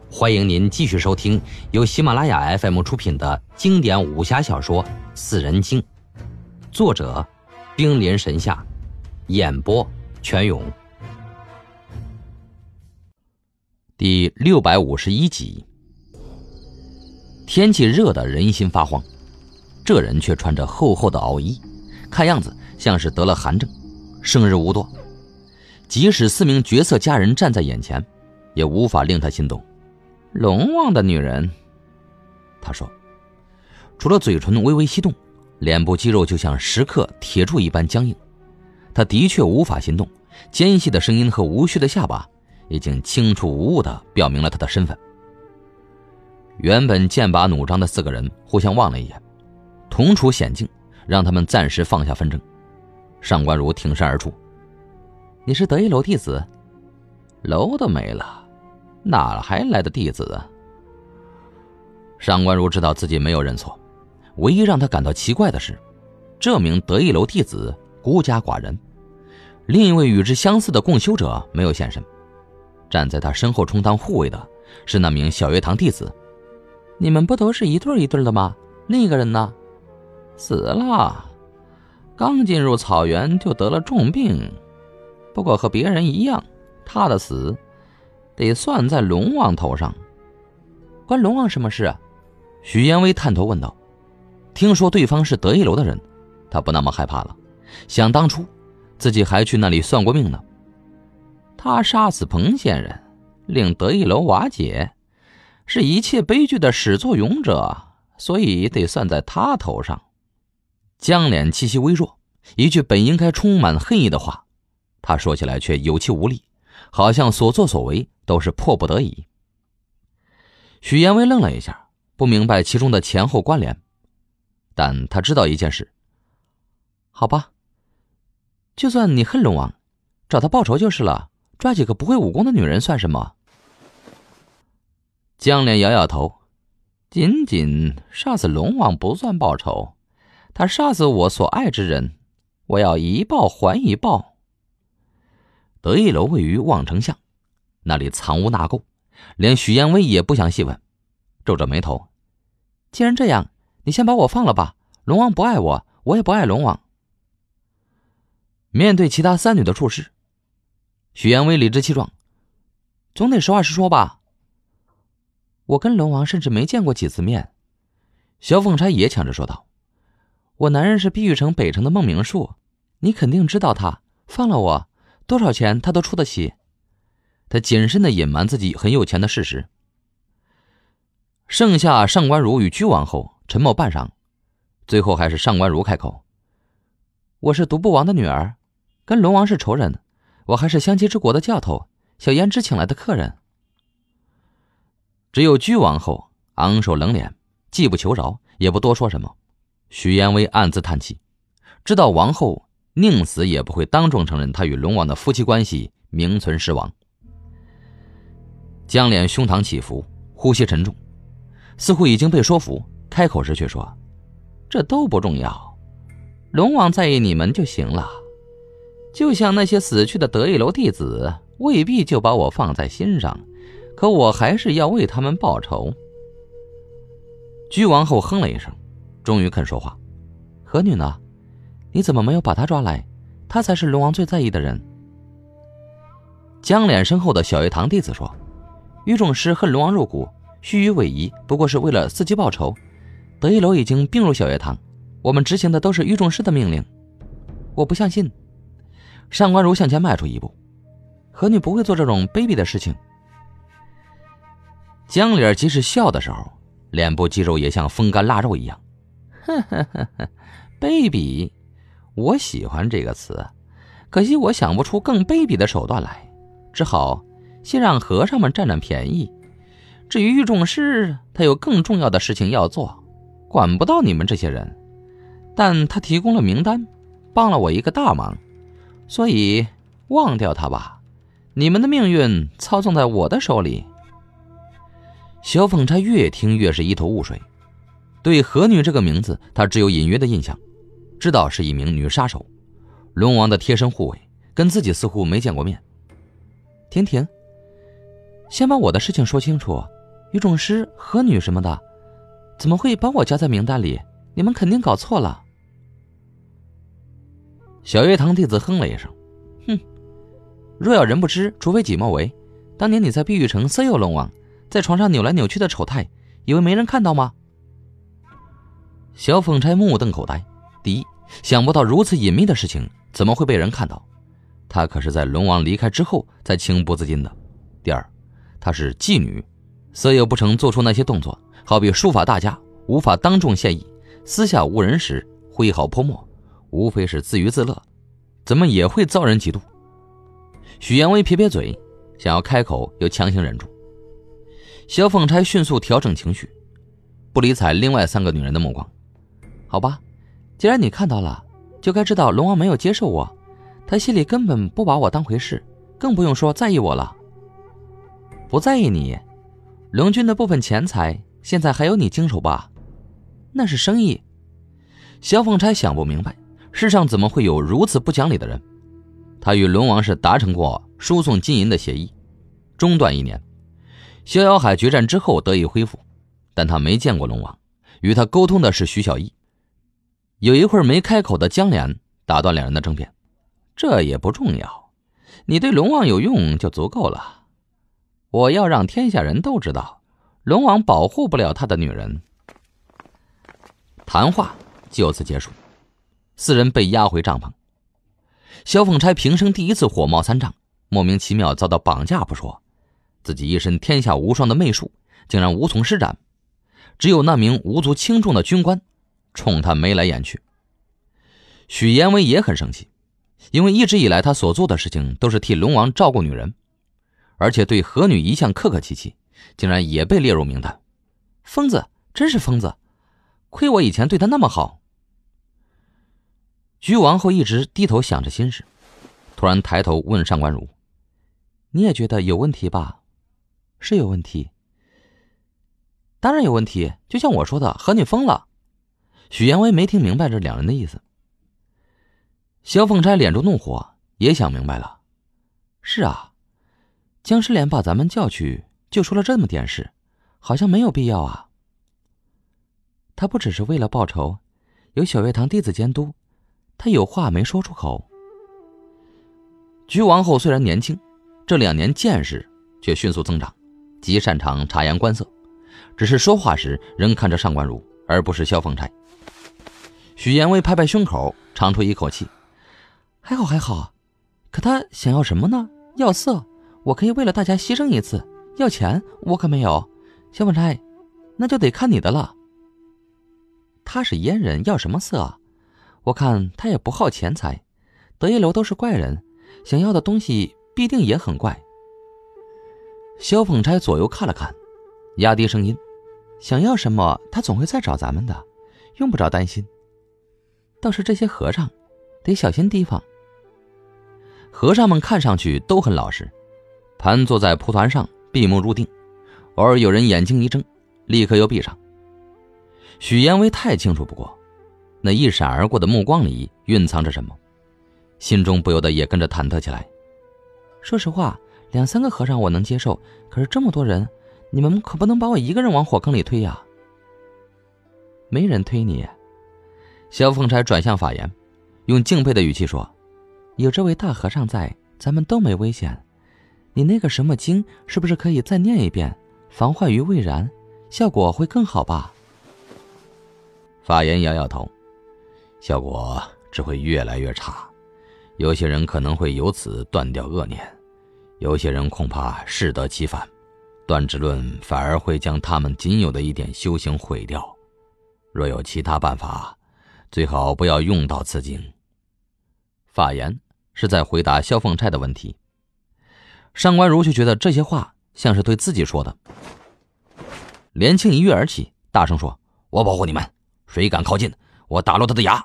欢迎您继续收听由喜马拉雅 FM 出品的经典武侠小说《四人经》，作者冰林神夏，演播全勇。第651集。天气热得人心发慌，这人却穿着厚厚的袄衣，看样子像是得了寒症，生日无多。即使4名绝色佳人站在眼前，也无法令他心动。龙王的女人，他说，除了嘴唇微微翕动，脸部肌肉就像时刻铁柱一般僵硬。他的确无法心动，尖细的声音和无须的下巴已经清楚无误地表明了他的身份。原本剑拔弩张的4个人互相望了一眼，同处险境，让他们暂时放下纷争。上官如挺身而出，你是得意楼弟子？楼都没了，哪还来的弟子啊？上官如知道自己没有认错，唯一让他感到奇怪的是，这名得意楼弟子孤家寡人，另一位与之相似的共修者没有现身，站在他身后充当护卫的是那名小月堂弟子。你们不都是一对一对的吗？另一个人呢？死了，刚进入草原就得了重病，不过和别人一样，他的死得算在龙王头上。关龙王什么事啊？许延威探头问道。听说对方是得意楼的人，他不那么害怕了，想当初自己还去那里算过命呢。他杀死彭仙人，令得意楼瓦解，是一切悲剧的始作俑者，所以得算在他头上。江脸气息微弱，一句本应该充满恨意的话，他说起来却有气无力，好像所作所为都是迫不得已。许延威愣了一下，不明白其中的前后关联，但他知道一件事。好吧，就算你恨龙王，找他报仇就是了，抓几个不会武功的女人算什么？江脸摇摇头，仅仅杀死龙王不算报仇，他杀死我所爱之人，我要一报还一报。得意楼位于望城巷，那里藏污纳垢，连许延威也不想细问，皱着眉头，既然这样，你先把我放了吧，龙王不爱我，我也不爱龙王。面对其他3女的注视，许延威理直气壮，总得实话实说吧。我跟龙王甚至没见过几次面。萧凤钗也抢着说道，我男人是碧玉城北城的孟明树，你肯定知道他，放了我，多少钱他都出得起。他谨慎地隐瞒自己很有钱的事实。剩下上官如与居王后沉默半晌，最后还是上官如开口，我是独步王的女儿，跟龙王是仇人，我还是香积之国的教头小胭脂请来的客人。只有居王后昂首冷脸，既不求饶也不多说什么。许延威暗自叹气，知道王后宁死也不会当众承认他与龙王的夫妻关系名存实亡。江脸胸膛起伏，呼吸沉重，似乎已经被说服，开口时却说，这都不重要，龙王在意你们就行了，就像那些死去的得意楼弟子未必就把我放在心上，可我还是要为他们报仇。居王后哼了一声，终于肯说话，何女呢？你怎么没有把她抓来？她才是龙王最在意的人。江脸身后的小月堂弟子说，于种师恨龙王入骨，虚与委蛇，不过是为了伺机报仇。得意楼已经并入小月堂，我们执行的都是于种师的命令。我不相信。上官如向前迈出一步，何女不会做这种卑鄙的事情。江脸即使笑的时候，脸部肌肉也像风干腊肉一样。呵呵呵呵，卑鄙，我喜欢这个词，可惜我想不出更卑鄙的手段来，只好先让和尚们占占便宜。至于于种师，他有更重要的事情要做，管不到你们这些人，但他提供了名单，帮了我一个大忙，所以忘掉他吧，你们的命运操纵在我的手里。萧凤钗越听越是一头雾水，对何女这个名字她只有隐约的印象，知道是一名女杀手，龙王的贴身护卫，跟自己似乎没见过面。婷婷，先把我的事情说清楚， 于种师、何女什么的，怎么会把我加在名单里？你们肯定搞错了。 小月堂弟子哼了一声， 哼，若要人不知，除非己莫为。当年你在碧玉城色诱龙王，在床上扭来扭去的丑态，以为没人看到吗？ 萧凤钗目瞪口呆。第一，想不到如此隐秘的事情怎么会被人看到，她可是在龙王离开之后才情不自禁的。第二，她是妓女，色诱不成做出那些动作，好比书法大家无法当众献艺，私下无人时挥毫泼墨，无非是自娱自乐，怎么也会遭人嫉妒。许延威撇撇嘴，想要开口又强行忍住。萧凤钗迅速调整情绪，不理睬另外3个女人的目光。 好吧，既然你看到了，就该知道龙王没有接受我，他心里根本不把我当回事，更不用说在意我了。不在意你，龙军的部分钱财现在还有你经手吧？那是生意。 萧凤钗想不明白，世上怎么会有如此不讲理的人。他与龙王是达成过输送金银的协议，中断1年。逍遥海决战之后得以恢复，但他没见过龙王，与他沟通的是徐小艺。有一会儿没开口的江莲打断2人的争辩，这也不重要，你对龙王有用就足够了。我要让天下人都知道，龙王保护不了他的女人。谈话就此结束，4人被押回帐篷。萧凤钗平生第一次火冒三丈，莫名其妙遭到绑架不说，自己一身天下无双的媚术竟然无从施展，只有那名无足轻重的军官冲他眉来眼去。许延威也很生气，因为一直以来他所做的事情都是替龙王照顾女人，而且对何女一向客客气气，竟然也被列入名单。疯子，真是疯子，亏我以前对他那么好。鞠王后一直低头想着心事，突然抬头问上官儒： 你也觉得有问题吧？是有问题。当然有问题，就像我说的，何女疯了。 许延威没听明白这2人的意思。萧凤钗脸中怒火，也想明白了。 是啊，江诗莲把咱们叫去，就说了这么点事，好像没有必要啊。他不只是为了报仇，有小月堂弟子监督，他有话没说出口。 鞠王后虽然年轻，这2年见识却迅速增长，极擅长察言观色，只是说话时仍看着上官儒，而不是萧凤钗。许延威拍拍胸口，长出一口气： 还好还好，可他想要什么呢？要色，我可以为了大家牺牲一次；要钱，我可没有。萧凤钗，那就得看你的了。他是阉人，要什么色？我看他也不好钱财，德业楼都是怪人，想要的东西必定也很怪。 萧凤钗左右看了看，压低声音： 想要什么他总会再找咱们的，用不着担心。倒是这些和尚得小心提防。 和尚们看上去都很老实，盘坐在蒲团上闭目入定，偶尔有人眼睛一睁，立刻又闭上。许延威太清楚不过，那一闪而过的目光里蕴藏着什么，心中不由得也跟着忐忑起来。 说实话，2、3个和尚我能接受，可是这么多人，你们可不能把我一个人往火坑里推呀。没人推你。 萧凤钗转向法言，用敬佩的语气说： 有这位大和尚在，咱们都没危险。你那个什么经是不是可以再念一遍，防患于未然，效果会更好吧？ 法言摇摇头：效果只会越来越差，有些人可能会由此断掉恶念，有些人恐怕适得其反，断指论反而会将他们仅有的一点修行毁掉。若有其他办法，最好不要用到此经。法言是在回答萧凤钗的问题，上官儒却觉得这些话像是对自己说的。连青一跃而起，大声说：我保护你们，谁敢靠近，我打落他的牙。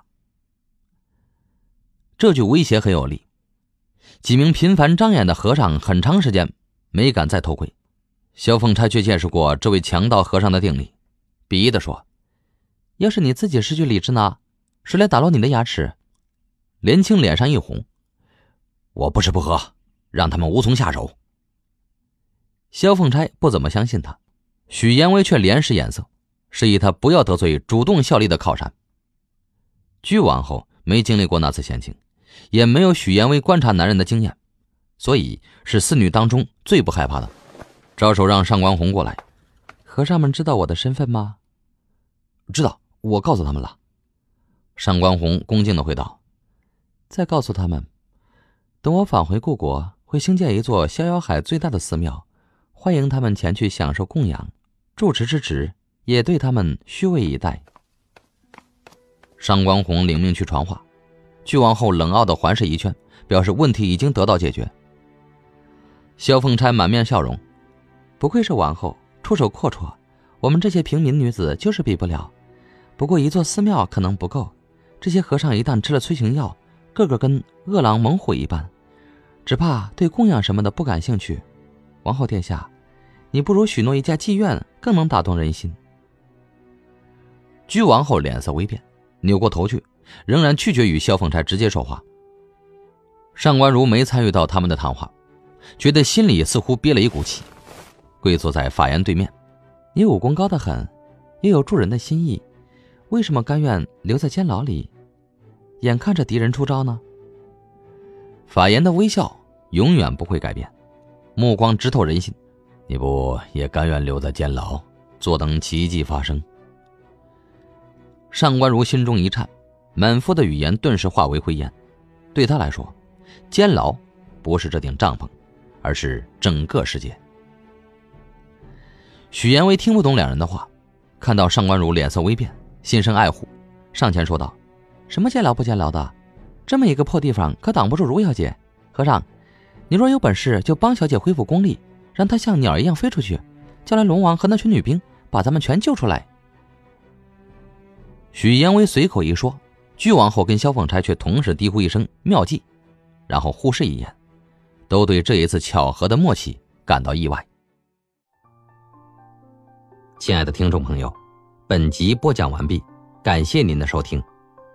这句威胁很有力，几名频繁张眼的和尚很长时间没敢再偷窥。萧凤钗却见识过这位强盗和尚的定力，鄙夷地说： 要是你自己失去理智呢？谁来打落你的牙齿？ 连青脸上一红：我不吃不喝，让他们无从下手。萧凤钗不怎么相信他， 许延威却连使眼色，示意他不要得罪主动效力的靠山。居王后没经历过那次险情，也没有许延威观察男人的经验，所以是四女当中最不害怕的。招手让上官红过来。 和尚们知道我的身份吗？ 知道，我告诉他们了。上官红恭敬地回道。 再告诉他们，等我返回故国，会兴建一座逍遥海最大的寺庙，欢迎他们前去享受供养，住持之职也对他们虚位以待。 上官红领命去传话，居王后冷傲地环视一圈，表示问题已经得到解决。萧凤钗满面笑容， 不愧是王后，出手阔绰，我们这些平民女子就是比不了。不过一座寺庙可能不够，这些和尚一旦吃了催情药，个个跟饿狼猛虎一般，只怕对供养什么的不感兴趣。王后殿下，你不如许诺一家妓院，更能打动人心。 居王后脸色微变，扭过头去，仍然拒绝与萧凤钗直接说话。上官如没参与到他们的谈话，觉得心里似乎憋了一股气，跪坐在法言对面。 你武功高得很，也有助人的心意，为什么甘愿留在监牢里，眼看着敌人出招呢？ 法言的微笑永远不会改变，目光直透人心。你不也甘愿留在监牢，坐等奇迹发生？上官如心中一颤，满腹的语言顿时化为灰烟。对他来说，监牢不是这顶帐篷，而是整个世界。许延威听不懂两人的话，看到上官如脸色微变，心生爱护，上前说道： 什么监牢不监牢的，这么一个破地方可挡不住如小姐。和尚，你若有本事就帮小姐恢复功力，让她像鸟一样飞出去，叫来龙王和那群女兵把咱们全救出来。 许延威随口一说，居王后跟萧凤钗却同时低呼一声妙计，然后互视一眼，都对这一次巧合的默契感到意外。亲爱的听众朋友，本集播讲完毕，感谢您的收听。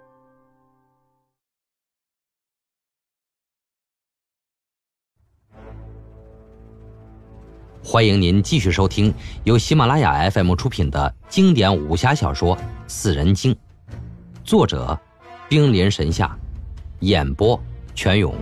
欢迎您继续收听由喜马拉雅 FM 出品的经典武侠小说《四人经》，作者冰林神夏，演播全勇。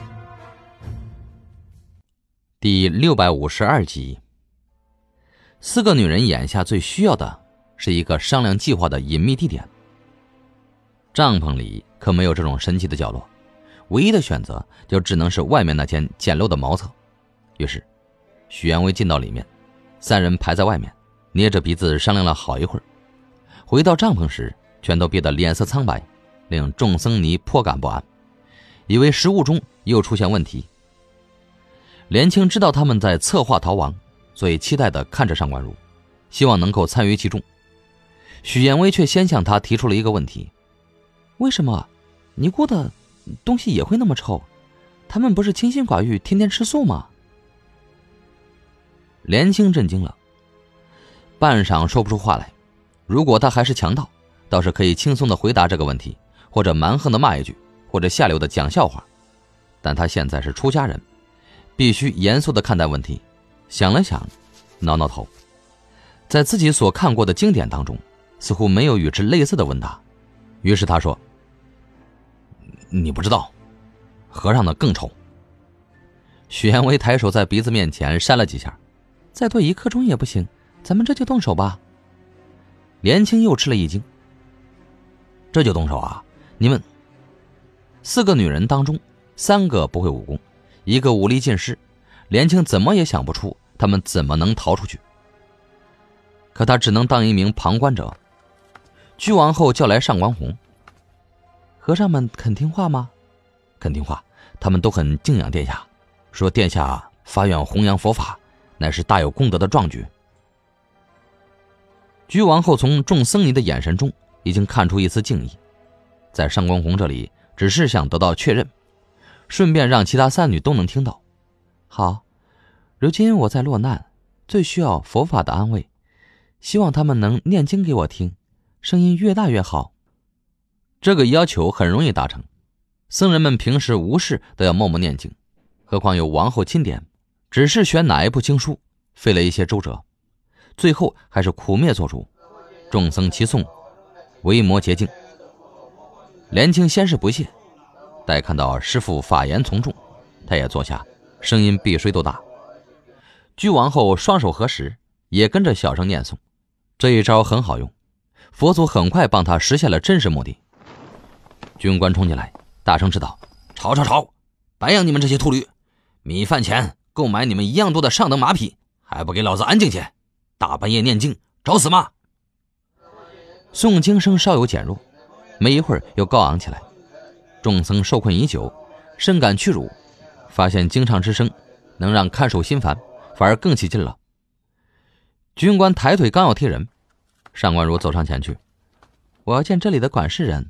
第652集。四个女人眼下最需要的是一个商量计划的隐秘地点。帐篷里可没有这种神奇的角落，唯一的选择就只能是外面那间简陋的茅厕。于是许延威进到里面，三人排在外面，捏着鼻子商量了好一会儿。回到帐篷时，全都憋得脸色苍白，令众僧尼颇感不安，以为食物中又出现问题。连青知道他们在策划逃亡，所以期待地看着上官如，希望能够参与其中。许延威却先向他提出了一个问题： 为什么尼姑的东西也会那么臭？他们不是清心寡欲，天天吃素吗？ 连青震惊了，半晌说不出话来。如果他还是强盗，倒是可以轻松地回答这个问题，或者蛮横地骂一句，或者下流地讲笑话。但他现在是出家人，必须严肃地看待问题。想了想，挠挠头，在自己所看过的经典当中，似乎没有与之类似的问答。于是他说：你不知道，和尚的更臭。许延威抬手在鼻子面前扇了几下： 再多1刻钟也不行，咱们这就动手吧。 连青又吃了一惊：这就动手啊？你们4个女人当中3个不会武功，1个武力尽失，连青怎么也想不出他们怎么能逃出去。可他只能当一名旁观者。居王后叫来上官红： 和尚们肯听话吗？ 肯听话，他们都很敬仰殿下，说殿下发愿弘扬佛法，乃是大有功德的壮举。居王后从众僧尼的眼神中已经看出一丝敬意，在上官红这里只是想得到确认，顺便让其他3女都能听到。 好，如今我在落难，最需要佛法的安慰，希望他们能念经给我听，声音越大越好。 这个要求很容易达成，僧人们平时无事都要默默念经，何况有王后钦点，只是选哪一部经书，费了一些周折。 最后还是苦灭做主，众僧齐诵，维摩诘经。莲清先是不屑，待看到师父法言从众，他也坐下，声音比谁都大。居王后双手合十，也跟着小声念诵。这一招很好用，佛祖很快帮他实现了真实目的。军官冲进来，大声斥道：吵吵吵，白养你们这些秃驴，米饭钱购买你们一样多的上等马匹，还不给老子安静些，大半夜念经找死吗？诵经声稍有减弱，没一会儿又高昂起来。众僧受困已久，深感屈辱，发现经唱之声能让看守心烦，反而更起劲了。军官抬腿刚要踢人，上官如走上前去：我要见这里的管事人。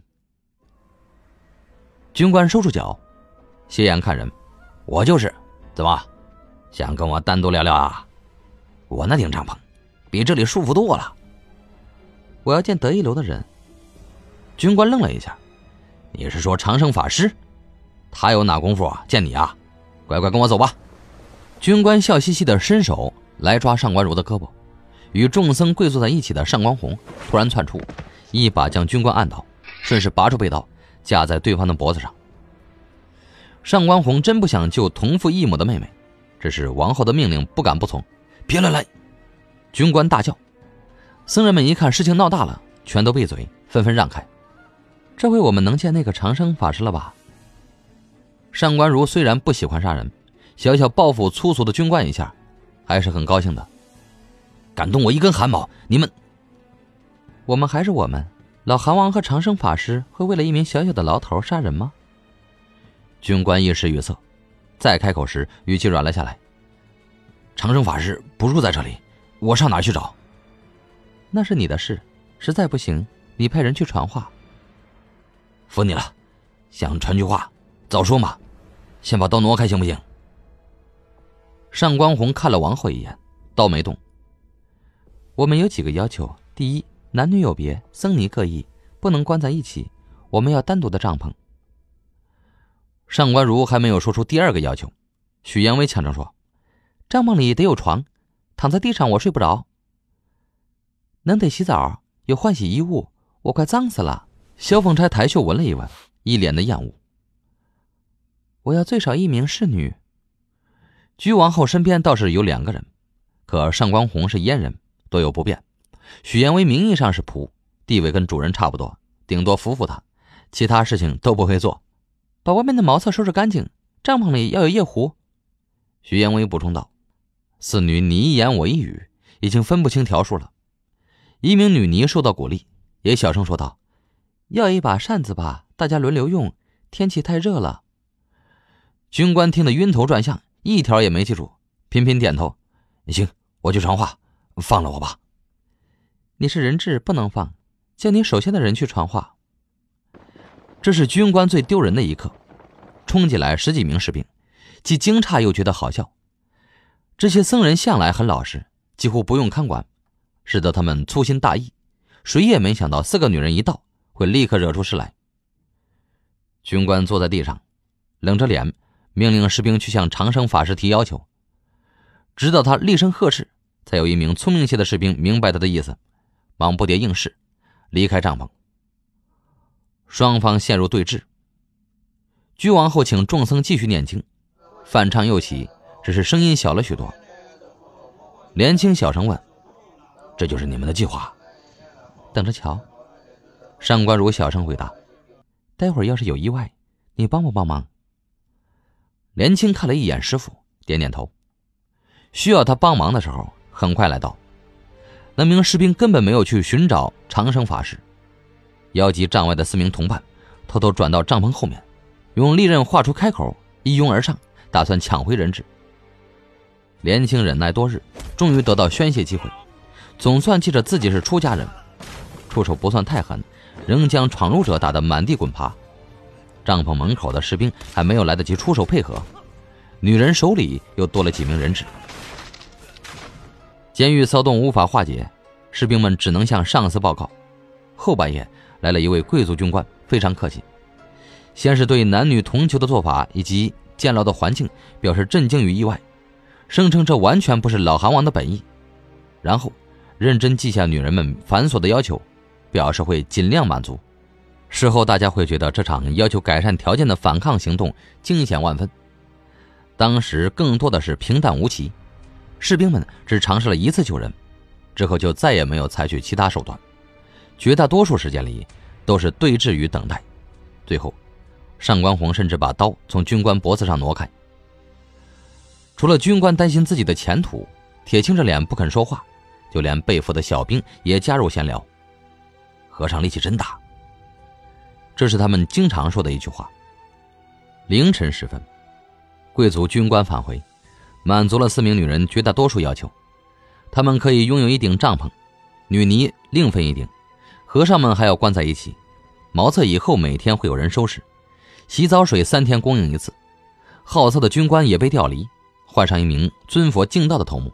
军官收住脚，斜眼看人：我就是，怎么想跟我单独聊聊啊？我那顶帐篷比这里舒服多了。我要见得意楼的人。军官愣了一下：你是说长生法师？他有哪功夫见你啊？乖乖跟我走吧。军官笑嘻嘻地伸手来抓上官如的胳膊，与众僧跪坐在一起的上官红突然窜出，一把将军官按倒，顺势拔出被刀架在对方的脖子上。上官红真不想救同父异母的妹妹，只是王后的命令不敢不从。别乱来！军官大叫。僧人们一看事情闹大了，全都闭嘴，纷纷让开。这回我们能见那个长生法师了吧？上官如虽然不喜欢杀人，小小报复粗俗的军官一下，还是很高兴的。敢动我一根汗毛，你们……我们还是我们，老韩王和长生法师会为了一名小小的牢头杀人吗？军官一时语塞，再开口时语气软了下来。长生法师不住在这里，我上哪儿去找？那是你的事，实在不行，你派人去传话。服你了，想传句话，早说嘛，先把刀挪开行不行？上官红看了王后一眼，刀没动。我们有几个要求：第一，男女有别，僧尼各异，不能关在一起，我们要单独的帐篷。上官如还没有说出第二个要求，许延威抢着说：帐篷里得有床，躺在地上我睡不着。能得洗澡，有换洗衣物，我快脏死了。萧凤钗抬袖闻了一闻，一脸的厌恶。我要最少1名侍女。居王后身边倒是有2个人，可上官红是阉人，多有不便。许延威名义上是仆，地位跟主人差不多，顶多服他，其他事情都不会做。把外面的茅厕收拾干净，帐篷里要有夜壶。许延威补充道。四女你一言我一语，已经分不清条数了。一名女尼受到鼓励，也小声说道：要一把扇子吧，大家轮流用，天气太热了。军官听得晕头转向，一条也没记住，频频点头：行，我去传话，放了我吧。你是人质，不能放，叫你手下的人去传话。这是军官最丢人的一刻。冲进来10几名士兵，既惊诧又觉得好笑。这些僧人向来很老实，几乎不用看管，使得他们粗心大意，谁也没想到4个女人一到，会立刻惹出事来。军官坐在地上，冷着脸命令士兵去向长生法师提要求，直到他厉声呵斥，才有一名聪明些的士兵明白他的意思，忙不迭应是，离开帐篷。双方陷入对峙。居王后请众僧继续念经，梵唱又起，只是声音小了许多。莲清小声问：这就是你们的计划？等着瞧。上官如小声回答：待会儿要是有意外，你帮不帮忙？莲清看了一眼师傅，点点头。需要他帮忙的时候很快来到。那名士兵根本没有去寻找长生法师，邀集帐外的4名同伴偷偷转到帐篷后面，用利刃划出开口，一拥而上，打算抢回人质。莲清忍耐多日，终于得到宣泄机会，总算记着自己是出家人，出手不算太狠，仍将闯入者打得满地滚爬。帐篷门口的士兵还没有来得及出手配合，女人手里又多了几名人质。监狱骚动无法化解，士兵们只能向上司报告。后半夜来了一位贵族军官，非常客气，先是对男女同囚的做法以及监牢的环境表示震惊与意外，声称这完全不是老韩王的本意，然后认真记下女人们繁琐的要求，表示会尽量满足。事后大家会觉得这场要求改善条件的反抗行动惊险万分。当时更多的是平淡无奇，士兵们只尝试了一次救人，之后就再也没有采取其他手段，绝大多数时间里都是对峙与等待。最后上官红甚至把刀从军官脖子上挪开。除了军官担心自己的前途，铁青着脸不肯说话，就连被俘的小兵也加入闲聊。和尚力气真大，这是他们经常说的一句话。凌晨时分，贵族军官返回，满足了4名女人绝大多数要求。他们可以拥有一顶帐篷，女尼另分一顶，和尚们还要关在一起。茅厕以后每天会有人收拾，洗澡水3天供应一次。好色的军官也被调离，换上一名尊佛敬道的头目。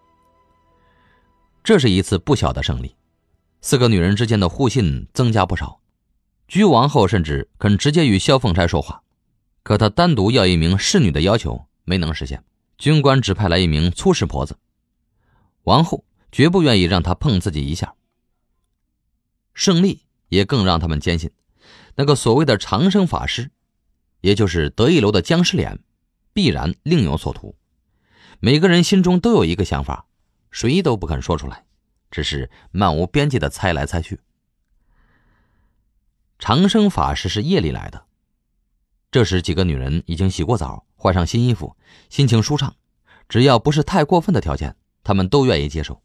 这是一次不小的胜利，4个女人之间的互信增加不少。居王后甚至肯直接与萧凤钗说话，可她单独要一名侍女的要求没能实现，军官只派来一名粗使婆子。王后绝不愿意让她碰自己一下。胜利也更让他们坚信，那个所谓的长生法师，也就是德义楼的僵尸脸，必然另有所图。每个人心中都有一个想法，谁都不肯说出来，只是漫无边际的猜来猜去。长生法师是夜里来的，这时几个女人已经洗过澡，换上新衣服，心情舒畅，只要不是太过分的条件，她们都愿意接受。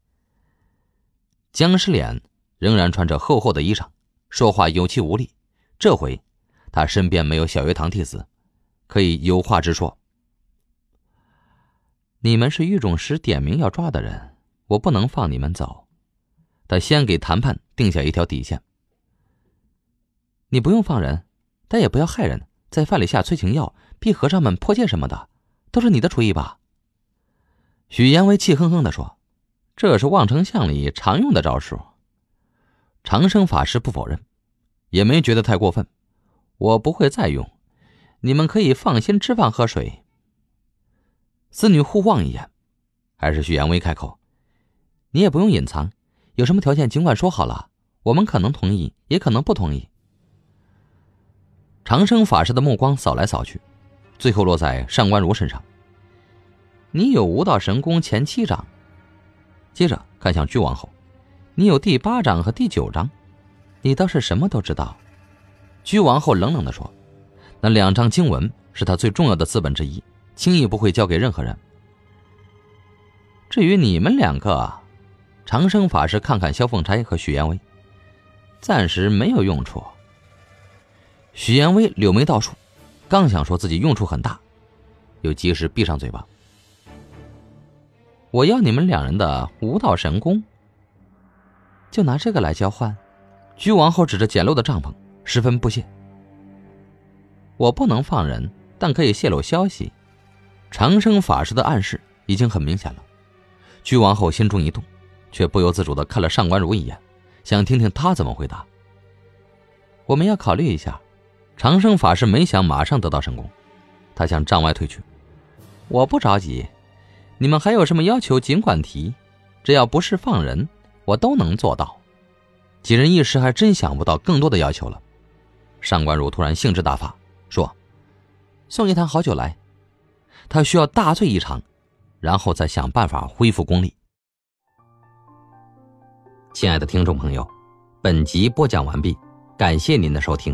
僵尸脸仍然穿着厚厚的衣裳，说话有气无力。这回他身边没有小月堂弟子，可以有话直说。你们是狱中时点名要抓的人，我不能放你们走。他先给谈判定下一条底线。你不用放人，但也不要害人，在饭里下催情药，逼和尚们破戒什么的，都是你的主意吧？许延威气哼哼地说，这是望丞相里常用的招数。长生法师不否认，也没觉得太过分。我不会再用，你们可以放心吃饭喝水。4女互望一眼，还是许延威开口，你也不用隐藏，有什么条件尽管说好了，我们可能同意，也可能不同意。长生法师的目光扫来扫去，最后落在上官如身上。你有无道神功前7章，接着看向居王后，你有第8章和第9章，你倒是什么都知道。居王后冷冷地说，那2章经文是她最重要的资本之一，轻易不会交给任何人。至于你们2个，长生法师看看萧凤钗和许延威，暂时没有用处。许延威柳眉倒竖，刚想说自己用处很大，又及时闭上嘴巴。我要你们2人的无道神功，就拿这个来交换。居王后指着简陋的帐篷，十分不屑。我不能放人，但可以泄露消息。长生法师的暗示已经很明显了。居王后心中一动，却不由自主地看了上官如一眼，想听听他怎么回答。我们要考虑一下。长生法师没想马上得到神功，他向帐外退去。我不着急，你们还有什么要求尽管提，只要不是放人，我都能做到。几人一时还真想不到更多的要求了。上官如突然兴致大发，说送一坛好酒来，他需要大醉一场，然后再想办法恢复功力。亲爱的听众朋友，本集播讲完毕，感谢您的收听。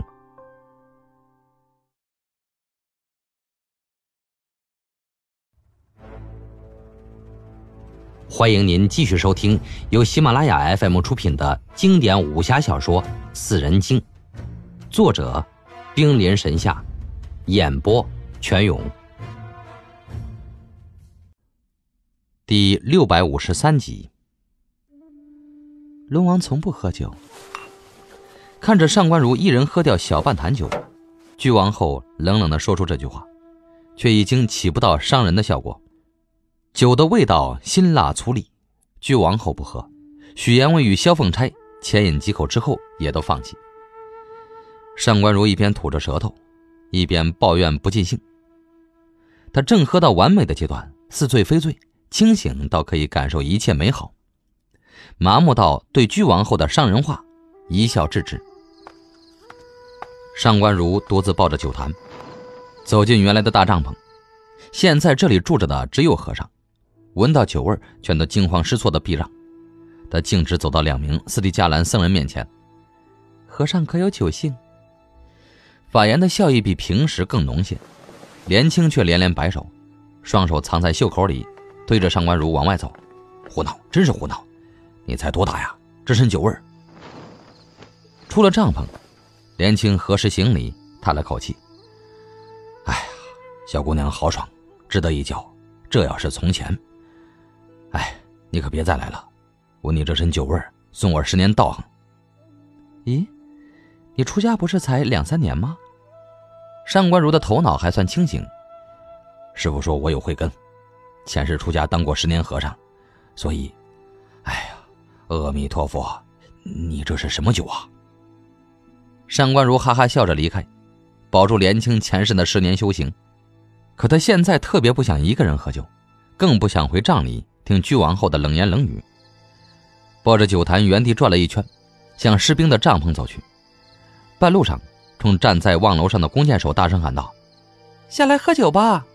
欢迎您继续收听由喜马拉雅 FM 出品的经典武侠小说《四人经》，作者冰林神夏，演播全勇。第653集。龙王从不喝酒。看着上官如一人喝掉小半坛酒，居王后冷冷地说出这句话，却已经起不到伤人的效果。酒的味道辛辣粗粝，居王后不喝，许延威与萧凤钗浅饮几口之后也都放弃。上官如一边吐着舌头，一边抱怨不尽兴。他正喝到完美的阶段，似醉非醉，清醒到可以感受一切美好。 麻木到对居王后的伤人话一笑置之。上官如独自抱着酒坛走进原来的大帐篷，现在这里住着的只有和尚，闻到酒味全都惊慌失措的避让。他径直走到2名斯蒂迦兰僧人面前，和尚可有酒兴？法言的笑意比平时更浓些，连青却连连摆手，双手藏在袖口里，推着上官如往外走。胡闹，真是胡闹！你才多大呀，这身酒味儿！出了帐篷，连青合十行礼，叹了口气：哎呀，小姑娘豪爽，值得一交。这要是从前，哎，你可别再来了。闻你这身酒味儿，送我10年道行。 咦，你出家不是才2、3年吗？ 上官如的头脑还算清醒。师父说我有慧根，前世出家当过10年和尚，所以，哎呀，阿弥陀佛，你这是什么酒啊？上官如哈哈笑着离开，保住连青前世的10年修行。可他现在特别不想一个人喝酒，更不想回帐里听居王后的冷言冷语。抱着酒坛原地转了一圈，向士兵的帐篷走去。半路上，冲站在望楼上的弓箭手大声喊道： 下来喝酒吧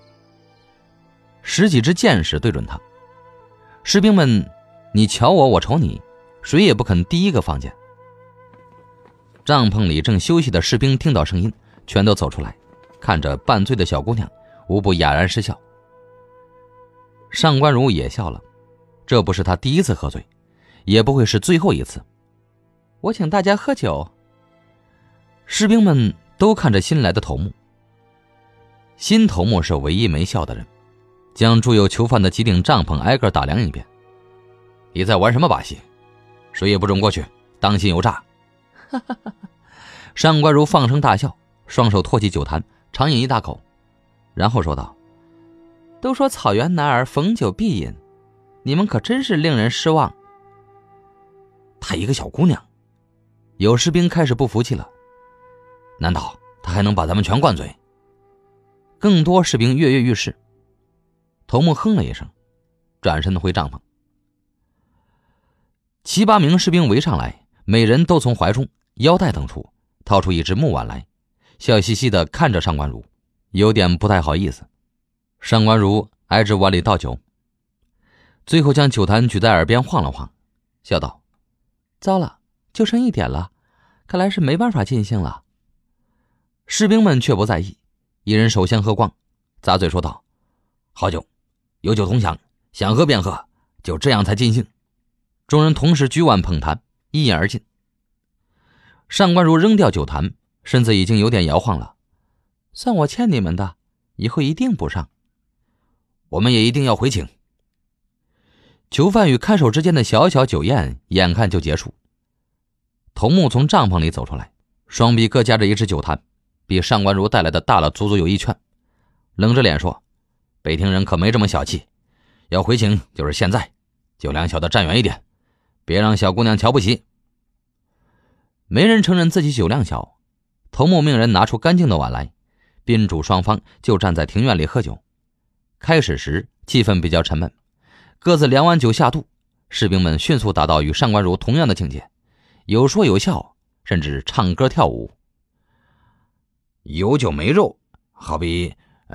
！10几支箭矢对准他。士兵们你瞧我，我瞅你，谁也不肯第一个放箭。帐篷里正休息的士兵听到声音，全都走出来，看着半醉的小姑娘，无不哑然失笑。上官如也笑了，这不是他第一次喝醉，也不会是最后一次。 我请大家喝酒。 士兵们都看着新来的头目。新头目是唯一没笑的人，将住有囚犯的几顶帐篷挨个打量一遍。你在玩什么把戏？谁也不准过去，当心有诈！ 哈哈哈！ 上官如放声大笑，双手托起酒坛，长饮一大口，然后说道： 都说草原男儿逢酒必饮，你们可真是令人失望。 她一个小姑娘。有士兵开始不服气了，难道她还能把咱们全灌醉？更多士兵跃跃欲试。头目哼了一声，转身回帐篷。7、8名士兵围上来，每人都从怀中、腰带等处掏出一只木碗来，笑嘻嘻地看着上官如，有点不太好意思。上官如挨着碗里倒酒，最后将酒坛举在耳边晃了晃，笑道： 糟了，就剩1点了，看来是没办法尽兴了。 士兵们却不在意，一人首先喝光，咂嘴说道：好酒，有酒同享，想喝便喝，就这样才尽兴。众人同时举碗捧坛，一饮而尽。上官如扔掉酒坛，身子已经有点摇晃了。 算我欠你们的，以后一定补上。 我们也一定要回请。囚犯与看守之间的小小酒宴眼看就结束。头目从帐篷里走出来，双臂各夹着一只酒坛，比上官如带来的大了足足有1圈，冷着脸说：北庭人可没这么小气，要回请就是现在，酒量小的站远一点，别让小姑娘瞧不起。没人承认自己酒量小，头目命人拿出干净的碗来，宾主双方就站在庭院里喝酒。开始时气氛比较沉闷，各自2碗酒下肚，士兵们迅速达到与上官如同样的境界，有说有笑，甚至唱歌跳舞。有酒没肉，好比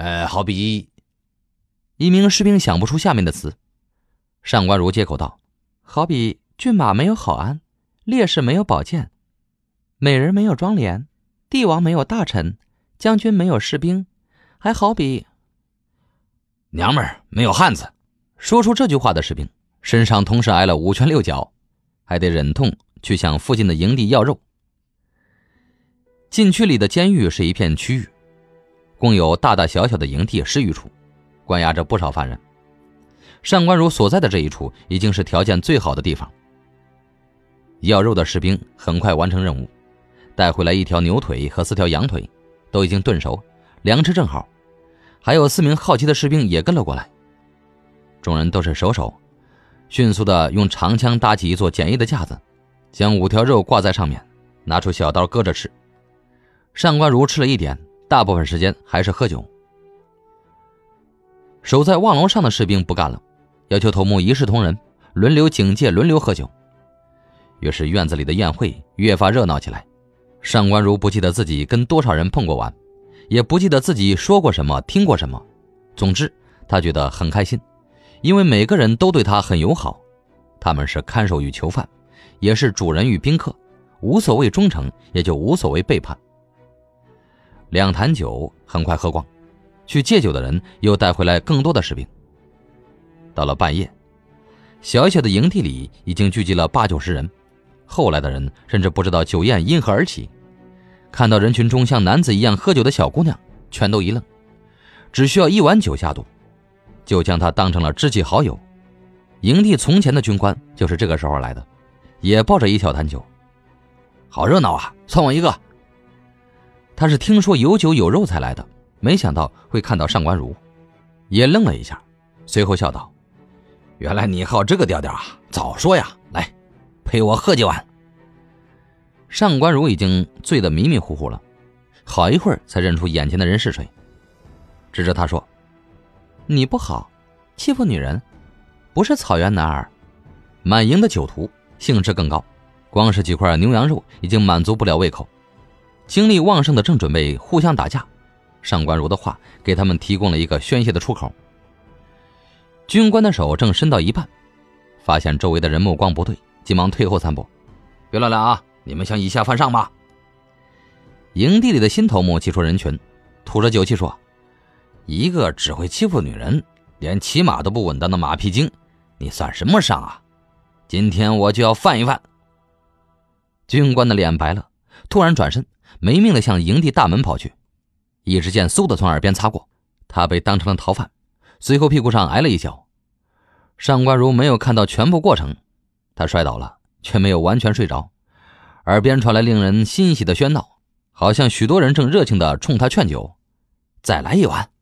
一名士兵想不出下面的词。上官如接口道： 好比骏马没有好鞍，烈士没有宝剑，美人没有庄帘，帝王没有大臣，将军没有士兵，还好比娘们儿没有汉子。说出这句话的士兵身上同时挨了5拳6脚，还得忍痛去向附近的营地要肉。禁区里的监狱是一片区域，共有大大小小的营地10余处，关押着不少犯人。上官如所在的这一处已经是条件最好的地方。要肉的士兵很快完成任务，带回来1条牛腿和4条羊腿，都已经炖熟，凉吃正好。还有4名好奇的士兵也跟了过来。众人都是熟手，迅速地用长枪搭起一座简易的架子，将5条肉挂在上面，拿出小刀割着吃。上官如吃了1点，大部分时间还是喝酒。守在望楼上的士兵不干了，要求头目一视同仁， 轮流警戒，轮流喝酒。于是院子里的宴会越发热闹起来。上官如不记得自己跟多少人碰过碗，也不记得自己说过什么，听过什么。总之他觉得很开心，因为每个人都对他很友好。他们是看守与囚犯，也是主人与宾客，无所谓忠诚，也就无所谓背叛。2坛酒很快喝光，去戒酒的人又带回来更多的士兵。到了半夜，小小的营地里已经聚集了80-90人，后来的人甚至不知道酒宴因何而起。看到人群中像男子一样喝酒的小姑娘，全都一愣，只需要1碗酒下肚，就将她当成了知己好友。营地从前的军官就是这个时候来的，也抱着1小坛酒。好热闹啊，算我一个。他是听说有酒有肉才来的，没想到会看到上官如，也愣了一下，随后笑道：原来你好这个调调啊，早说呀，来陪我喝几碗。上官如已经醉得迷迷糊糊了，好一会儿才认出眼前的人是谁，指着他说：你不好，欺负女人，不是草原男儿。满营的酒徒兴致更高，光是几块牛羊肉已经满足不了胃口，精力旺盛的正准备互相打架，上官如的话给他们提供了一个宣泄的出口。军官的手正伸到一半，发现周围的人目光不对，急忙退后3步：别乱来啊，你们想以下犯上吗？营地里的新头目挤出人群，吐着酒气说：一个只会欺负女人，连骑马都不稳当的马屁精，你算什么上啊？今天我就要犯一犯。军官的脸白了，突然转身没命地向营地大门跑去，一支箭嗖地从耳边擦过，他被当成了逃犯，随后屁股上挨了一脚。上官如没有看到全部过程，他摔倒了，却没有完全睡着，耳边传来令人欣喜的喧闹，好像许多人正热情地冲他劝酒：再来一碗。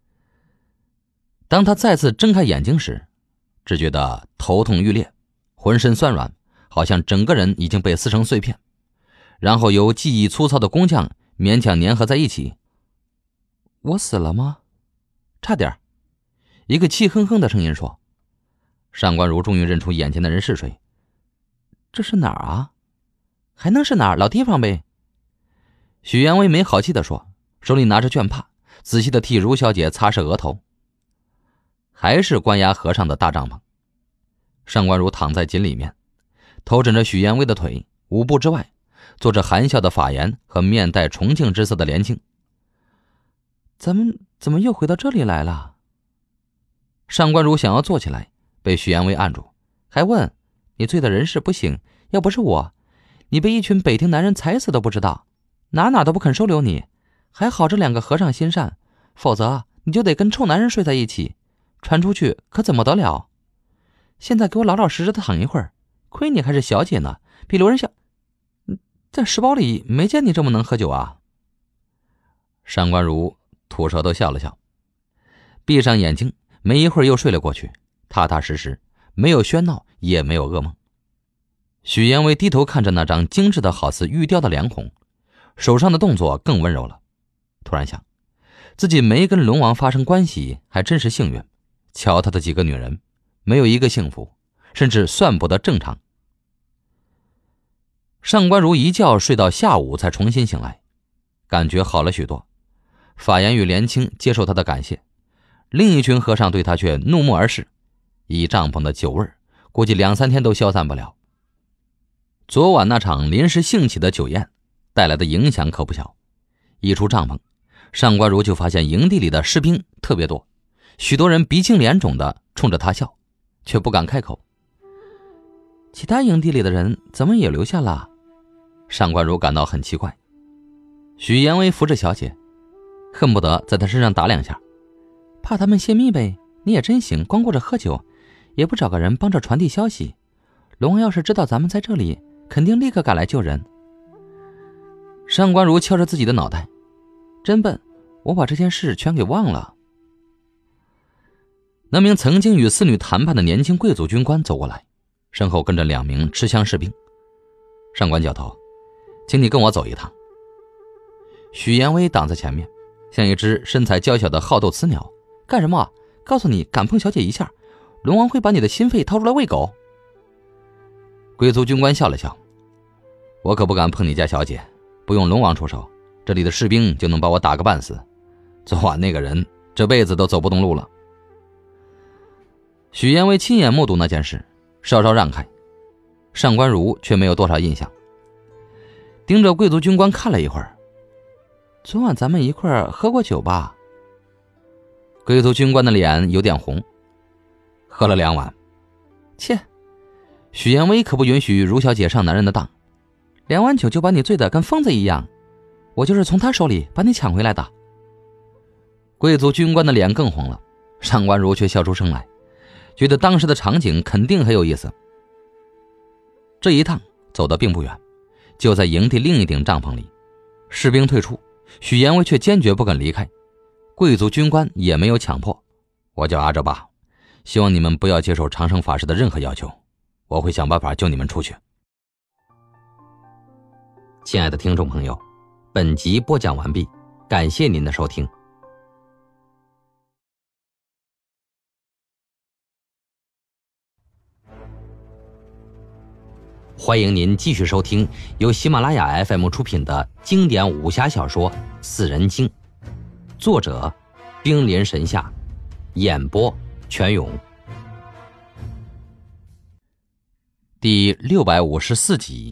当他再次睁开眼睛时，只觉得头痛欲裂，浑身酸软，好像整个人已经被撕成碎片，然后由技艺粗糙的工匠勉强粘合在一起。我死了吗？差点。一个气哼哼的声音说。上官如终于认出眼前的人是谁。这是哪儿啊？还能是哪儿？老地方呗。许延威没好气地说，手里拿着绢帕，仔细地替如小姐擦拭额头。还是关押和尚的大帐篷。上官如躺在井里面，头枕着许延威的腿，5步之外坐着含笑的法言和面带崇敬之色的连青。咱们怎么又回到这里来了？上官如想要坐起来，被许延威按住，还问：你醉的人事不省，要不是我，你被一群北庭男人踩死都不知道，哪都不肯收留你。还好这2个和尚心善，否则你就得跟臭男人睡在一起，传出去可怎么得了？现在给我老老实实的躺一会儿，亏你还是小姐呢，比刘仁孝在石堡里没见你这么能喝酒啊。上官如吐舌头笑了笑，闭上眼睛，没一会儿又睡了过去，踏踏实实，没有喧闹，也没有噩梦。许延威低头看着那张精致的好似玉雕的脸孔，手上的动作更温柔了。突然想，自己没跟龙王发生关系还真是幸运，瞧他的几个女人，没有一个幸福，甚至算不得正常。上官如一觉睡到下午才重新醒来，感觉好了许多。法言与连青接受他的感谢，另一群和尚对他却怒目而视，一帐篷的酒味，估计2-3天都消散不了。昨晚那场临时兴起的酒宴带来的影响可不小，一出帐篷，上官如就发现营地里的士兵特别多，许多人鼻青脸肿的冲着他笑，却不敢开口。其他营地里的人怎么也留下了？上官如感到很奇怪。许延威扶着小姐，恨不得在她身上打2下。怕他们泄密呗？你也真行，光顾着喝酒，也不找个人帮着传递消息。龙王要是知道咱们在这里，肯定立刻赶来救人。上官如敲着自己的脑袋，真笨，我把这件事全给忘了。那名曾经与4女谈判的年轻贵族军官走过来，身后跟着2名持枪士兵。上官教头，请你跟我走一趟。许延威挡在前面，像一只身材娇小的好斗雌鸟。干什么？告诉你，敢碰小姐一下，龙王会把你的心肺掏出来喂狗。 贵族军官笑了笑：“我可不敢碰你家小姐，不用龙王出手，这里的士兵就能把我打个半死。昨晚那个人这辈子都走不动路了。”许延威亲眼目睹那件事，稍稍让开，上官如却没有多少印象，盯着贵族军官看了一会儿：“ 昨晚咱们一块儿喝过酒吧？” 贵族军官的脸有点红：“喝了2碗。” 切，许延威可不允许如小姐上男人的当，2碗酒就把你醉得跟疯子一样，我就是从他手里把你抢回来的。 贵族军官的脸更红了，上官如却笑出声来，觉得当时的场景肯定很有意思。这一趟走得并不远，就在营地另一顶帐篷里，士兵退出，许延威却坚决不肯离开，贵族军官也没有强迫。我叫阿哲巴，希望你们不要接受长生法师的任何要求，我会想办法救你们出去。亲爱的听众朋友，本集播讲完毕，感谢您的收听。欢迎您继续收听由喜马拉雅 FM 出品的经典武侠小说《四人经》，作者冰林神夏，演播全勇。第654集。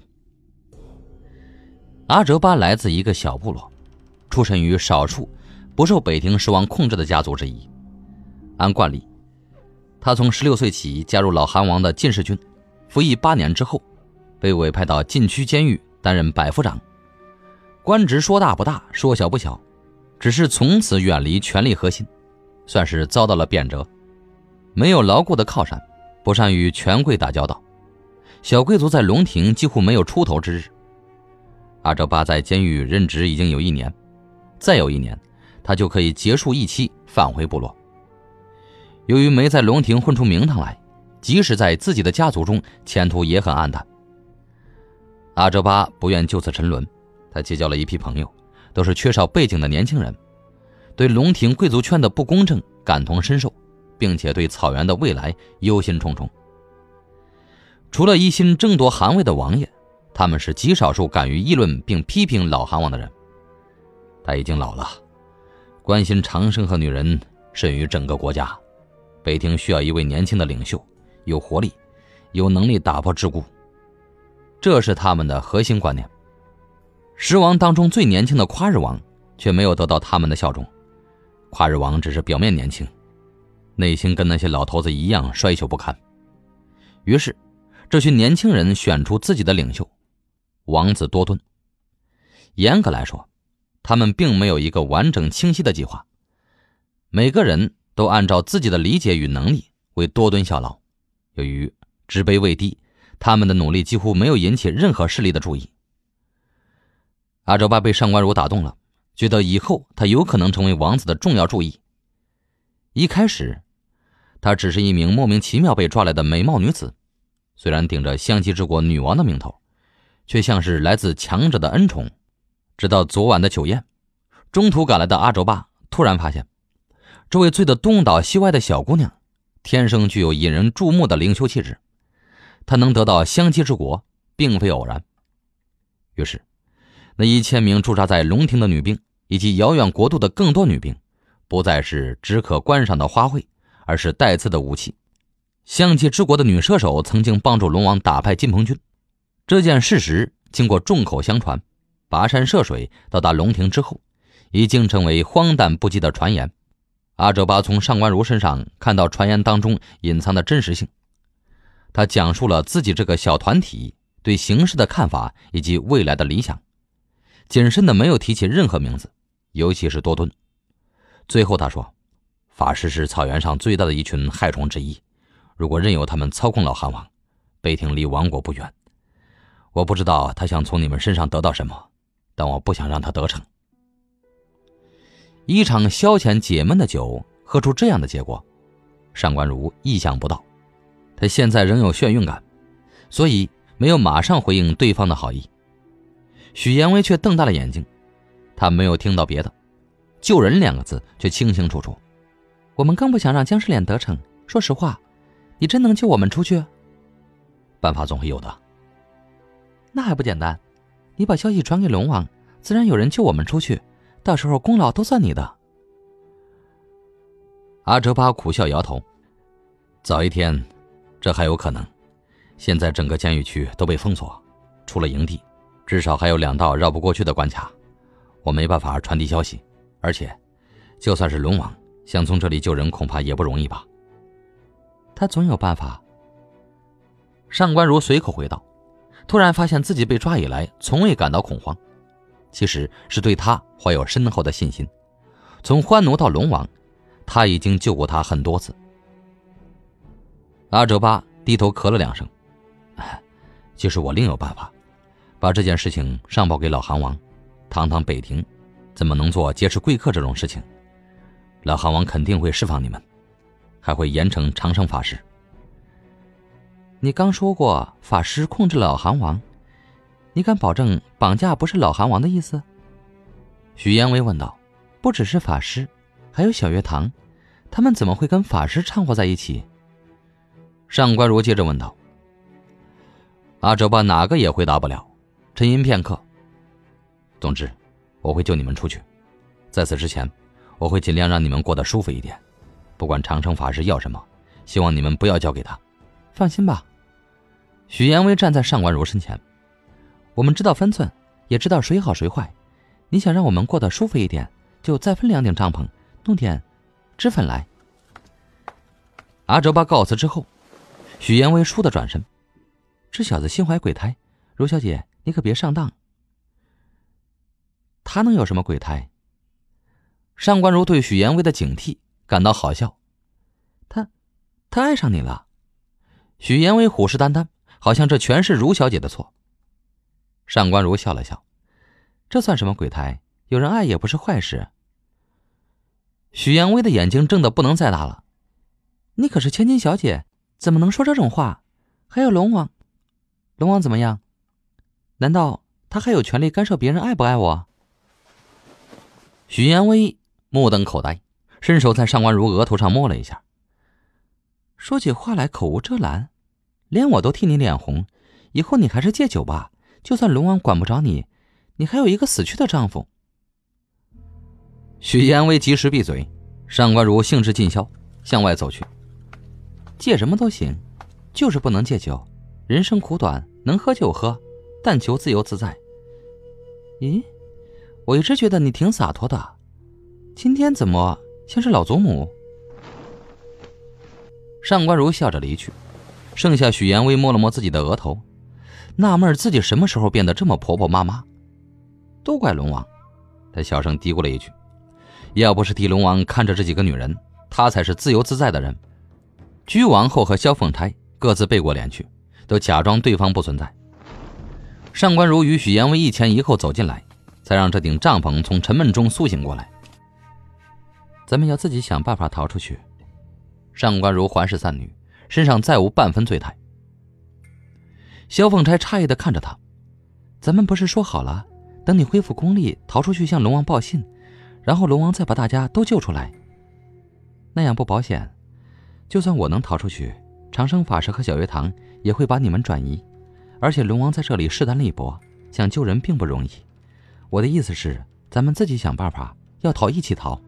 阿哲巴来自一个小部落，出身于少数不受北庭狮王控制的家族之一。按惯例，他从16岁起加入老韩王的禁士军，服役8年之后，被委派到禁区监狱担任百夫长，官职说大不大，说小不小，只是从此远离权力核心，算是遭到了贬谪。没有牢固的靠山，不善与权贵打交道，小贵族在龙庭几乎没有出头之日。阿哲巴在监狱任职已经有1年，再有1年，他就可以结束役期返回部落。由于没在龙庭混出名堂来，即使在自己的家族中，前途也很暗淡。阿哲巴不愿就此沉沦，他结交了一批朋友，都是缺少背景的年轻人，对龙庭贵族圈的不公正感同身受，并且对草原的未来忧心忡忡。除了一心争夺汗位的王爷，他们是极少数敢于议论并批评老韩王的人。他已经老了，关心长生和女人甚于整个国家，北庭需要一位年轻的领袖，有活力，有能力打破桎梏，这是他们的核心观念。10王当中最年轻的夸日王却没有得到他们的效忠，夸日王只是表面年轻，内心跟那些老头子一样衰朽不堪。于是这群年轻人选出自己的领袖王子多敦。严格来说，他们并没有一个完整清晰的计划，每个人都按照自己的理解与能力为多敦效劳。由于职卑位低，他们的努力几乎没有引起任何势力的注意。阿哲巴被上官如打动了，觉得以后他有可能成为王子的重要注意。一开始她只是一名莫名其妙被抓来的美貌女子，虽然顶着香积之国女王的名头，却像是来自强者的恩宠。直到昨晚的酒宴，中途赶来的阿哲巴突然发现，这位醉得东倒西歪的小姑娘天生具有引人注目的领袖气质，她能得到香积之国并非偶然。于是那1000名驻扎在龙庭的女兵以及遥远国度的更多女兵，不再是只可观赏的花卉，而是带刺的武器。香积之国的女射手曾经帮助龙王打败金鹏军，这件事实经过众口相传，跋山涉水到达龙庭之后，已经成为荒诞不羁的传言。阿哲巴从上官如身上看到传言当中隐藏的真实性，他讲述了自己这个小团体对形势的看法以及未来的理想，谨慎的没有提起任何名字，尤其是多敦。最后他说，法师是草原上最大的一群害虫之一，如果任由他们操控老韩王，北庭离亡国不远。我不知道他想从你们身上得到什么，但我不想让他得逞。一场消遣解闷的酒喝出这样的结果，上官如意想不到。他现在仍有眩晕感，所以没有马上回应对方的好意。许延威却瞪大了眼睛，他没有听到别的，救人2个字却清清楚楚。 我们更不想让姜士脸得逞，说实话，你真能救我们出去？ 办法总会有的， 那还不简单，你把消息传给龙王，自然有人救我们出去，到时候功劳都算你的。 阿哲巴苦笑摇头，早一天这还有可能，现在整个监狱区都被封锁，除了营地，至少还有2道绕不过去的关卡，我没办法传递消息，而且就算是龙王想从这里救人，恐怕也不容易吧。 他总有办法。上官如随口回道，突然发现自己被抓以来从未感到恐慌，其实是对他怀有深厚的信心。从欢奴到龙王，他已经救过他很多次。 阿哲巴低头咳了2声，其实我另有办法，把这件事情上报给老韩王。堂堂北庭怎么能做劫持贵客这种事情？老韩王肯定会释放你们，还会严惩长生法师。 你刚说过法师控制了老韩王，你敢保证绑架不是老韩王的意思？ 许延威问道。 不只是法师，还有小月堂，他们怎么会跟法师掺和在一起？ 上官如接着问道。阿哲巴哪个也回答不了，沉吟片刻。总之我会救你们出去，在此之前我会尽量让你们过得舒服一点，不管长生法师要什么，希望你们不要交给他。 放心吧。许延威站在上官如身前，我们知道分寸，也知道谁好谁坏，你想让我们过得舒服一点，就再分2顶帐篷，弄点脂粉来。 阿哲巴告辞之后，许延威倏地转身， 这小子心怀鬼胎，如小姐你可别上当。他能有什么鬼胎？ 上官如对许延威的警惕感到好笑。 他爱上你了？ 许延威虎视眈眈，好像这全是如小姐的错。 上官如笑了笑，这算什么鬼胎？有人爱也不是坏事。 许延威的眼睛睁得不能再大了。 你可是千金小姐，怎么能说这种话？还有龙王，龙王怎么样？难道他还有权利干涉别人爱不爱我？ 许延威目瞪口呆，伸手在上官如额头上摸了一下。 说起话来口无遮拦，连我都替你脸红，以后你还是戒酒吧，就算龙王管不着你，你还有一个死去的丈夫。 许延威及时闭嘴，上官如兴致尽消，向外走去。 戒什么都行，就是不能戒酒，人生苦短，能喝就喝，但求自由自在。咦，我一直觉得你挺洒脱的，今天怎么像是老祖母？ 上官如笑着离去，剩下许延威摸了摸自己的额头，纳闷自己什么时候变得这么婆婆妈妈。 都怪龙王， 他小声嘀咕了一句，要不是替龙王看着这几个女人，他才是自由自在的人。居王后和萧凤钗各自背过脸去，都假装对方不存在。上官如与许延威一前一后走进来，才让这顶帐篷从沉闷中苏醒过来。 咱们要自己想办法逃出去。 上官如环视三女，身上再无半分醉态。 萧凤钗诧异地看着他，咱们不是说好了，等你恢复功力逃出去向龙王报信，然后龙王再把大家都救出来？那样不保险，就算我能逃出去，长生法师和小月堂也会把你们转移，而且龙王在这里势单力薄，想救人并不容易。我的意思是，咱们自己想办法，要逃一起逃。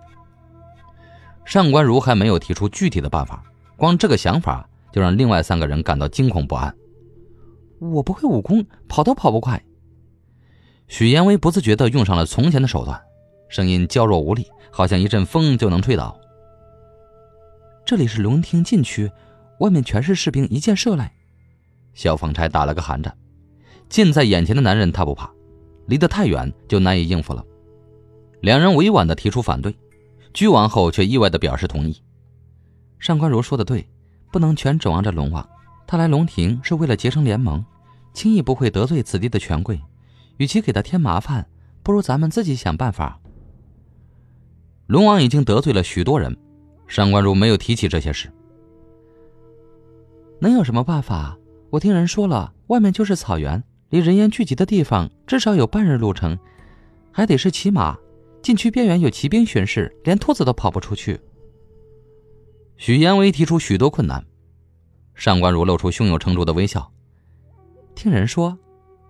上官如还没有提出具体的办法，光这个想法就让另外3个人感到惊恐不安。 我不会武功，跑都跑不快。 许延威不自觉地用上了从前的手段，声音娇弱无力，好像一阵风就能吹倒。 这里是龙庭禁区，外面全是士兵，一箭射来。 萧凤钗打了个寒战，近在眼前的男人他不怕，离得太远就难以应付了。2人委婉地提出反对，居王后却意外地表示同意。 上官如说的对，不能全指望着龙王，他来龙庭是为了结成联盟，轻易不会得罪此地的权贵，与其给他添麻烦，不如咱们自己想办法。 龙王已经得罪了许多人，上官如没有提起这些事。 能有什么办法？我听人说了，外面就是草原，离人烟聚集的地方至少有半日路程，还得是骑马，禁区边缘有骑兵巡视，连兔子都跑不出去。 许延威提出许多困难，上官如露出胸有成竹的微笑。 听人说，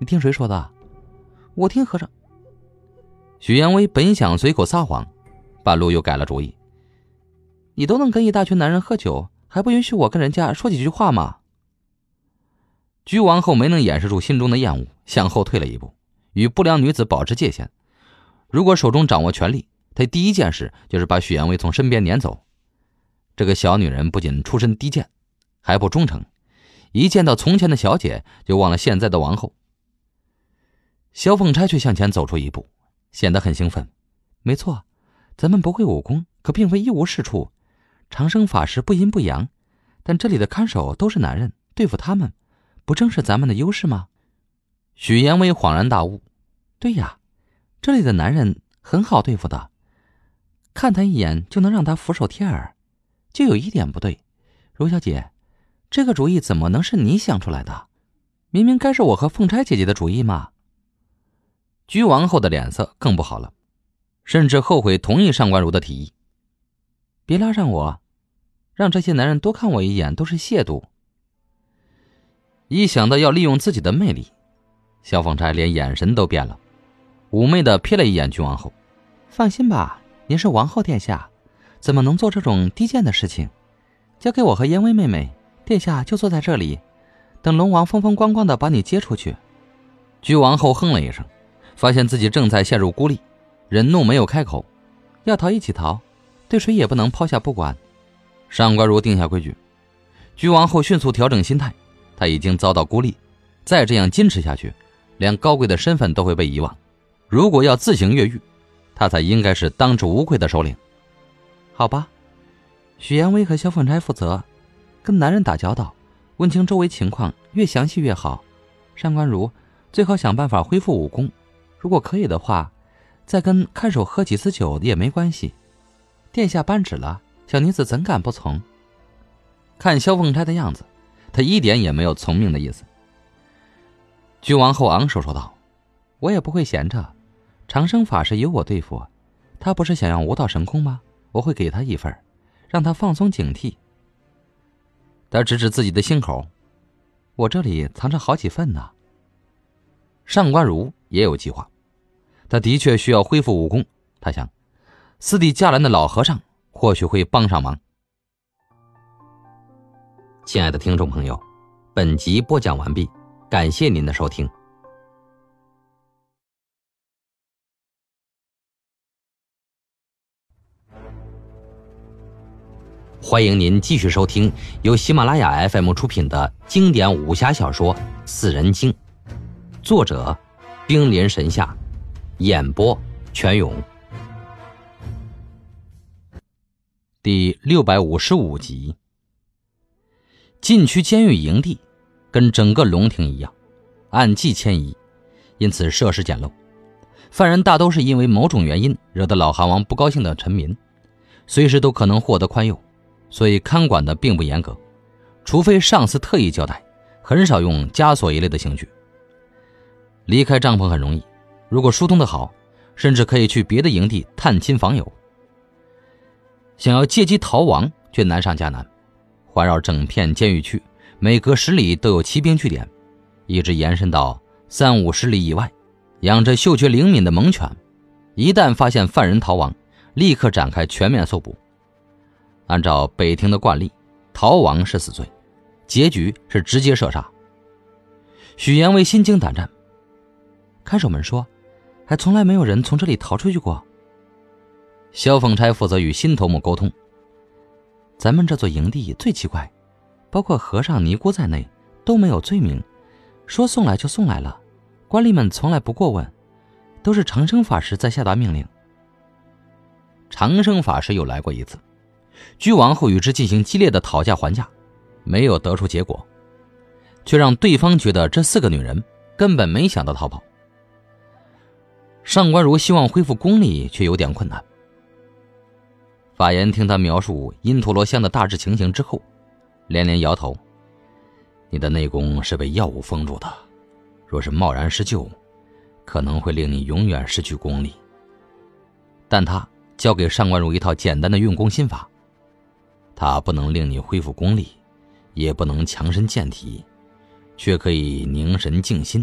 你听谁说的？我听和尚。 许延威本想随口撒谎，半路又改了主意。 你都能跟一大群男人喝酒，还不允许我跟人家说几句话吗？ 居王后没能掩饰住心中的厌恶，向后退了一步，与不良女子保持界限。如果手中掌握权力，她第一件事就是把许延威从身边撵走。这个小女人不仅出身低贱，还不忠诚，一见到从前的小姐就忘了现在的王后。萧凤钗却向前走出一步，显得很兴奋。 没错，咱们不会武功，可并非一无是处。长生法师不阴不阳，但这里的看守都是男人，对付他们不正是咱们的优势吗？ 许延威恍然大悟。 对呀，这里的男人很好对付的，看他一眼就能让他俯首帖耳。就有一点不对，柔小姐，这个主意怎么能是你想出来的？明明该是我和凤钗姐姐的主意嘛。 居王后的脸色更不好了，甚至后悔同意上官如的提议。 别拉上我，让这些男人多看我一眼都是亵渎。 一想到要利用自己的魅力，萧凤钗连眼神都变了，妩媚地瞥了一眼居王后。 放心吧，您是王后殿下，怎么能做这种低贱的事情？交给我和燕薇妹妹，殿下就坐在这里，等龙王风风光光地把你接出去。 居王后哼了一声，发现自己正在陷入孤立，忍怒没有开口。 要逃一起逃，对谁也不能抛下不管。 上官如定下规矩，居王后迅速调整心态，她已经遭到孤立，再这样矜持下去，连高贵的身份都会被遗忘。如果要自行越狱，她才应该是当之无愧的首领。 好吧，许延威和萧凤钗负责跟男人打交道，问清周围情况，越详细越好。上官如最好想办法恢复武功，如果可以的话，再跟看守喝几次酒也没关系。殿下颁旨了，小女子怎敢不从？ 看萧凤钗的样子，她一点也没有从命的意思。 居王后昂首说道：“我也不会闲着，长生法师由我对付，他不是想要无道神功吗？我会给他一份，让他放松警惕。” 他指指自己的心口：“ 我这里藏着好几份呢。” 上官如也有计划，他的确需要恢复武功。他想，四地伽蓝的老和尚或许会帮上忙。亲爱的听众朋友，本集播讲完毕，感谢您的收听。欢迎您继续收听由喜马拉雅 FM 出品的经典武侠小说《四人经》，作者冰林神夏，演播全勇。第655集。禁区监狱营地跟整个龙庭一样，按季迁移，因此设施简陋。犯人大都是因为某种原因惹得老韩王不高兴的臣民，随时都可能获得宽宥，所以看管的并不严格，除非上司特意交代，很少用枷锁一类的刑具。离开帐篷很容易，如果疏通的好，甚至可以去别的营地探亲访友。想要借机逃亡却难上加难，环绕整片监狱区，每隔10里都有骑兵据点，一直延伸到30-50里以外，养着嗅觉灵敏的猛犬，一旦发现犯人逃亡，立刻展开全面搜捕。按照北庭的惯例，逃亡是死罪，结局是直接射杀。许延威心惊胆战， 看守们说，还从来没有人从这里逃出去过。 萧凤钗负责与新头目沟通。 咱们这座营地最奇怪，包括和尚尼姑在内都没有罪名，说送来就送来了，官吏们从来不过问，都是长生法师在下达命令。 长生法师又来过一次，居王后与之进行激烈的讨价还价，没有得出结果，却让对方觉得这4个女人根本没想到逃跑。上官如希望恢复功力，却有点困难。法言听他描述因陀罗香的大致情形之后，连连摇头：“你的内功是被药物封住的，若是贸然施救，可能会令你永远失去功力。”但他交给上官如一套简单的运功心法，它不能令你恢复功力，也不能强身健体，却可以凝神静心，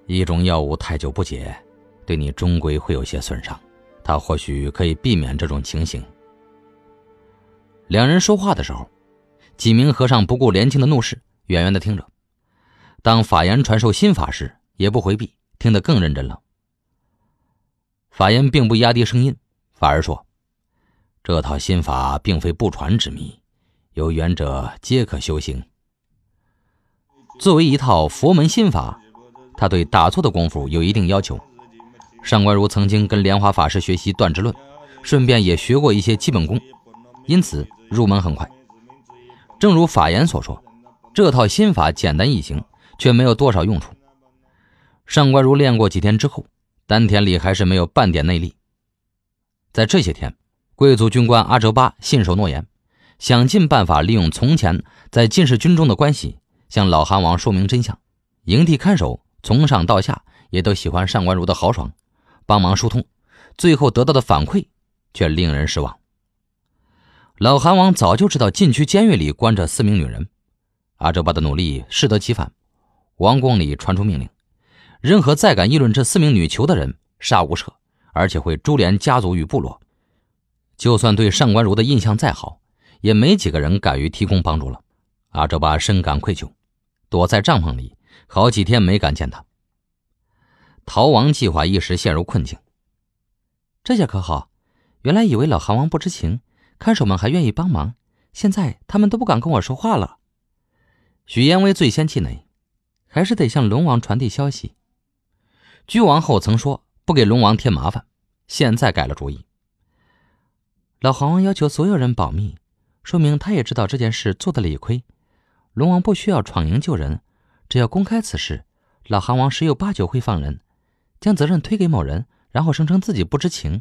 一种药物太久不解，对你终归会有些损伤，它或许可以避免这种情形。 两人说话的时候，几名和尚不顾连青的怒视，远远地听着。当法言传授心法时，也不回避，听得更认真了。法言并不压低声音，反而说： 这套心法并非不传之秘，有缘者皆可修行。 作为一套佛门心法，他对打坐的功夫有一定要求。上官如曾经跟莲花法师学习断指论，顺便也学过一些基本功，因此入门很快。正如法言所说，这套心法简单易行，却没有多少用处。上官如练过几天之后，丹田里还是没有半点内力。在这些天，贵族军官阿哲巴信守诺言，想尽办法利用从前在进士军中的关系，向老韩王说明真相。营地看守从上到下也都喜欢上官如的豪爽，帮忙疏通，最后得到的反馈却令人失望。老韩王早就知道禁区监狱里关着4名女人，阿哲巴的努力适得其反。王宫里传出命令，任何再敢议论这4名女囚的人，杀无赦，而且会株连家族与部落。就算对上官如的印象再好，也没几个人敢于提供帮助了。阿哲巴深感愧疚，躲在帐篷里好几天没敢见他。逃亡计划一时陷入困境。这下可好，原来以为老韩王不知情，看守们还愿意帮忙，现在他们都不敢跟我说话了。许延威最先气馁，还是得向龙王传递消息。居王后曾说不给龙王添麻烦，现在改了主意。老韩王要求所有人保密，说明他也知道这件事做得理亏。龙王不需要闯营救人，只要公开此事，老韩王十有八九会放人，将责任推给某人，然后声称自己不知情。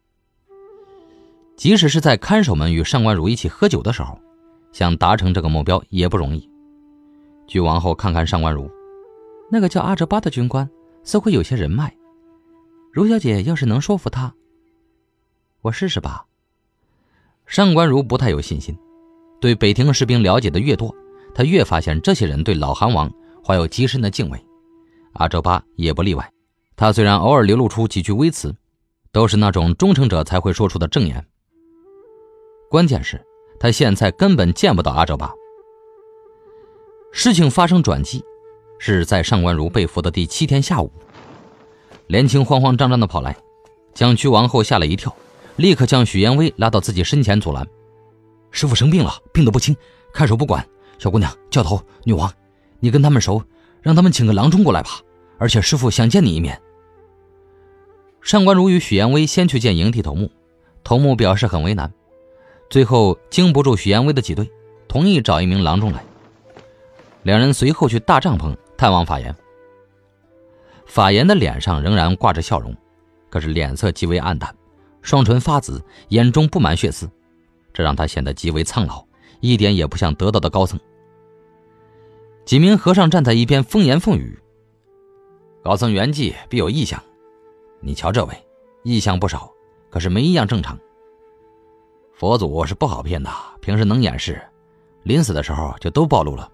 即使是在看守们与上官如一起喝酒的时候，想达成这个目标也不容易。居王后看看上官如，那个叫阿哲巴的军官似乎有些人脉，如小姐要是能说服他，我试试吧。上官如不太有信心，对北庭士兵了解的越多，他越发现这些人对老韩王怀有极深的敬畏。阿哲巴也不例外，他虽然偶尔流露出几句微词，都是那种忠诚者才会说出的正言。关键是他现在根本见不到阿哲巴。事情发生转机是在上官如被俘的第7天下午，连青慌慌张张地跑来，将居王后吓了一跳，立刻将许延威拉到自己身前阻拦。师父生病了，病得不轻，看守不管。小姑娘，教头，女王，你跟他们熟，让他们请个郎中过来吧，而且师父想见你一面。上官如与许延威先去见营地头目，头目表示很为难，最后经不住许延威的挤兑，同意找一名郎中来。两人随后去大帐篷探望法言。法言的脸上仍然挂着笑容，可是脸色极为暗淡，双唇发紫，眼中布满血丝，这让他显得极为苍老，一点也不像得道的高僧。几名和尚站在一边风言风语，高僧圆寂必有异象，你瞧这位异象不少，可是没一样正常。佛祖是不好骗的，平时能掩饰，临死的时候就都暴露了。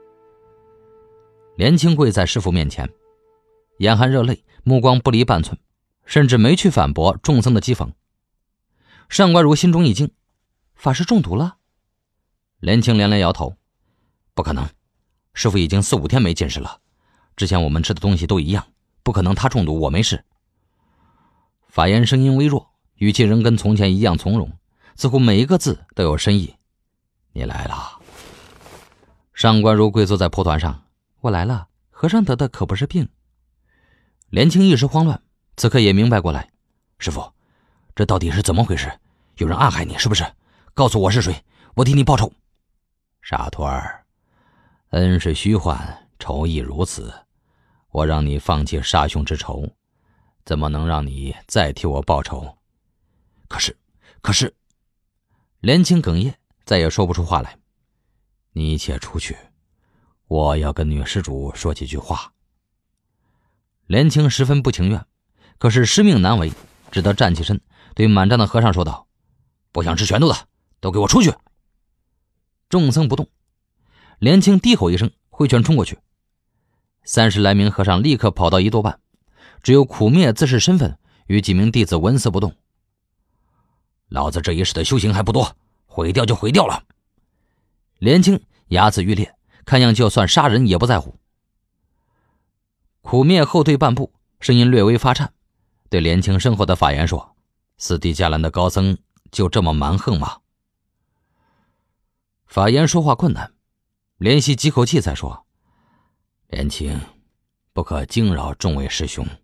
连青跪在师父面前，眼含热泪，目光不离半寸，甚至没去反驳众僧的讥讽。上官如心中一惊，法师中毒了？连青连连摇头，不可能，师父已经4、5天没进食了，之前我们吃的东西都一样，不可能他中毒，我没事。法言声音微弱，语气仍跟从前一样从容，似乎每一个字都有深意。你来了。上官如跪坐在蒲团上，我来了，和尚得的可不是病。连青一时慌乱，此刻也明白过来，师父，这到底是怎么回事？有人暗害你是不是？告诉我是谁，我替你报仇。 傻徒儿，恩是虚幻，仇亦如此。我让你放弃杀兄之仇，怎么能让你再替我报仇？ 可是，连青哽咽，再也说不出话来。 你且出去，我要跟女施主说几句话。 连青十分不情愿，可是师命难违，只得站起身，对满帐的和尚说道：不想吃拳头的，都给我出去。众僧不动，连青低吼一声，挥拳冲过去。 30来名和尚立刻跑到一多半，只有苦灭自恃身份，与几名弟子纹丝不动。老子这一世的修行还不多，毁掉就毁掉了。连青牙眦欲裂，看样就算杀人也不在乎。苦灭后退半步，声音略微发颤，对连青身后的法言说：四地伽蓝的高僧就这么蛮横吗？法言说话困难，连吸几口气才说：连青，不可惊扰众位师兄。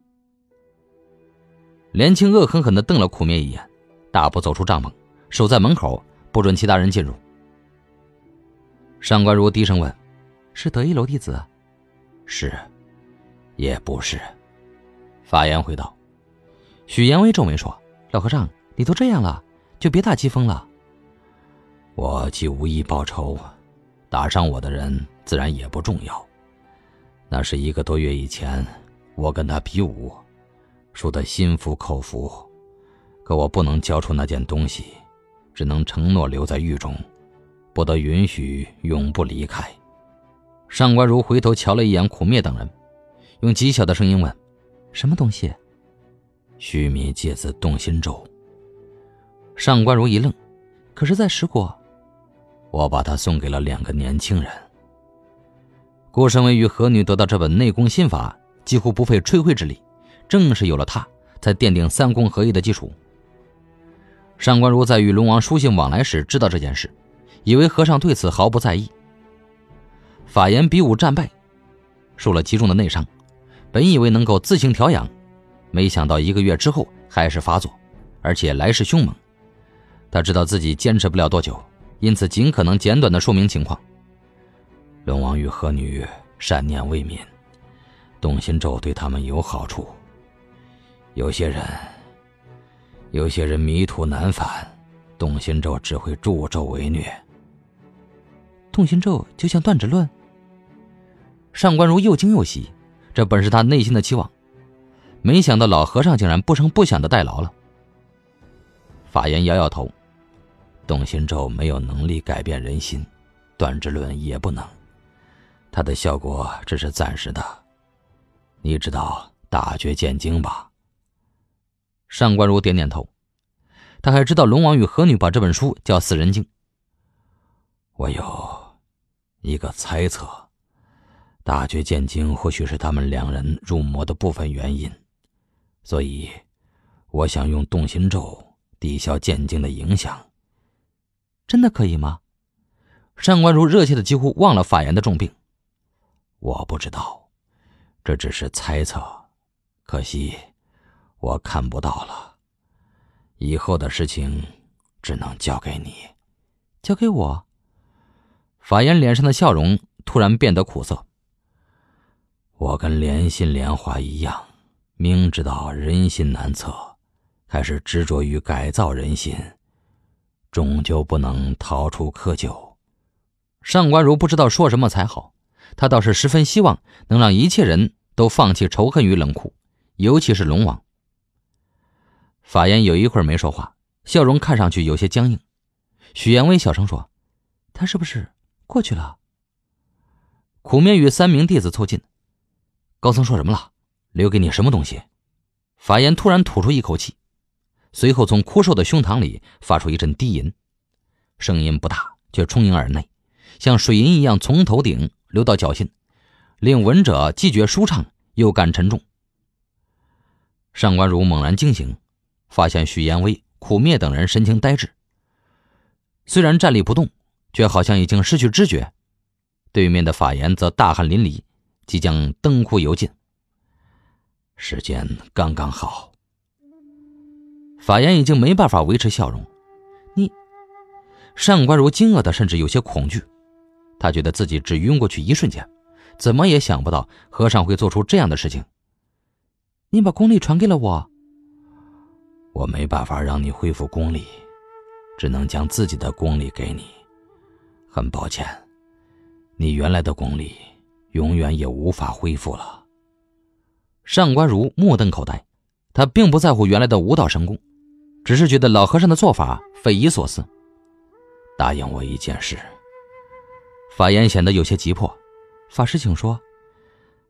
连青恶狠狠地瞪了苦灭一眼，大步走出帐篷，守在门口，不准其他人进入。上官如低声问：是得一楼弟子？是，也不是。法言回道。许延威皱眉说：老和尚，你都这样了，就别打机锋了。我既无意报仇，打伤我的人自然也不重要。那是1个多月以前，我跟他比武，输得心服口服，可我不能交出那件东西，只能承诺留在狱中，不得允许永不离开。上官如回头瞧了一眼苦灭等人，用极小的声音问：什么东西？须弥芥子动心咒。上官如一愣，可是在石国，我把它送给了2个年轻人。顾神为与何女得到这本内功心法，几乎不费吹灰之力，正是有了它，才奠定3功合一的基础。上官如在与龙王书信往来时知道这件事，以为和尚对此毫不在意。法言比武战败，受了极重的内伤，本以为能够自行调养，没想到1个月之后还是发作，而且来势凶猛。他知道自己坚持不了多久，因此尽可能简短地说明情况。龙王与和女善念未泯，动心咒对他们有好处。有些人迷途难返，动心咒只会助纣为虐。动心咒就像断指论？上官如又惊又喜，这本是他内心的期望，没想到老和尚竟然不声不响地代劳了。法言摇摇头，动心咒没有能力改变人心，断指论也不能，它的效果只是暂时的。你知道大觉剑经吧？上官如点点头，他还知道龙王与和女把这本书叫死人经。我有一个猜测，大觉剑经或许是他们2人入魔的部分原因，所以我想用动心咒抵消剑经的影响。真的可以吗？上官如热切的几乎忘了法言的重病。我不知道，这只是猜测，可惜我看不到了。以后的事情只能交给你。交给我？法言脸上的笑容突然变得苦涩。我跟莲心莲花一样，明知道人心难测，开始执着于改造人心，终究不能逃出窠臼。上官如不知道说什么才好，他倒是十分希望能让一切人都放弃仇恨与冷酷，尤其是龙王。法言有一会儿没说话，笑容看上去有些僵硬。许延威小声说：他是不是过去了？苦面与3名弟子凑近。高僧说什么了？留给你什么东西？法言突然吐出一口气，随后从枯瘦的胸膛里发出一阵低吟，声音不大，却充盈耳内，像水银一样从头顶流到脚心，令闻者既觉舒畅又感沉重。上官如猛然惊醒，发现许延威、苦灭等人神情呆滞，虽然站立不动，却好像已经失去知觉。对面的法言则大汗淋漓，即将灯枯油尽。时间刚刚好。法言已经没办法维持笑容。你……上官如惊愕的甚至有些恐惧，他觉得自己只晕过去一瞬间，怎么也想不到和尚会做出这样的事情。你把功力传给了我？我没办法让你恢复功力，只能将自己的功力给你。很抱歉，你原来的功力永远也无法恢复了。上官如目瞪口呆，他并不在乎原来的武道神功，只是觉得老和尚的做法匪夷所思。答应我一件事。法言显得有些急迫。法师请说。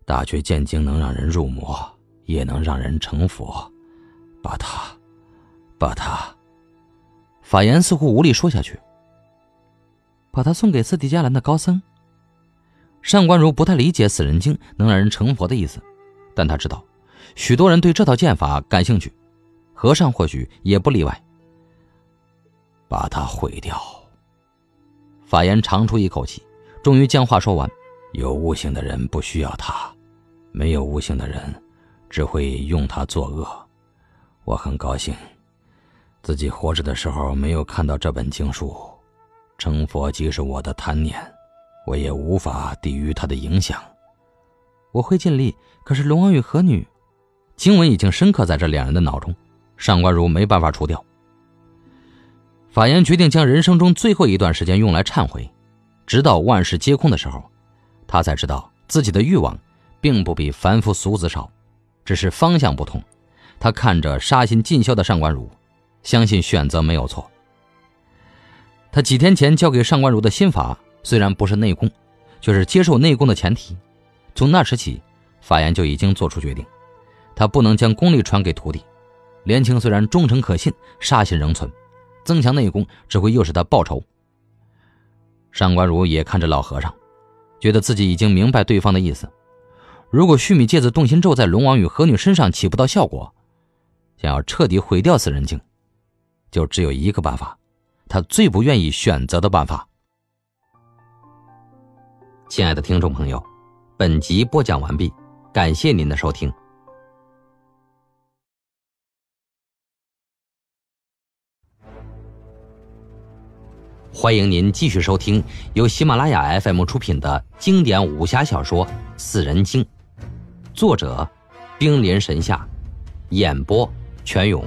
大觉剑经能让人入魔，也能让人成佛。把他…… 法言似乎无力说下去。把他送给斯蒂加兰的高僧。上官如不太理解死人经能让人成佛的意思，但他知道许多人对这套剑法感兴趣，和尚或许也不例外。 把它毁掉。 法言长出一口气，终于将话说完。 有悟性的人不需要它，没有悟性的人只会用它作恶。我很高兴自己活着的时候没有看到这本经书，成佛即是我的贪念，我也无法抵御它的影响。 我会尽力，可是龙王与河女，经文已经深刻在这两人的脑中，上官如没办法除掉。法言决定将人生中最后一段时间用来忏悔，直到万事皆空的时候，他才知道自己的欲望并不比凡夫俗子少，只是方向不同。他看着杀心尽消的上官如，相信选择没有错。他几天前交给上官如的心法虽然不是内功，却是接受内功的前提。从那时起，法言就已经做出决定，他不能将功力传给徒弟。连青虽然忠诚可信，杀心仍存，增强内功只会诱使他报仇。上官如也看着老和尚，觉得自己已经明白对方的意思。如果须弥芥子动心咒在龙王与河女身上起不到效果，想要彻底毁掉死人境，就只有一个办法，他最不愿意选择的办法。亲爱的听众朋友，本集播讲完毕，感谢您的收听。欢迎您继续收听由喜马拉雅 FM 出品的经典武侠小说《死人经》，作者冰莲神下，演播全勇。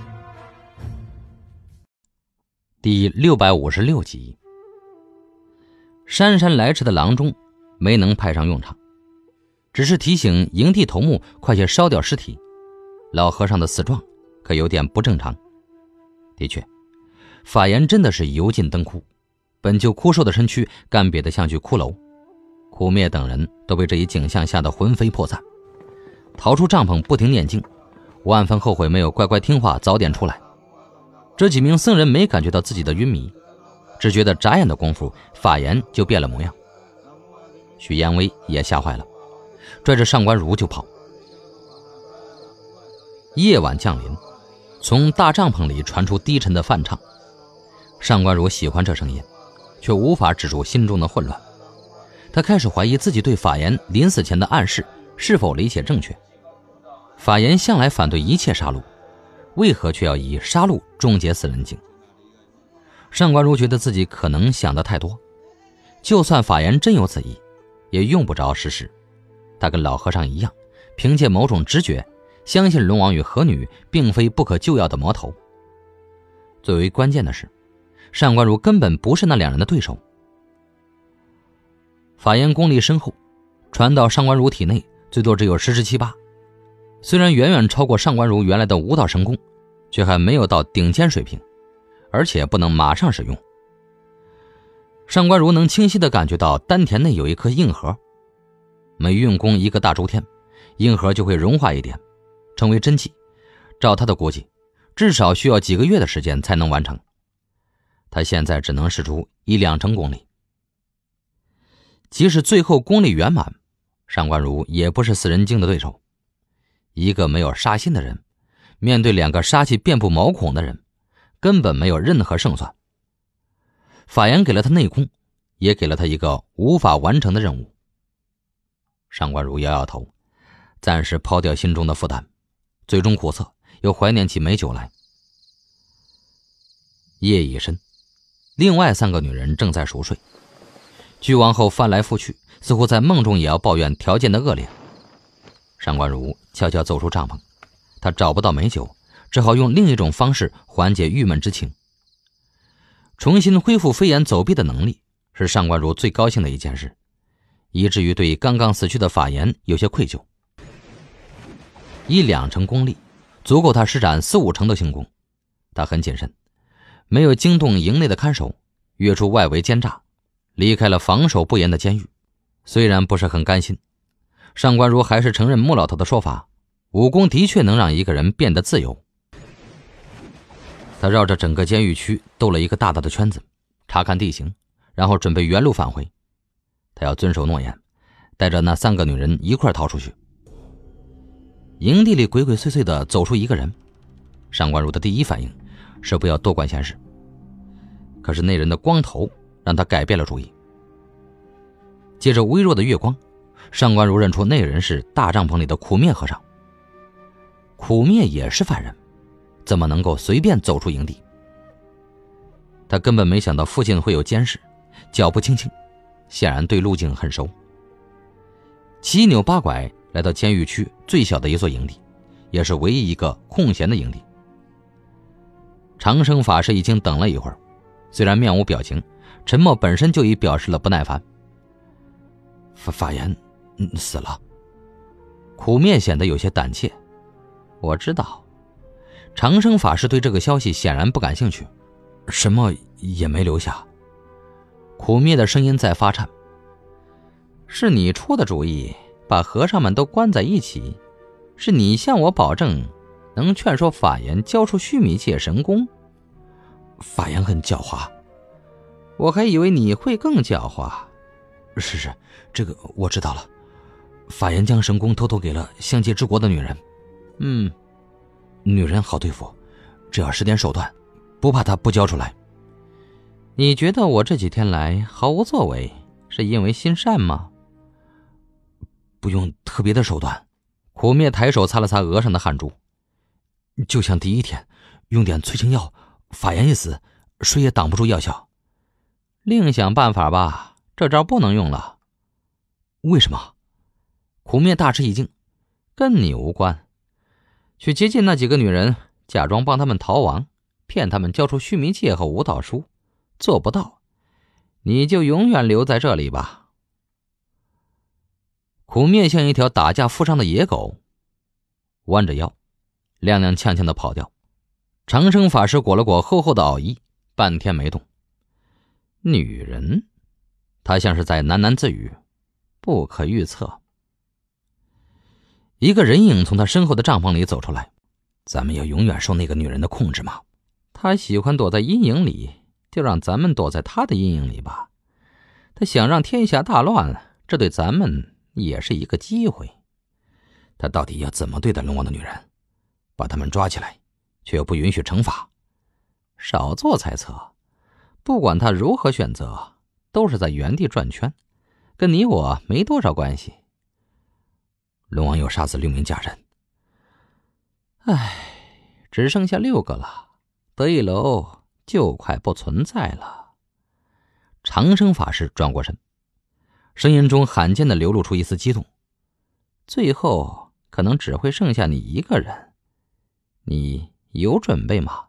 第656集。姗姗来迟的郎中没能派上用场，只是提醒营地头目快些烧掉尸体。老和尚的死状可有点不正常。的确，法言真的是油尽灯枯，本就枯瘦的身躯干瘪得像具骷髅。苦灭等人都被这一景象吓得魂飞魄散，逃出帐篷不停念经，万分后悔没有乖乖听话早点出来。这几名僧人没感觉到自己的晕迷，只觉得眨眼的功夫法言就变了模样。许延威也吓坏了，拽着上官如就跑。夜晚降临，从大帐篷里传出低沉的梵唱。上官如喜欢这声音，却无法止住心中的混乱。他开始怀疑自己对法言临死前的暗示是否理解正确。法言向来反对一切杀戮，为何却要以杀戮终结死人境？上官如觉得自己可能想得太多，就算法言真有此意，也用不着实施。他跟老和尚一样，凭借某种直觉，相信龙王与河女并非不可救药的魔头。最为关键的是，上官如根本不是那两人的对手。法言功力深厚，传到上官如体内最多只有10之7八，虽然远远超过上官如原来的无道神功，却还没有到顶尖水平，而且不能马上使用。上官如能清晰地感觉到丹田内有一颗硬核，每运功一个大周天，硬核就会融化一点，成为真气。照他的估计，至少需要几个月的时间才能完成。他现在只能使出1-2成功力。即使最后功力圆满，上官如也不是死人境的对手。一个没有杀心的人，面对2个杀气遍布毛孔的人，根本没有任何胜算。法言给了他内功，也给了他一个无法完成的任务。上官如摇摇头，暂时抛掉心中的负担，嘴中苦涩，又怀念起美酒来。夜已深，另外3个女人正在熟睡。巨王后翻来覆去，似乎在梦中也要抱怨条件的恶劣。上官如悄悄走出帐篷，她找不到美酒，只好用另一种方式缓解郁闷之情。重新恢复飞檐走壁的能力，是上官如最高兴的一件事，以至于对刚刚死去的法言有些愧疚。1-2成功力足够他施展4-5成的轻功。他很谨慎，没有惊动营内的看守，跃出外围奸诈，离开了防守不严的监狱。虽然不是很甘心， 上官如还是承认穆老头的说法，武功的确能让一个人变得自由。他绕着整个监狱区兜了一个大大的圈子，查看地形，然后准备原路返回。他要遵守诺言，带着那3个女人一块逃出去。营地里鬼鬼祟祟地走出一个人，上官如的第一反应是不要多管闲事，可是那人的光头让他改变了主意。借着微弱的月光，上官如认出那人是大帐篷里的苦灭和尚。苦灭也是犯人，怎么能够随便走出营地？他根本没想到附近会有监视，脚步轻轻，显然对路径很熟。七扭八拐来到监狱区最小的一座营地，也是唯一一个空闲的营地。长生法师已经等了一会儿，虽然面无表情，沉默本身就已表示了不耐烦。法言死了。苦灭显得有些胆怯。我知道，长生法师对这个消息显然不感兴趣，什么也没留下。苦灭的声音在发颤。是你出的主意，把和尚们都关在一起，是你向我保证能劝说法言交出须弥界神功。 法言很狡猾。 我还以为你会更狡猾。 是，这个我知道了。法言将神功偷偷给了相界之国的女人。女人好对付，只要使点手段，不怕她不交出来。 你觉得我这几天来毫无作为，是因为心善吗？ 不用特别的手段。 苦灭抬手擦了擦额上的汗珠。 就像第一天用点催情药，法言一死，谁也挡不住药效。 另想办法吧，这招不能用了。 为什么？ 苦灭大吃一惊。跟你无关。去接近那几个女人，假装帮他们逃亡，骗他们交出须弥戒和舞蹈书，做不到，你就永远留在这里吧。苦灭像一条打架负伤的野狗，弯着腰踉踉跄跄地跑掉。长生法师裹了裹厚厚的袄衣，半天没动。女人，他像是在喃喃自语，不可预测。一个人影从他身后的帐篷里走出来。 咱们要永远受那个女人的控制吗？ 他喜欢躲在阴影里，就让咱们躲在他的阴影里吧。他想让天下大乱，这对咱们也是一个机会。 他到底要怎么对待龙王的女人？把他们抓起来，却又不允许惩罚。 少做猜测，不管他如何选择，都是在原地转圈，跟你我没多少关系。 龙王又杀死6名家人。 只剩下6个了，得意楼就快不存在了。长生法师转过身，声音中罕见地流露出一丝激动。最后可能只会剩下你一个人，你有准备吗？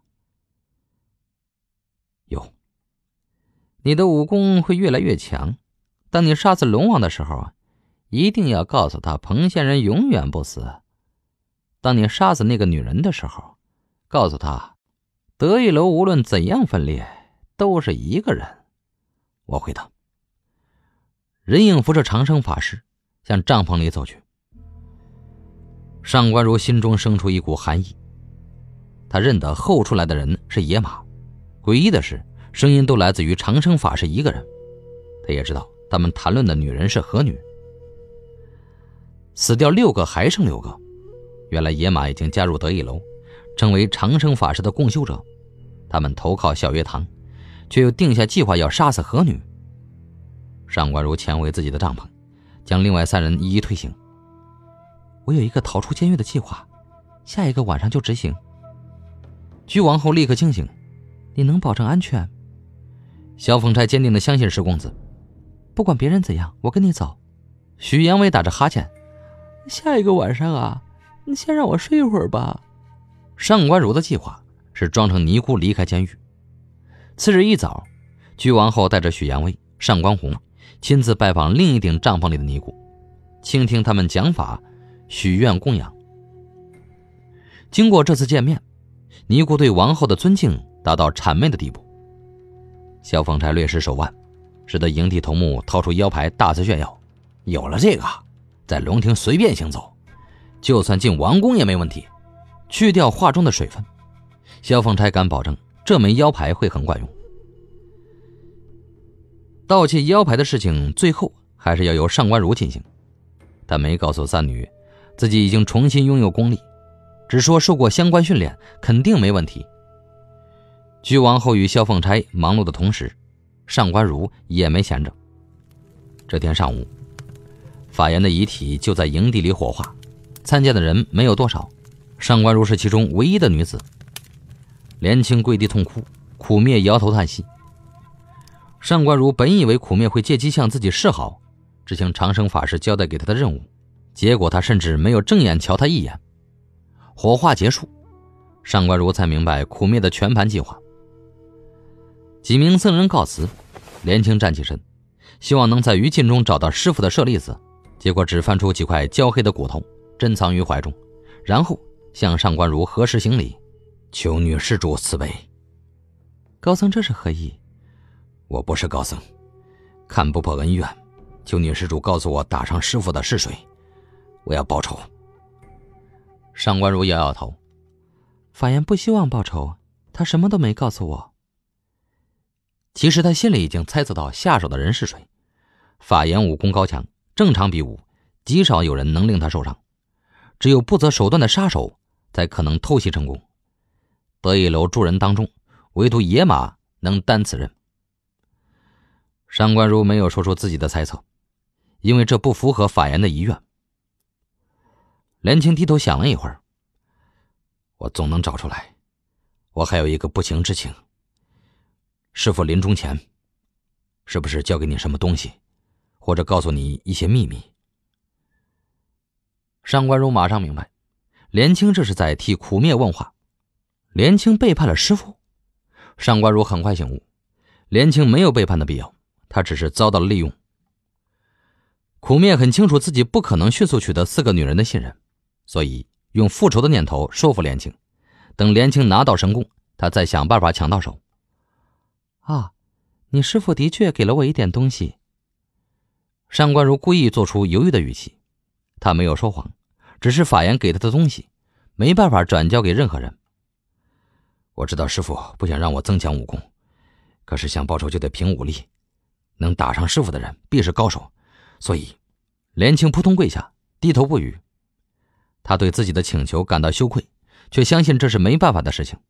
有。 你的武功会越来越强，当你杀死龙王的时候，一定要告诉他彭仙人永远不死。当你杀死那个女人的时候，告诉他得意楼无论怎样分裂，都是一个人。 我会的。 人影扶着长生法师向帐篷里走去。上官如心中生出一股寒意，他认得后出来的人是野马，诡异的是声音都来自于长生法师一个人。他也知道他们谈论的女人是何女。死掉6个还剩6个，原来野马已经加入得意楼，成为长生法师的共修者。他们投靠小月堂，却又定下计划要杀死何女。上官如潜回自己的帐篷，将另外3人一一推醒。我有一个逃出监狱的计划，下一个晚上就执行。居王后立刻清醒，你能保证安全？萧凤钗坚定地相信十公子，不管别人怎样，我跟你走。许延伟打着哈欠，下一个晚上啊，你先让我睡一会儿吧。上官如的计划是装成尼姑离开监狱。次日一早，居王后带着许延威、上官红亲自拜访另一顶帐篷里的尼姑，倾听他们讲法，许愿供养。经过这次见面，尼姑对王后的尊敬达到谄媚的地步。萧凤钗略施手腕，使得营地头目掏出腰牌，大肆炫耀：有了这个， 在龙庭随便行走，就算进王宫也没问题。去掉画中的水分，萧凤钗敢保证这枚腰牌会很管用。盗窃腰牌的事情最后还是要由上官如进行，他没告诉三女自己已经重新拥有功力，只说受过相关训练，肯定没问题。居王后与萧凤钗忙碌的同时，上官如也没闲着。这天上午，法言的遗体就在营地里火化，参加的人没有多少，上官如是其中唯一的女子。莲青跪地痛哭，苦灭摇头叹息。上官如本以为苦灭会借机向自己示好，执行长生法师交代给他的任务，结果他甚至没有正眼瞧他一眼。火化结束，上官如才明白苦灭的全盘计划。几名僧人告辞，莲青站起身，希望能在余烬中找到师傅的舍利子，结果只翻出几块焦黑的骨头，珍藏于怀中，然后向上官如合十行礼，求女施主慈悲。 高僧这是何意？ 我不是高僧，看不破恩怨，求女施主告诉我打伤师傅的是谁，我要报仇。上官如摇摇头， 法言不希望报仇，他什么都没告诉我。 其实他心里已经猜测到下手的人是谁。法言武功高强，正常比武极少有人能令他受伤，只有不择手段的杀手才可能偷袭成功。得意楼诸人当中，唯独野马能担此任。上官如没有说出自己的猜测，因为这不符合法言的遗愿。莲青低头想了一会儿，我总能找出来。我还有一个不情之请，师父临终前是不是交给你什么东西，或者告诉你一些秘密？上官如马上明白，莲青这是在替苦灭问话。莲青背叛了师父？上官如很快醒悟，莲青没有背叛的必要，他只是遭到了利用。苦灭很清楚自己不可能迅速取得4个女人的信任，所以用复仇的念头说服莲青，等莲青拿到神功，他再想办法抢到手。 啊，你师父的确给了我一点东西。 上官如故意做出犹豫的语气，他没有说谎，只是法言给他的东西没办法转交给任何人。我知道师父不想让我增强武功，可是想报仇就得凭武力，能打伤师父的人必是高手，所以莲青扑通跪下，低头不语。他对自己的请求感到羞愧，却相信这是没办法的事情。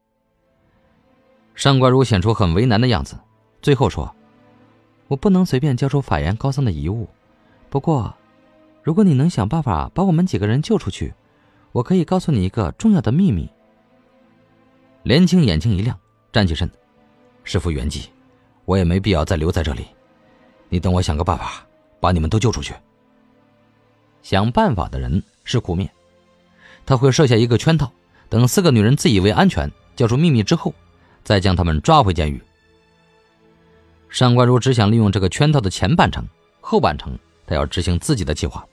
上官如显出很为难的样子，最后说， 我不能随便交出法言高僧的遗物，不过如果你能想办法把我们几个人救出去，我可以告诉你一个重要的秘密。 莲青眼睛一亮，站起身，师父圆寂，我也没必要再留在这里，你等我想个办法把你们都救出去。想办法的人是苦灭，他会设下一个圈套，等4个女人自以为安全，交出秘密之后，再将他们抓回监狱。上官如只想利用这个圈套的前半程，后半程他要执行自己的计划。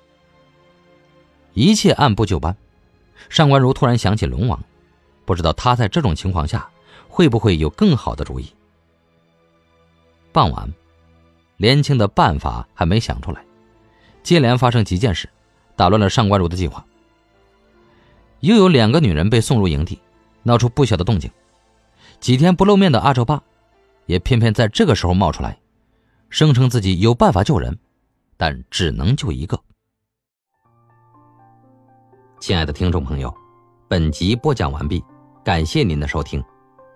一切按部就班。上官如突然想起龙王，不知道他在这种情况下会不会有更好的主意。傍晚，莲青的办法还没想出来，接连发生几件事，打乱了上官如的计划。又有2个女人被送入营地，闹出不小的动静。几天不露面的阿周巴也偏偏在这个时候冒出来，声称自己有办法救人，但只能救一个。亲爱的听众朋友，本集播讲完毕，感谢您的收听。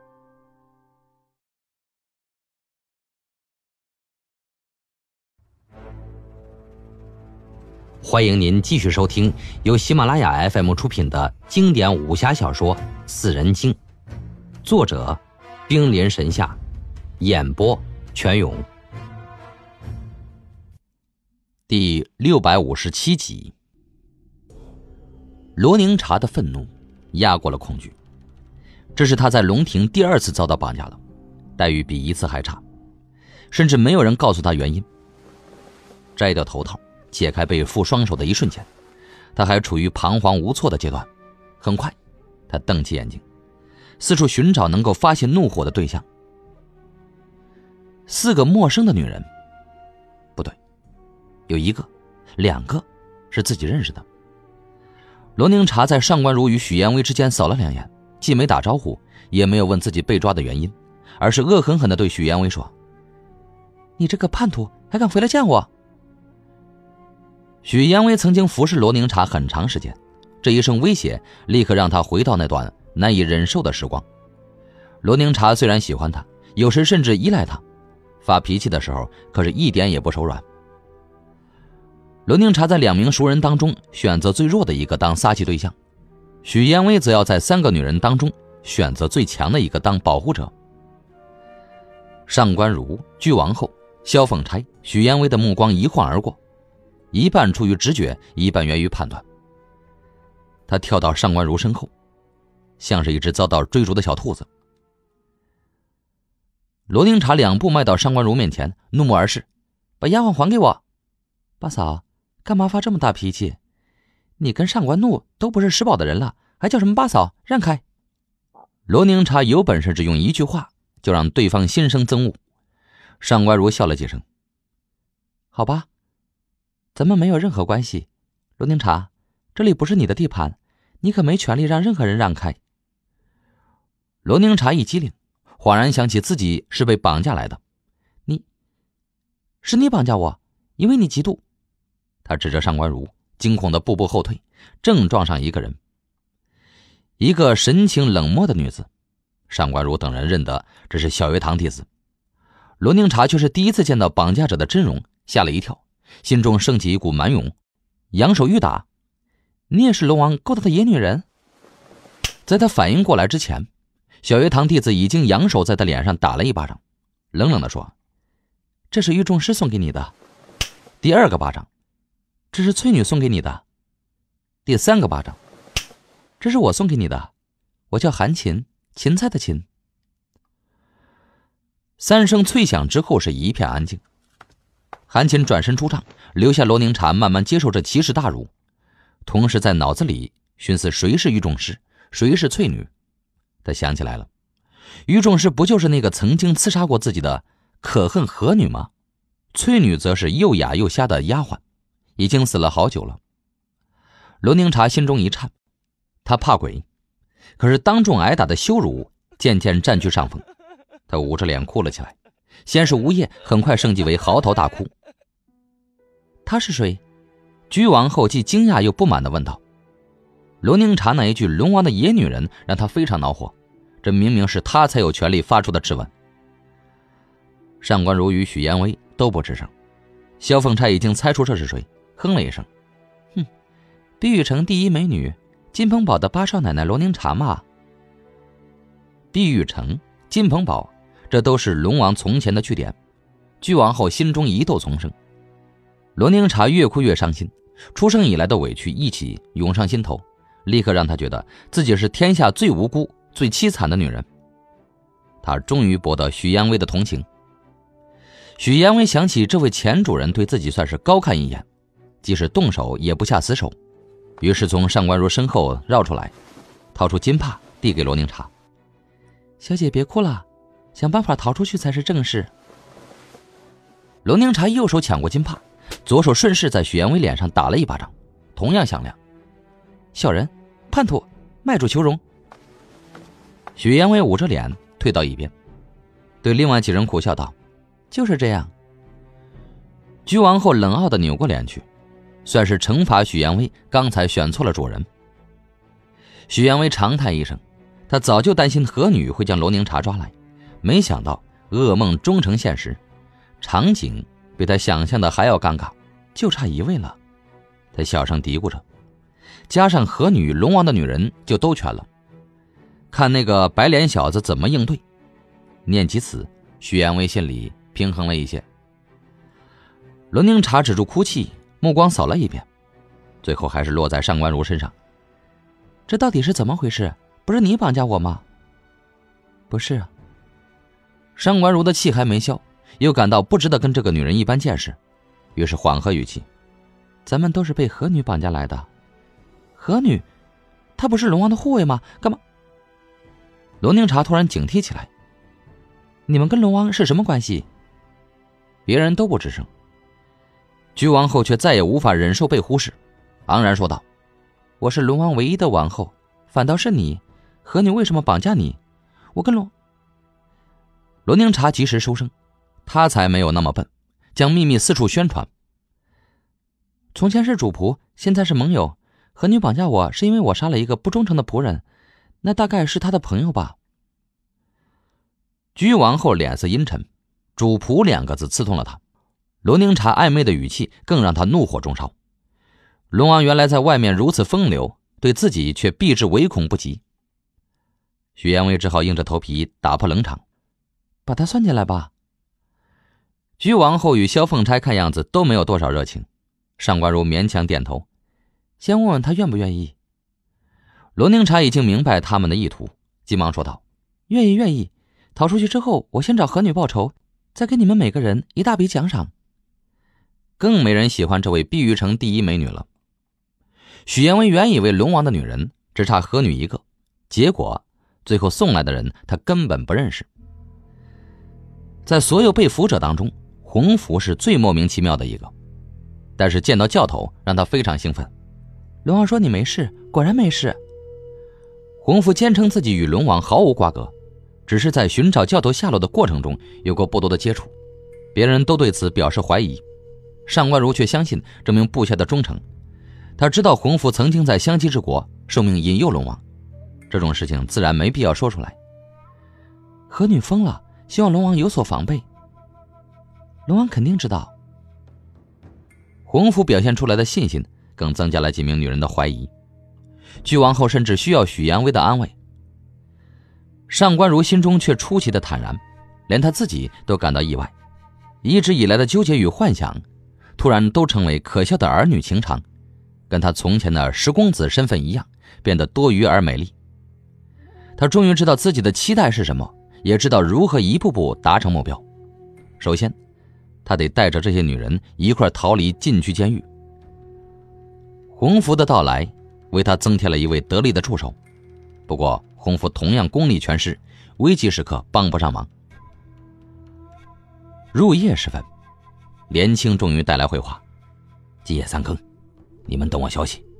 欢迎您继续收听由喜马拉雅 FM 出品的经典武侠小说《四人经》，作者冰林神夏，演播全勇。第657集。罗宁察的愤怒压过了恐惧，这是他在龙庭第2次遭到绑架了，待遇比1次还差，甚至没有人告诉他原因。摘掉头套，解开被缚双手的一瞬间，他还处于彷徨无措的阶段。很快，他瞪起眼睛，四处寻找能够发泄怒火的对象。4个陌生的女人，不对，有一个 2个是自己认识的。罗宁察在上官如与许延威之间扫了2眼，既没打招呼，也没有问自己被抓的原因，而是恶狠狠地对许延威说：“你这个叛徒还敢回来见我！”许延威曾经服侍罗宁察很长时间，这一声威胁立刻让他回到那段难以忍受的时光。罗宁察虽然喜欢他，有时甚至依赖他，发脾气的时候可是一点也不手软。罗宁察在2名熟人当中选择最弱的一个当撒气对象，许延威则要在3个女人当中选择最强的一个当保护者。上官如、居王后、萧凤钗、许延威的目光一晃而过，一半出于直觉，一半源于判断。他跳到上官如身后，像是一只遭到追逐的小兔子。罗宁察2步迈到上官如面前，怒目而视：“把丫鬟还给我！”“八嫂，干嘛发这么大脾气？你跟上官怒都不是食饱的人了，还叫什么八嫂？让开！”罗宁察有本事只用一句话就让对方心生憎恶。上官如笑了几声：“好吧，咱们没有任何关系。罗宁察，这里不是你的地盘，你可没权利让任何人让开。”罗宁察一机灵，恍然想起自己是被绑架来的。是你绑架我，因为你嫉妒。他指着上官如，惊恐地步步后退，正撞上一个人，一个神情冷漠的女子。上官如等人认得这是小月堂弟子。罗宁察却是第一次见到绑架者的真容，吓了一跳，心中升起一股蛮勇，扬手欲打。“你也是龙王勾搭的野女人？”在他反应过来之前，小月堂弟子已经扬手在他脸上打了一巴掌，冷冷地说：“这是御众师送给你的。”第2个巴掌：“这是翠女送给你的。”第3个巴掌：“这是我送给你的，我叫韩芹，芹菜的芹。”3声脆响之后是一片安静。韩芹转身出帐，留下罗宁察慢慢接受这奇耻大辱，同时在脑子里寻思谁是御众师，谁是翠女。他想起来了，御众师不就是那个曾经刺杀过自己的可恨河女吗？翠女则是又哑又瞎的丫鬟，已经死了好久了。罗宁察心中一颤，他怕鬼，可是当众挨打的羞辱渐渐占据上风，他捂着脸哭了起来，先是呜咽，很快升级为嚎啕大哭。“他是谁？”居王后既惊讶又不满地问道。罗宁察那一句龙王的野女人让他非常恼火，这明明是他才有权利发出的质问。上官如与许延威都不吱声，萧凤钗已经猜出这是谁，哼了一声：“哼，碧玉城第一美女，金鹏堡的八少奶奶罗宁察嘛。”碧玉城、金鹏堡，这都是龙王从前的据点。居王后心中疑窦丛生，罗宁察越哭越伤心，出生以来的委屈一起涌上心头，立刻让他觉得自己是天下最无辜、最凄惨的女人。他终于博得许延威的同情。许延威想起这位前主人对自己算是高看一眼，即使动手也不下死手，于是从上官如身后绕出来，掏出金帕递给罗宁察：“小姐别哭了，想办法逃出去才是正事。”罗宁察右手抢过金帕，左手顺势在许延威脸上打了一巴掌，同样响亮：“小人，叛徒，卖主求荣！”许延威捂着脸退到一边，对另外几人苦笑道：“就是这样。”居王后冷傲地扭过脸去，算是惩罚许延威刚才选错了主人。许延威长叹一声，他早就担心河女会将罗宁察抓来，没想到噩梦终成现实，场景比他想象的还要尴尬，就差一位了。他小声嘀咕着，加上河女、龙王的女人就都全了，看那个白脸小子怎么应对。念及此，许延威心里平衡了一些。罗宁察止住哭泣，目光扫了一遍，最后还是落在上官如身上。“这到底是怎么回事？不是你绑架我吗？”“不是啊。”上官如的气还没消，又感到不值得跟这个女人一般见识，于是缓和语气：“咱们都是被河女绑架来的。”“河女？她不是龙王的护卫吗？干嘛？”罗宁察突然警惕起来：“你们跟龙王是什么关系？”别人都不吱声。 居王后却再也无法忍受被忽视，昂然说道： 我是龙王唯一的王后，反倒是你，和女为什么绑架你？我跟罗宁察及时收声，他才没有那么笨，将秘密四处宣传。 从前是主仆，现在是盟友，和女绑架我是因为我杀了一个不忠诚的仆人，那大概是他的朋友吧。 居王后脸色阴沉，主仆2个字刺痛了他。罗宁察暧昧的语气更让他怒火中烧。龙王原来在外面如此风流，对自己却避之唯恐不及。许延威只好硬着头皮打破冷场， 把他算进来吧。 居王后与萧凤钗看样子都没有多少热情，上官如勉强点头， 先问问他愿不愿意。 罗宁察已经明白他们的意图，急忙说道： 愿意愿意，逃出去之后我先找何女报仇，再给你们每个人一大笔奖赏。 更没人喜欢这位碧玉城第一美女了。许延威原以为龙王的女人只差何女一个，结果最后送来的人他根本不认识。在所有被俘者当中，洪福是最莫名其妙的一个，但是见到教头让他非常兴奋。 龙王说你没事，果然没事。 洪福坚称自己与龙王毫无瓜葛，只是在寻找教头下落的过程中有过不多的接触，别人都对此表示怀疑。上官如却相信这名部下的忠诚，他知道洪福曾经在香积之国受命引诱龙王，这种事情自然没必要说出来。 何女疯了，希望龙王有所防备。龙王肯定知道。 洪福表现出来的信心更增加了几名女人的怀疑，居王后甚至需要许延威的安慰。上官如心中却出奇的坦然，连她自己都感到意外，一直以来的纠结与幻想突然都成为可笑的儿女情长，跟她从前的十公子身份一样，变得多余而美丽。她终于知道自己的期待是什么，也知道如何一步步达成目标。首先她得带着这些女人一块逃离禁区监狱。洪福的到来为她增添了一位得力的助手，不过洪福同样功力全失，危急时刻帮不上忙。入夜时分，连青终于带来回话：今夜3更，你们等我消息。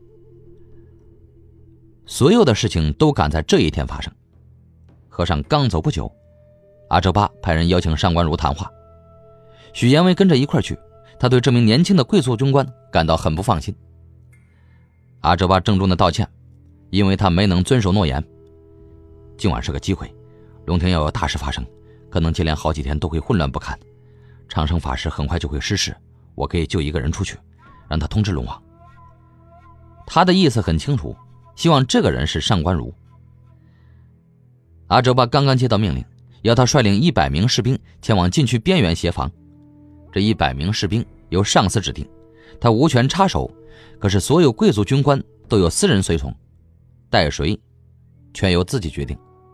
所有的事情都赶在这一天发生。和尚刚走不久，阿哲巴派人邀请上官如谈话，许延威跟着一块去，他对这名年轻的贵族军官感到很不放心。阿哲巴郑重地道歉，因为他没能遵守诺言。今晚是个机会，龙庭要有大事发生，可能接连好几天都会混乱不堪，长生法师很快就会失势，我可以救一个人出去，让他通知龙王。他的意思很清楚，希望这个人是上官如。阿哲巴刚刚接到命令，要他率领100名士兵前往禁区边缘协防。这100名士兵由上司指定，他无权插手，可是所有贵族军官都有私人随从，带谁全由自己决定。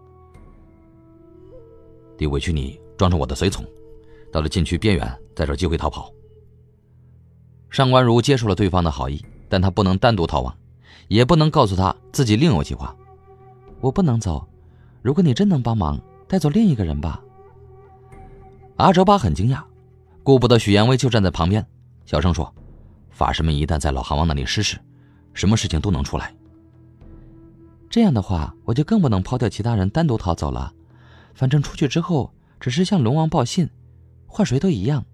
得委屈你装成我的随从，到了禁区边缘再找机会逃跑。上官如接受了对方的好意，但他不能单独逃亡，也不能告诉他自己另有计划。 我不能走，如果你真能帮忙，带走另一个人吧。 阿哲巴很惊讶，顾不得许延威就站在旁边，小声说：法师们一旦在老韩王那里失势，什么事情都能出来。 这样的话，我就更不能抛掉其他人单独逃走了，反正出去之后只是向龙王报信，换谁都一样。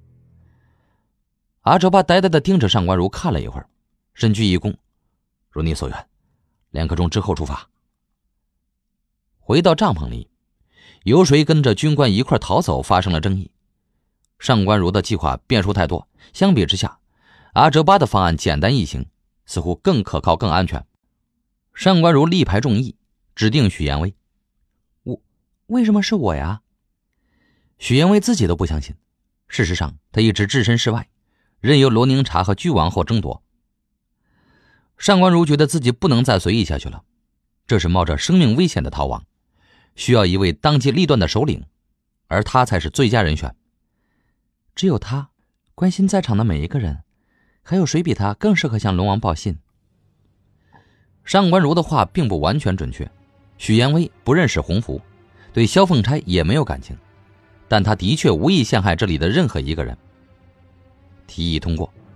阿哲巴呆呆地盯着上官如看了一会儿，深鞠一躬：如你所愿，2刻钟之后出发。回到帐篷里，由谁跟着军官一块逃走发生了争议。上官如的计划变数太多，相比之下，阿哲巴的方案简单易行，似乎更可靠更安全。上官如力排众议，指定许延威。 为什么是我呀？ 许延威自己都不相信，事实上他一直置身事外，任由罗宁察和居王后争夺。上官如觉得自己不能再随意下去了，这是冒着生命危险的逃亡，需要一位当机立断的首领，而他才是最佳人选。 只有他关心在场的每一个人，还有谁比他更适合向龙王报信？ 上官如的话并不完全准确，许延威不认识洪福，对萧凤钗也没有感情，但他的确无意陷害这里的任何一个人。提议通过，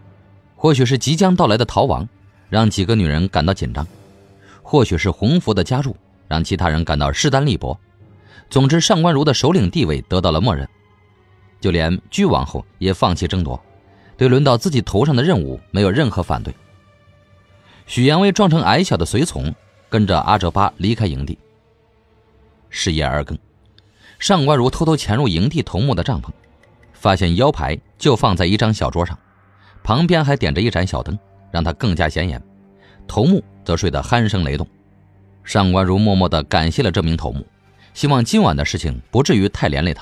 或许是即将到来的逃亡让几个女人感到紧张，或许是洪福的加入让其他人感到势单力薄。总之，上官如的首领地位得到了默认，就连居王后也放弃争夺，对轮到自己头上的任务没有任何反对。许延威装成矮小的随从，跟着阿哲巴离开营地。是夜2更，上官如偷偷潜入营地头目的帐篷，发现腰牌就放在一张小桌上，旁边还点着一盏小灯，让他更加显眼。头目则睡得鼾声雷动。上官如默默地感谢了这名头目，希望今晚的事情不至于太连累他。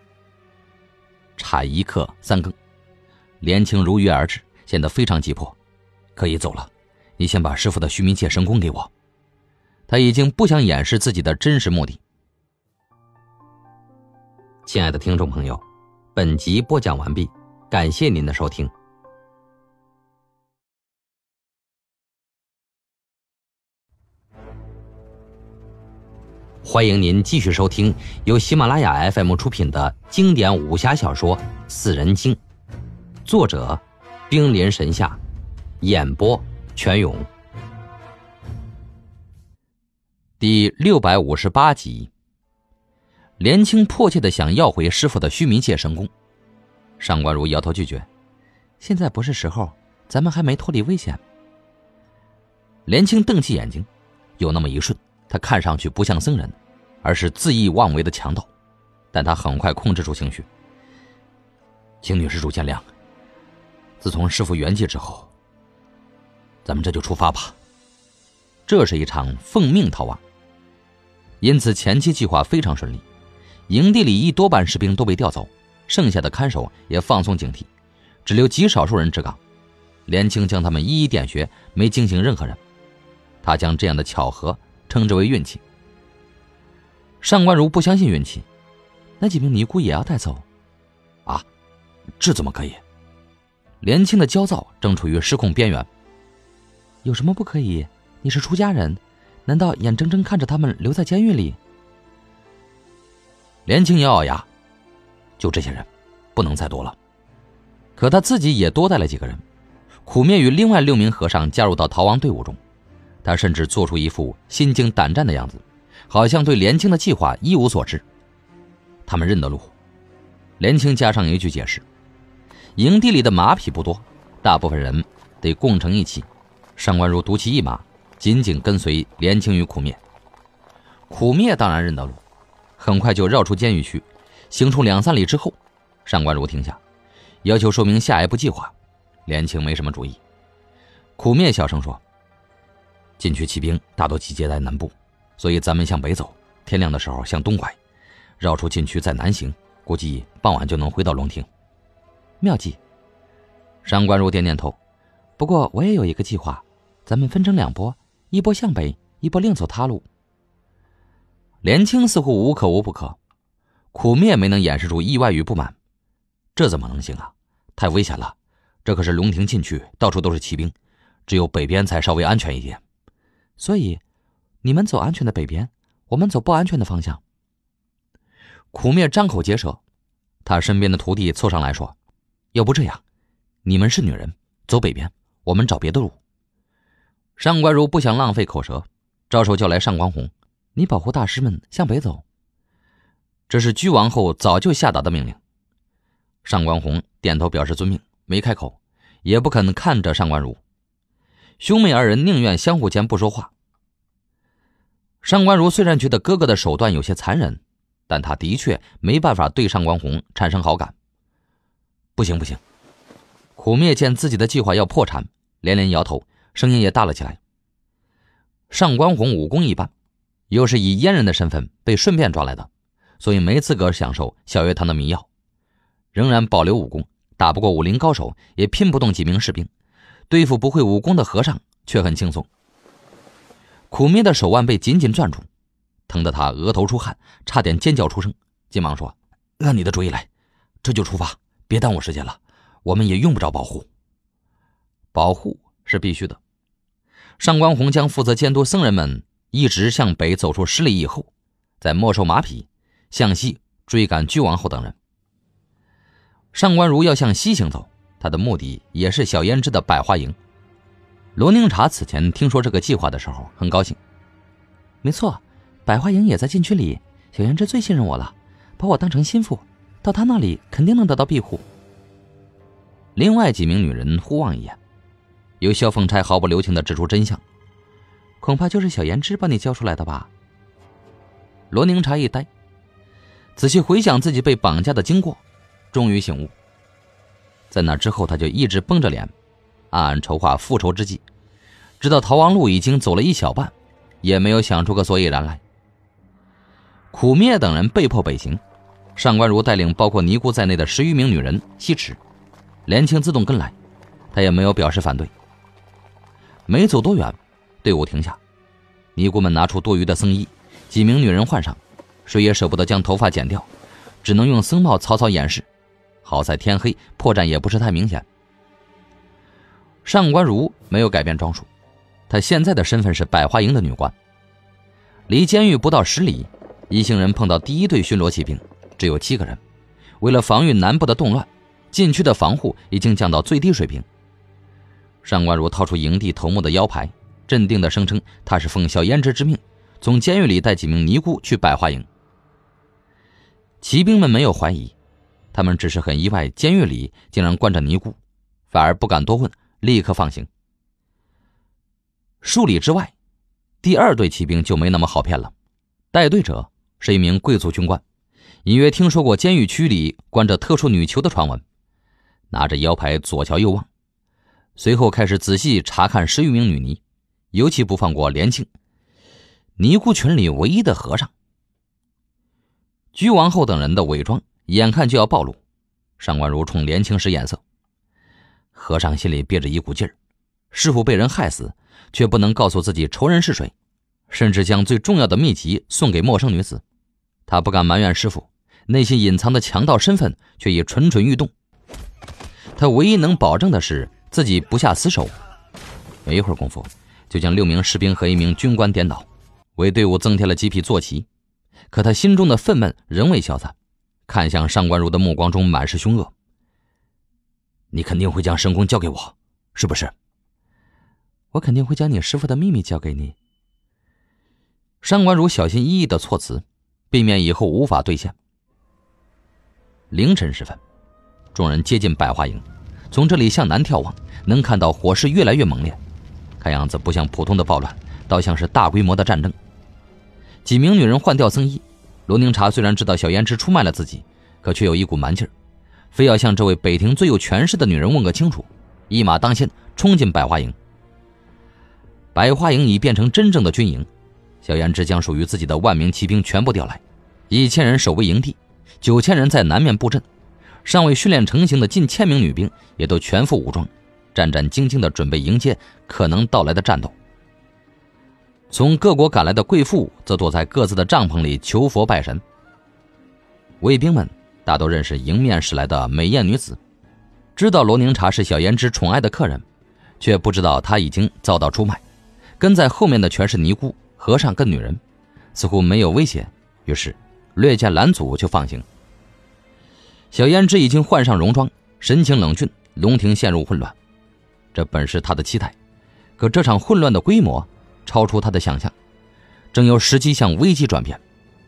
差1刻3更，连青如约而至，显得非常急迫。可以走了，你先把师傅的须弥界神功给我。他已经不想掩饰自己的真实目的。亲爱的听众朋友，本集播讲完毕，感谢您的收听。欢迎您继续收听由喜马拉雅 FM 出品的经典武侠小说《四人经》，作者冰林神夏，演播全勇。第658集。连青迫切地想要回师傅的须弥界神功，上官如摇头拒绝， 现在不是时候，咱们还没脱离危险。 连青瞪起眼睛，有那么一瞬，他看上去不像僧人，而是恣意妄为的强盗，但他很快控制住情绪。请女施主见谅，自从师父圆寂之后，咱们这就出发吧。这是一场奉命逃亡，因此前期计划非常顺利。营地里一多半士兵都被调走，剩下的看守也放松警惕，只留极少数人值岗。连青将他们一一点穴，没惊醒任何人。他将这样的巧合称之为运气。上官如不相信运气， 那几名尼姑也要带走？ 啊，这怎么可以？连青的焦躁正处于失控边缘。 有什么不可以？你是出家人，难道眼睁睁看着他们留在监狱里？ 连青咬咬牙，就这些人，不能再多了。可他自己也多带了几个人。苦灭与另外6名和尚加入到逃亡队伍中，他甚至做出一副心惊胆战的样子，好像对连青的计划一无所知。他们认得路。连青加上一句解释：营地里的马匹不多，大部分人得共乘一骑。上官如独骑一马，紧紧跟随连青与苦灭。苦灭当然认得路，很快就绕出监狱区，行出2-3里之后，上官如停下，要求说明下一步计划。连青没什么主意。苦灭小声说：禁区骑兵大多集结在南部，所以咱们向北走，天亮的时候向东拐，绕出禁区再南行，估计傍晚就能回到龙庭。 妙计。 上官如点点头。 不过我也有一个计划，咱们分成2波，一波向北，一波另走他路。 连青似乎无可无不可，苦灭没能掩饰住意外与不满。这怎么能行啊？太危险了，这可是龙庭禁区，到处都是骑兵，只有北边才稍微安全一点。 所以你们走安全的北边，我们走不安全的方向。 苦灭张口结舌，他身边的徒弟凑上来说：要不这样，你们是女人，走北边，我们找别的路。上官如不想浪费口舌，招手叫来上官红： 你保护大师们向北走。 这是居王后早就下达的命令。上官红点头表示遵命，没开口，也不肯看着上官如。兄妹2人宁愿相互间不说话。上官如虽然觉得哥哥的手段有些残忍，但他的确没办法对上官红产生好感。不行不行。苦灭见自己的计划要破产，连连摇头，声音也大了起来。上官红武功一般，又是以阉人的身份被顺便抓来的，所以没资格享受小月堂的迷药，仍然保留武功，打不过武林高手，也拼不动几名士兵，对付不会武功的和尚却很轻松。苦灭的手腕被紧紧攥住，疼得他额头出汗，差点尖叫出声，急忙说：按你的主意来，这就出发，别耽误时间了，我们也用不着保护。保护是必须的。上官红将负责监督僧人们一直向北走出10里以后，再没收马匹，向西追赶居王后等人。上官如要向西行走， 他的目的也是小胭脂的百花营。罗宁茶此前听说这个计划的时候很高兴。 没错，百花营也在禁区里，小胭脂最信任我了，把我当成心腹，到她那里肯定能得到庇护。 另外几名女人互望一眼，有萧凤钗毫不留情地指出真相： 恐怕就是小胭脂把你交出来的吧。 罗宁茶一呆，仔细回想自己被绑架的经过，终于醒悟。在那之后他就一直绷着脸，暗暗筹划复仇之计，直到逃亡路已经走了一小半，也没有想出个所以然来。苦灭等人被迫北行，上官如带领包括尼姑在内的10余名女人西驰，连青自动跟来，他也没有表示反对。没走多远，队伍停下，尼姑们拿出多余的僧衣，几名女人换上，谁也舍不得将头发剪掉，只能用僧帽草草掩饰。好在天黑，破绽也不是太明显。上官如没有改变装束，她现在的身份是百花营的女官。离监狱不到10里，一行人碰到第一队巡逻骑兵，只有7个人。为了防御南部的动乱，禁区的防护已经降到最低水平。上官如掏出营地头目的腰牌，镇定地声称他是奉小胭脂之命，从监狱里带几名尼姑去百花营。骑兵们没有怀疑，他们只是很意外监狱里竟然关着尼姑，反而不敢多问，立刻放行。数里之外，第2队骑兵就没那么好骗了。带队者是一名贵族军官，隐约听说过监狱区里关着特殊女囚的传闻，拿着腰牌左瞧右望，随后开始仔细查看10余名女尼，尤其不放过连青，尼姑群里唯一的和尚。居王后等人的伪装眼看就要暴露，上官如冲连青使眼色。和尚心里憋着一股劲儿，师傅被人害死，却不能告诉自己仇人是谁，甚至将最重要的秘籍送给陌生女子。他不敢埋怨师傅，内心隐藏的强盗身份却已蠢蠢欲动。他唯一能保证的是自己不下死手。没一会儿功夫，就将6名士兵和1名军官颠倒，为队伍增添了几匹坐骑。可他心中的愤懑仍未消散，看向上官如的目光中满是凶恶。你肯定会将神功交给我，是不是？ 我肯定会将你师父的秘密交给你。 上官如小心翼翼的措辞，避免以后无法兑现。凌晨时分，众人接近百花营，从这里向南眺望，能看到火势越来越猛烈，看样子不像普通的暴乱，倒像是大规模的战争。几名女人换掉僧衣，罗宁茶虽然知道小胭脂出卖了自己，可却有一股蛮劲儿，非要向这位北庭最有权势的女人问个清楚，一马当先冲进百花营。百花营已变成真正的军营，小胭脂将属于自己的10000名骑兵全部调来，1000人守卫营地，9000人在南面布阵，尚未训练成型的近1000名女兵也都全副武装，战战兢兢地准备迎接可能到来的战斗。从各国赶来的贵妇则躲在各自的帐篷里求佛拜神。卫兵们大都认识迎面驶来的美艳女子，知道罗宁茶是小胭脂宠爱的客人，却不知道她已经遭到出卖。跟在后面的全是尼姑、和尚跟女人，似乎没有威胁，于是略见拦阻就放行。小胭脂已经换上戎装，神情冷峻，龙庭陷入混乱。这本是他的期待，可这场混乱的规模超出他的想象，正有时机向危机转变。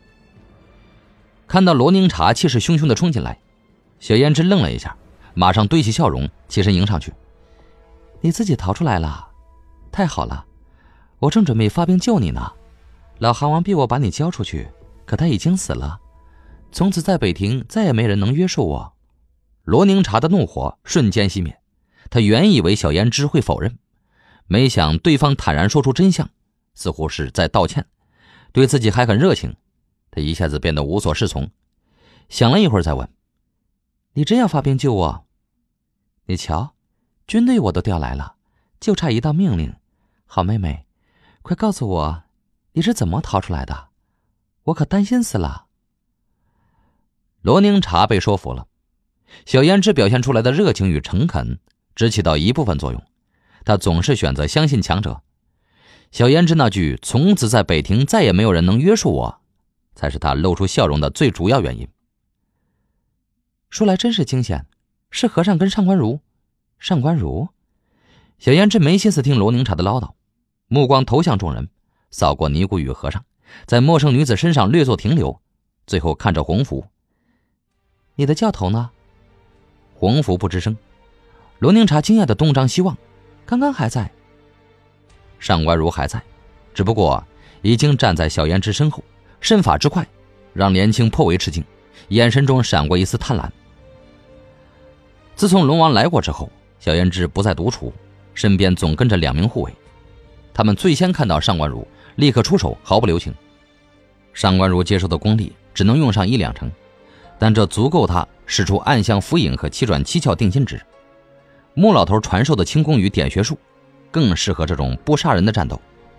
看到罗宁茶气势汹汹地冲进来，小胭脂愣了一下，马上堆起笑容，起身迎上去。 你自己逃出来了，太好了，我正准备发兵救你呢。老韩王逼我把你交出去，可他已经死了，从此在北庭再也没人能约束我。 罗宁茶的怒火瞬间熄灭，他原以为小胭脂会否认，没想对方坦然说出真相，似乎是在道歉，对自己还很热情。他一下子变得无所适从，想了一会儿再问： 你真要发兵救我？你瞧，军队我都调来了，就差一道命令。好妹妹，快告诉我，你是怎么逃出来的？我可担心死了。 罗宁茶被说服了，小胭脂表现出来的热情与诚恳只起到一部分作用，他总是选择相信强者。小胭脂那句从此在北庭再也没有人能约束我，才是他露出笑容的最主要原因。 说来真是惊险，是和尚跟上官如， 上官如。小胭脂没心思听罗宁茶的唠叨，目光投向众人，扫过尼姑与和尚，在陌生女子身上略作停留，最后看着洪福：你的教头呢？洪福不吱声。罗宁茶惊讶地东张西望，刚刚还在。上官如还在，只不过已经站在小胭脂身后，身法之快让连青颇为吃惊，眼神中闪过一丝贪婪。自从龙王来过之后，小胭脂不再独处，身边总跟着2名护卫。他们最先看到上官如，立刻出手，毫不留情。上官如接受的功力只能用上1-2成，但这足够他使出暗香浮影和7转7窍定心指。穆老头传授的轻功与点穴术更适合这种不杀人的战斗。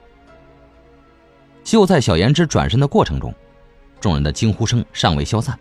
就在小胭脂转身的过程中，众人的惊呼声尚未消散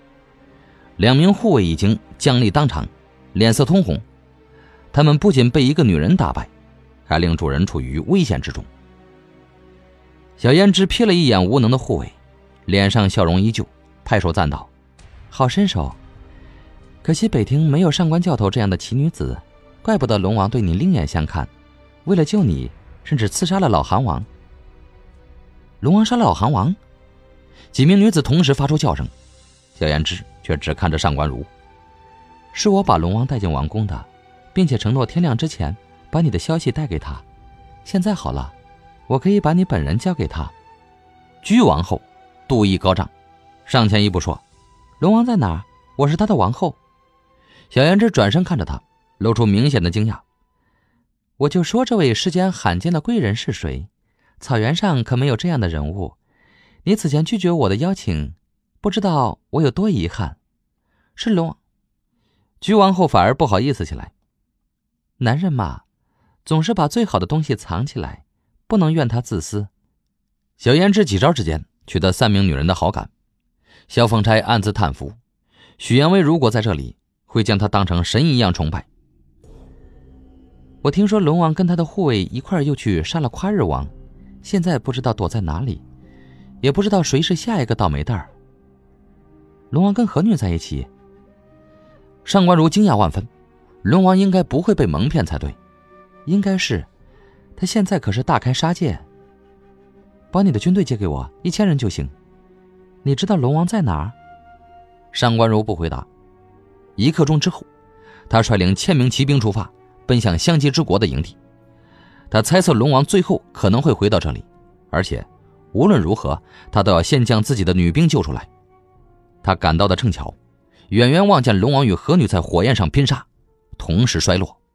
，2名护卫已经僵立当场，脸色通红。他们不仅被一个女人打败，还令主人处于危险之中。小胭脂瞥了一眼无能的护卫，脸上笑容依旧，拍手赞道：好身手，可惜北庭没有上官教头这样的奇女子，怪不得龙王对你另眼相看，为了救你，甚至刺杀了老韩王。龙王杀了老韩王？几名女子同时发出叫声，小胭脂却只看着上官如。是我把龙王带进王宫的，并且承诺天亮之前把你的消息带给他。现在好了，我可以把你本人交给他。居王后妒意高涨，上前一步说：龙王在哪儿？我是他的王后。小胭脂转身看着他，露出明显的惊讶。我就说这位世间罕见的贵人是谁？草原上可没有这样的人物。你此前拒绝我的邀请，不知道我有多遗憾。是龙。居王后反而不好意思起来。男人嘛，总是把最好的东西藏起来，不能怨他自私。小胭脂几招之间取得3名女人的好感。萧凤钗暗自叹服，许延威如果在这里，会将他当成神一样崇拜。我听说龙王跟他的护卫一块又去杀了夸日王，现在不知道躲在哪里，也不知道谁是下一个倒霉蛋儿。龙王跟何女在一起？上官如惊讶万分，龙王应该不会被蒙骗才对。应该是，他现在可是大开杀戒。把你的军队借给我，1000人就行。你知道龙王在哪儿？上官如不回答。1刻钟之后，他率领1000名骑兵出发，奔向香积之国的营地。他猜测龙王最后可能会回到这里，而且无论如何他都要先将自己的女兵救出来。他赶到的正巧，远远望见龙王与何女在火焰上拼杀，同时衰落。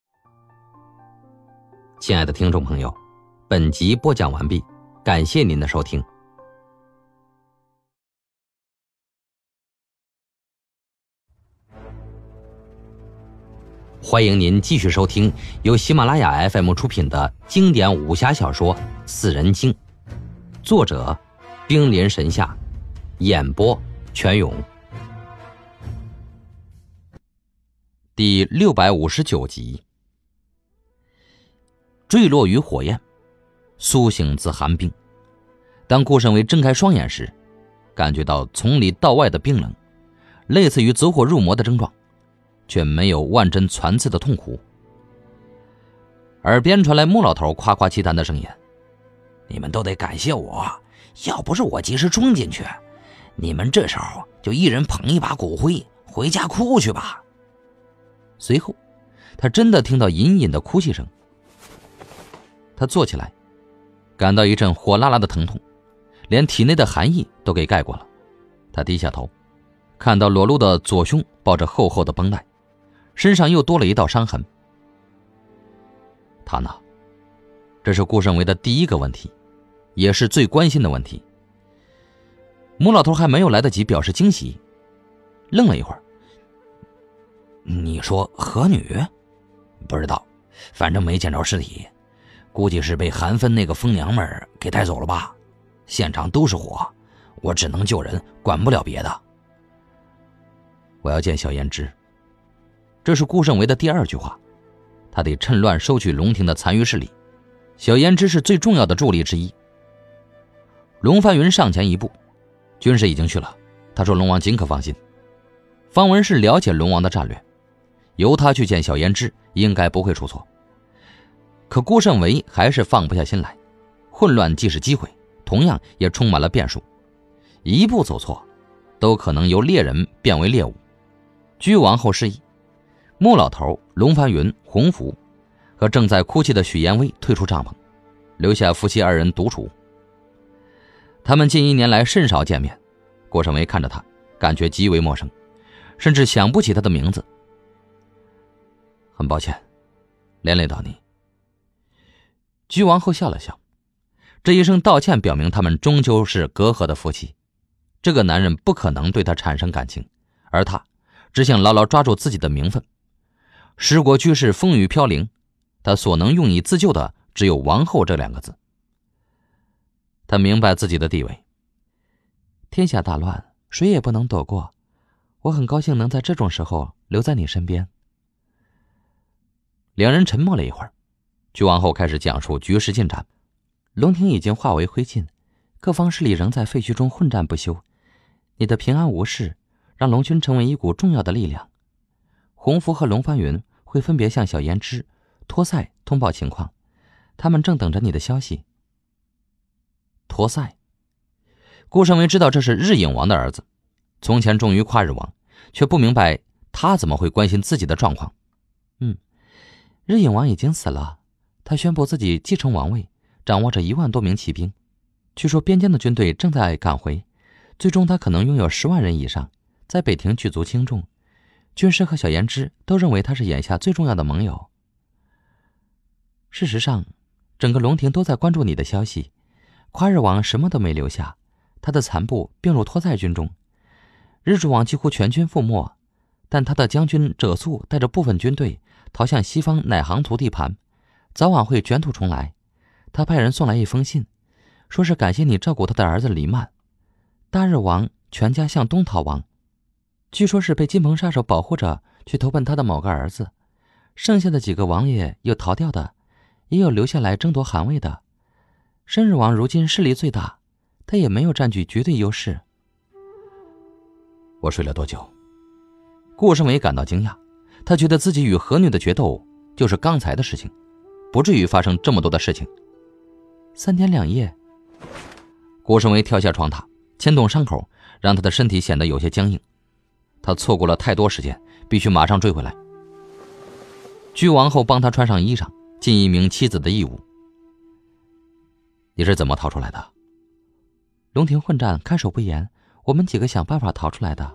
亲爱的听众朋友，本集播讲完毕，感谢您的收听。欢迎您继续收听由喜马拉雅 FM 出品的经典武侠小说《四人经》，作者冰林神夏，演播全勇。第659集。坠落于火焰，苏醒自寒冰。当顾慎为睁开双眼时，感觉到从里到外的冰冷，类似于走火入魔的症状，却没有万针攒刺的痛苦。耳边传来穆老头夸夸其谈的声音： 你们都得感谢我，要不是我及时冲进去，你们这时候就一人捧一把骨灰回家哭去吧。 随后他真的听到隐隐的哭泣声。他坐起来，感到一阵火辣辣的疼痛，连体内的寒意都给盖过了。他低下头，看到裸露的左胸包着厚厚的绷带，身上又多了一道伤痕。他呢，这是顾慎为的第一个问题，也是最关心的问题。穆老头还没有来得及表示惊喜，愣了一会儿。 你说何女？不知道，反正没见着尸体，估计是被韩芬那个疯娘们给带走了吧。现场都是火，我只能救人，管不了别的。 我要见小胭脂。这是顾慎为的第2句话，他得趁乱收取龙庭的残余势力，小胭脂是最重要的助力之一。龙帆云上前一步，军士已经去了，他说龙王尽可放心。方文是了解龙王的战略， 由他去见小胭脂应该不会出错。可顾胜维还是放不下心来，混乱既是机会，同样也充满了变数，一步走错都可能由猎人变为猎物。居王后示意穆老头、龙凡云、洪福和正在哭泣的许延威退出帐篷，留下夫妻二人独处。他们近1年来甚少见面，顾胜维看着他，感觉极为陌生，甚至想不起他的名字。很抱歉，连累到你。居王后笑了笑，这一声道歉表明他们终究是隔阂的夫妻。这个男人不可能对他产生感情，而他只想牢牢抓住自己的名分。时国居士风雨飘零，他所能用以自救的只有王后这2个字。他明白自己的地位， 天下大乱，谁也不能躲过，我很高兴能在这种时候留在你身边。 两人沉默了一会儿，居王后开始讲述局势进展。 龙庭已经化为灰烬，各方势力仍在废墟中混战不休，你的平安无事让龙军成为一股重要的力量。洪福和龙帆云会分别向小胭脂、托赛通报情况，他们正等着你的消息。 托赛，顾胜维知道这是日影王的儿子，从前重于跨日王，却不明白他怎么会关心自己的状况。 日影王已经死了，他宣布自己继承王位，掌握着1万多名骑兵，据说边疆的军队正在赶回，最终他可能拥有10万人以上，在北庭举足轻重。军师和小胭脂都认为他是眼下最重要的盟友。事实上，整个龙庭都在关注你的消息。跨日王什么都没留下，他的残部并入托赛军中。日主王几乎全军覆没，但他的将军者素带着部分军队逃向西方乃行图地盘，早晚会卷土重来。他派人送来一封信，说是感谢你照顾他的儿子黎曼。大日王全家向东逃亡，据说是被金鹏杀手保护着去投奔他的某个儿子，剩下的几个王爷有逃掉的，也有留下来争夺汗位的。申日王如今势力最大，他也没有占据绝对优势。 我睡了多久？顾胜维感到惊讶，他觉得自己与何女的决斗就是刚才的事情，不至于发生这么多的事情。 3天2夜。 顾胜维跳下床榻，牵动伤口，让他的身体显得有些僵硬。他错过了太多时间，必须马上追回来。居王后帮他穿上衣裳，尽一名妻子的义务。你是怎么逃出来的？ 龙庭混战，看守不严，我们几个想办法逃出来的。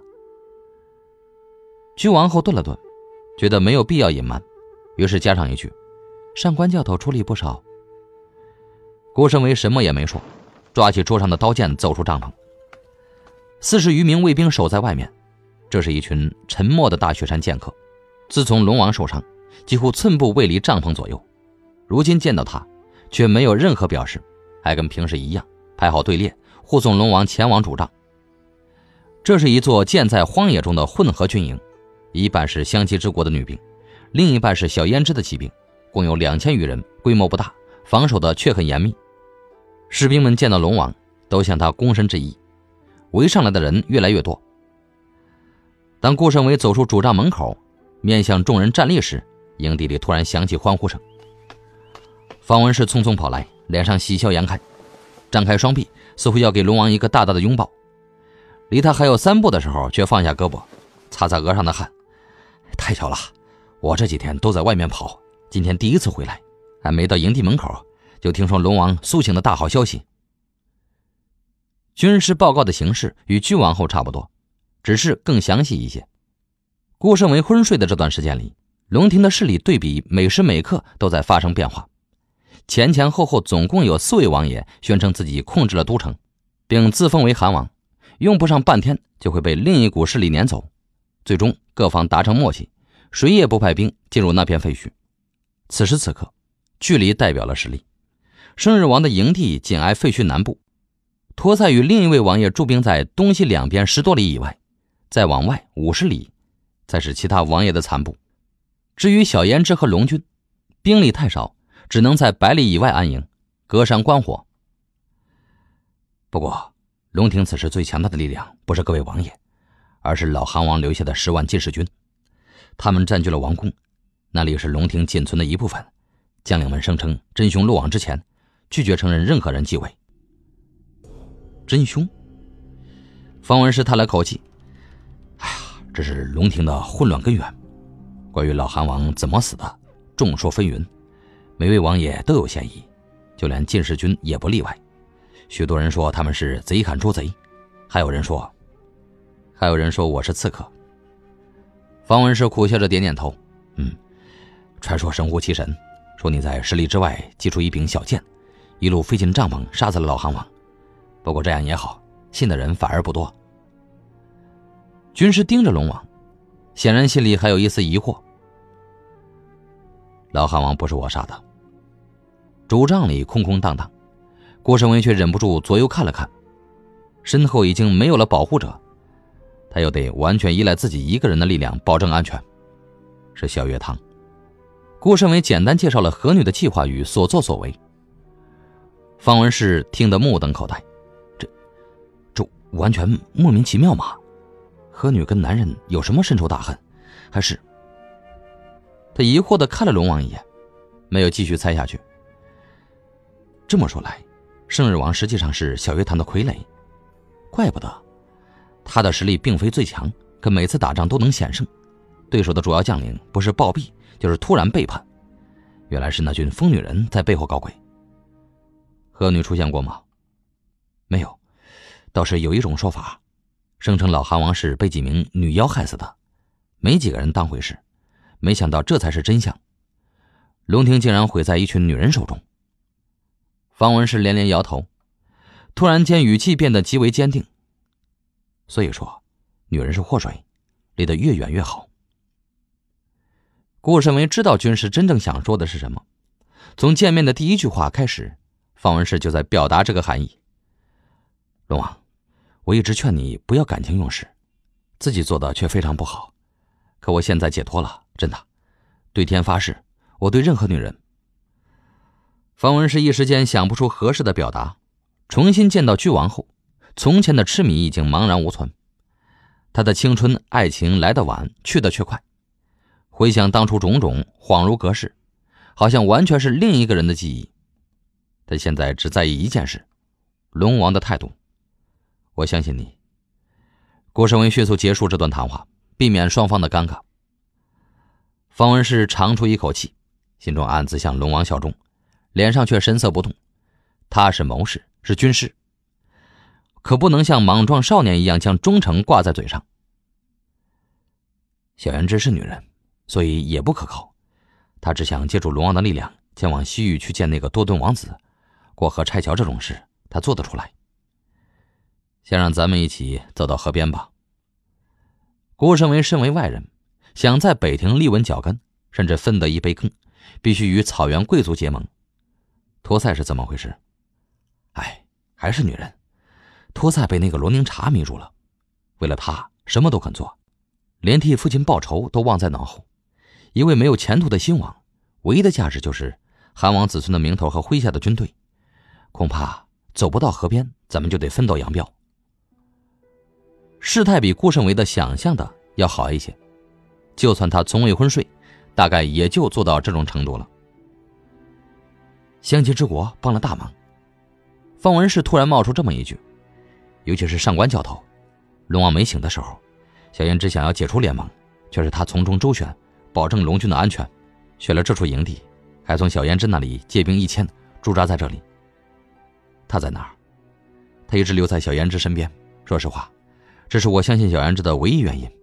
居王后顿了顿，觉得没有必要隐瞒，于是加上一句： 上官教头出力不少。 顾胜维什么也没说，抓起桌上的刀剑走出帐篷。40余名卫兵守在外面，这是一群沉默的大雪山剑客。自从龙王受伤，几乎寸步未离帐篷左右，如今见到他却没有任何表示，还跟平时一样排好队列，护送龙王前往主帐。这是一座建在荒野中的混合军营，一半是香旗之国的女兵，另一半是小胭脂的骑兵，共有2000余人，规模不大，防守的却很严密。士兵们见到龙王都向他躬身致意，围上来的人越来越多。当顾胜维走出主帐门口，面向众人站立时，营地里突然响起欢呼声。方文氏匆匆跑来，脸上喜笑颜开，张开双臂，似乎要给龙王一个大大的拥抱。离他还有3步的时候，却放下胳膊，擦擦额上的汗。太巧了，我这几天都在外面跑，今天第一次回来，还没到营地门口，就听说龙王苏醒的大好消息。军师报告的形式与居王后差不多，只是更详细一些。顾胜维昏睡的这段时间里，龙庭的势力对比每时每刻都在发生变化。前前后后总共有4位王爷宣称自己控制了都城，并自封为韩王，用不上半天就会被另一股势力撵走。最终各方达成默契，谁也不派兵进入那片废墟。此时此刻，距离代表了实力。生日王的营地紧挨废墟南部，托赛与另一位王爷驻兵在东西两边10多里以外，再往外50里才是其他王爷的残部。至于小胭脂和龙军，兵力太少，只能在100里以外安营，隔山观火。不过龙庭此时最强大的力量不是各位王爷，而是老韩王留下的10万进士军。 他们占据了王宫，那里是龙庭仅存的一部分。将领们声称真凶落网之前，拒绝承认任何人继位。真凶？方文氏叹了口气，哎呀，这是龙庭的混乱根源。关于老韩王怎么死的，众说纷纭，每位王爷都有嫌疑，就连进士军也不例外。许多人说他们是贼喊捉贼，还有人说我是刺客。方文氏苦笑着点点头，传说神乎其神，说你在10里之外击出一柄小剑，一路飞进帐篷杀死了老韩王。不过这样也好，信的人反而不多。军师盯着龙王，显然心里还有一丝疑惑。老韩王不是我杀的。主帐里空空荡荡，郭胜威却忍不住左右看了看，身后已经没有了保护者，他又得完全依赖自己一个人的力量保证安全。是小月堂。郭胜威简单介绍了何女的计划与所作所为。方文氏听得目瞪口呆，这完全莫名其妙嘛？何女跟男人有什么深仇大恨？还是……他疑惑地看了龙王一眼，没有继续猜下去。这么说来，圣日王实际上是小月堂的傀儡，怪不得他的实力并非最强，可每次打仗都能险胜，对手的主要将领不是暴毙就是突然背叛，原来是那群疯女人在背后搞鬼。何女出现过吗？没有，倒是有一种说法，声称老韩王是被几名女妖害死的，没几个人当回事，没想到这才是真相。龙庭竟然毁在一群女人手中。方文氏连连摇头，突然间语气变得极为坚定。所以说，女人是祸水，离得越远越好。顾慎为知道军师真正想说的是什么，从见面的第一句话开始，方文氏就在表达这个含义。龙王，我一直劝你不要感情用事，自己做的却非常不好，可我现在解脱了，真的，对天发誓，我对任何女人……方文氏一时间想不出合适的表达，重新见到君王后，从前的痴迷已经茫然无存。他的青春爱情来得晚，去得却快，回想当初种种，恍如隔世，好像完全是另一个人的记忆。他现在只在意一件事，龙王的态度。我相信你。郭胜为迅速结束这段谈话，避免双方的尴尬。方文氏长出一口气，心中暗自向龙王效忠，脸上却神色不动。他是谋士，是军师，可不能像莽撞少年一样将忠诚挂在嘴上。小胭脂是女人，所以也不可靠。她只想借助龙王的力量前往西域去见那个多顿王子，过河拆桥这种事她做得出来。先让咱们一起走到河边吧。郭胜为身为外人，想在北庭立稳脚跟，甚至分得一杯羹，必须与草原贵族结盟。托赛是怎么回事？还是女人。托赛被那个罗宁察迷住了，为了他什么都肯做，连替父亲报仇都忘在脑后。一位没有前途的新王，唯一的价值就是韩王子孙的名头和麾下的军队，恐怕走不到河边，咱们就得分道扬镳。事态比顾胜为的想象的要好一些，就算他从未昏睡，大概也就做到这种程度了。相亲之国帮了大忙。方文氏突然冒出这么一句，尤其是上官教头，龙王没醒的时候，小胭脂想要解除联盟，却是他从中周旋，保证龙军的安全，选了这处营地，还从小胭脂那里借兵1000驻扎在这里。他在哪儿？他一直留在小胭脂身边，说实话，这是我相信小胭脂的唯一原因。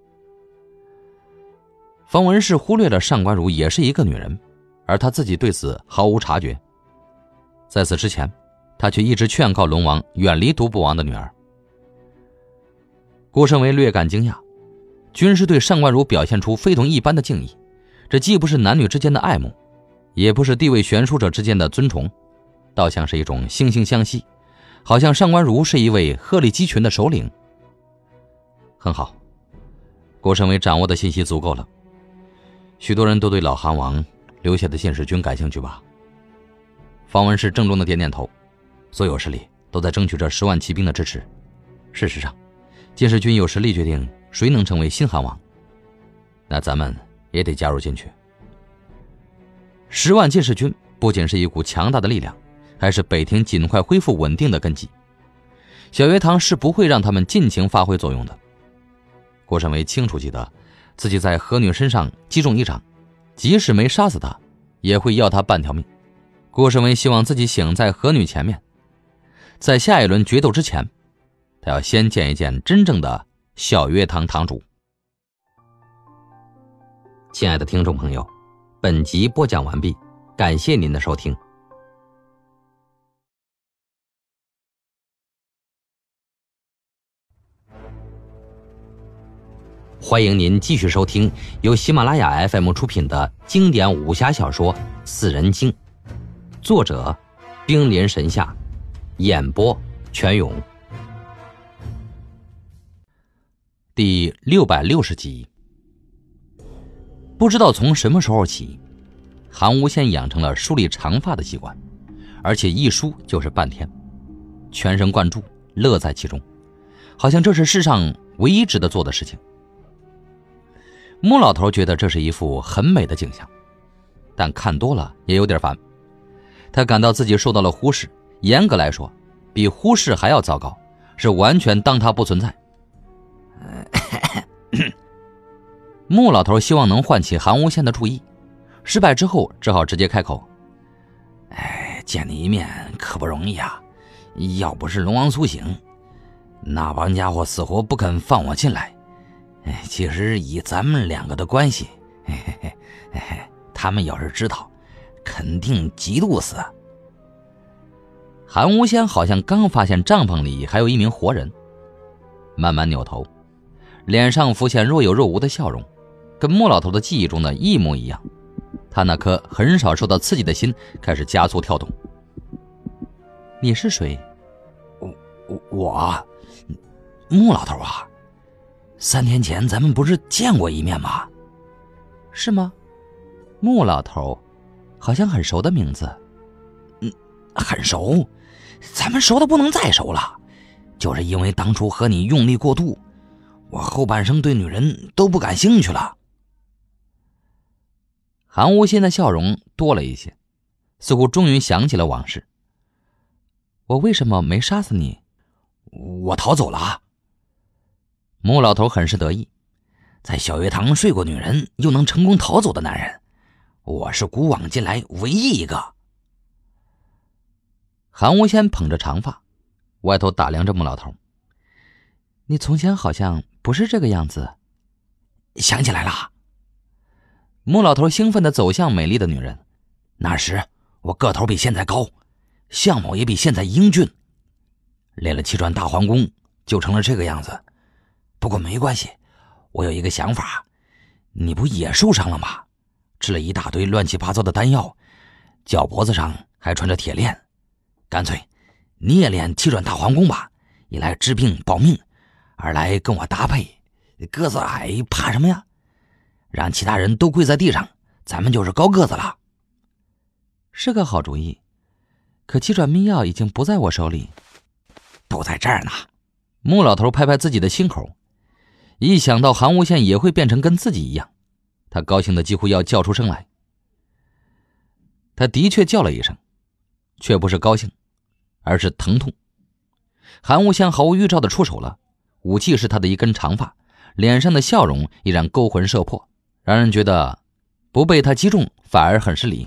方文氏忽略了上官如也是一个女人，而他自己对此毫无察觉。在此之前，他却一直劝告龙王远离独步王的女儿。顾胜为略感惊讶，军师对上官如表现出非同一般的敬意，这既不是男女之间的爱慕，也不是地位悬殊者之间的尊崇，倒像是一种惺惺相惜，好像上官如是一位鹤立鸡群的首领。很好，顾胜为掌握的信息足够了。许多人都对老韩王留下的进士军感兴趣吧？方文氏郑重地点点头，所有势力都在争取这10万骑兵的支持。事实上，进士军有实力决定谁能成为新韩王。那咱们也得加入进去。10万进士军不仅是一股强大的力量，还是北庭尽快恢复稳定的根基。小学堂是不会让他们尽情发挥作用的。郭慎为清楚记得，自己在何女身上击中一掌，即使没杀死她，也会要她半条命。郭慎为希望自己醒在何女前面，在下一轮决斗之前，他要先见一见真正的小月堂堂主。亲爱的听众朋友，本集播讲完毕，感谢您的收听。欢迎您继续收听由喜马拉雅 FM 出品的经典武侠小说《四人经》，作者冰林神夏，演播全勇。第660集。不知道从什么时候起，韩无羡养成了梳理长发的习惯，而且一梳就是半天，全神贯注，乐在其中，好像这是世上唯一值得做的事情。穆老头觉得这是一幅很美的景象，但看多了也有点烦。他感到自己受到了忽视，严格来说，比忽视还要糟糕，是完全当他不存在。穆老头希望能唤起韩无羡的注意，失败之后只好直接开口：“见你一面可不容易啊！要不是龙王苏醒，那帮家伙死活不肯放我进来。其实以咱们两个的关系，他们要是知道，肯定嫉妒死。”韩无羡好像刚发现帐篷里还有一名活人，慢慢扭头，脸上浮现若有若无的笑容，跟穆老头的记忆中的一模一样。他那颗很少受到刺激的心开始加速跳动。“你是谁？”“我穆老头啊，3天前咱们不是见过一面吗？”“是吗？穆老头好像很熟的名字。”“很熟，咱们熟的不能再熟了，就是因为当初和你用力过度，我后半生对女人都不感兴趣了。”韩无羡的笑容多了一些，似乎终于想起了往事。“我为什么没杀死你？”“我逃走了。”穆老头很是得意，在小月堂睡过女人又能成功逃走的男人，我是古往今来唯一一个。韩无羡捧着长发，歪头打量着穆老头。“你从前好像不是这个样子。”“想起来了。”穆老头兴奋地走向美丽的女人。“那时我个头比现在高，相貌也比现在英俊，练了7转大皇功就成了这个样子。不过没关系，我有一个想法，你不也受伤了吗？吃了一大堆乱七八糟的丹药，脚脖子上还穿着铁链，干脆你也练7转大皇功吧，一来治病保命，二来跟我搭配，个子矮怕什么呀？让其他人都跪在地上，咱们就是高个子了。”“是个好主意，可7转秘药已经不在我手里。”“都在这儿呢。”穆老头拍拍自己的心口，一想到韩无羡也会变成跟自己一样，他高兴得几乎要叫出声来。他的确叫了一声，却不是高兴，而是疼痛。韩无羡毫无预兆地出手了，武器是他的一根长发，脸上的笑容依然勾魂摄魄，让人觉得不被他击中反而很失礼。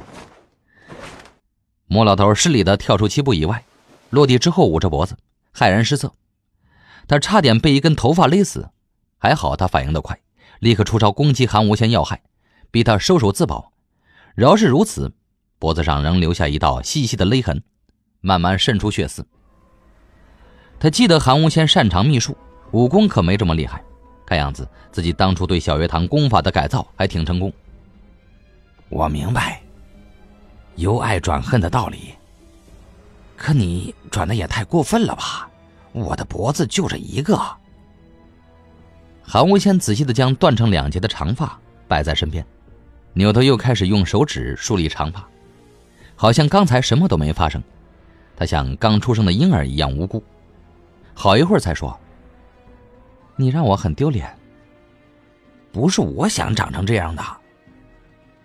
穆老头失礼地跳出7步以外，落地之后捂着脖子，骇然失色。他差点被一根头发勒死，还好他反应得快，立刻出招攻击韩无羡要害，逼他收手自保。饶是如此，脖子上仍留下一道细细的勒痕，慢慢渗出血丝。他记得韩无羡擅长秘术，武功可没这么厉害，看样子自己当初对小月堂功法的改造还挺成功。“我明白由爱转恨的道理，可你转的也太过分了吧，我的脖子就这一个。”韩无羡仔细地将断成2截的长发摆在身边，扭头又开始用手指梳理长发，好像刚才什么都没发生。他像刚出生的婴儿一样无辜，好一会儿才说：“你让我很丢脸。”“不是我想长成这样的，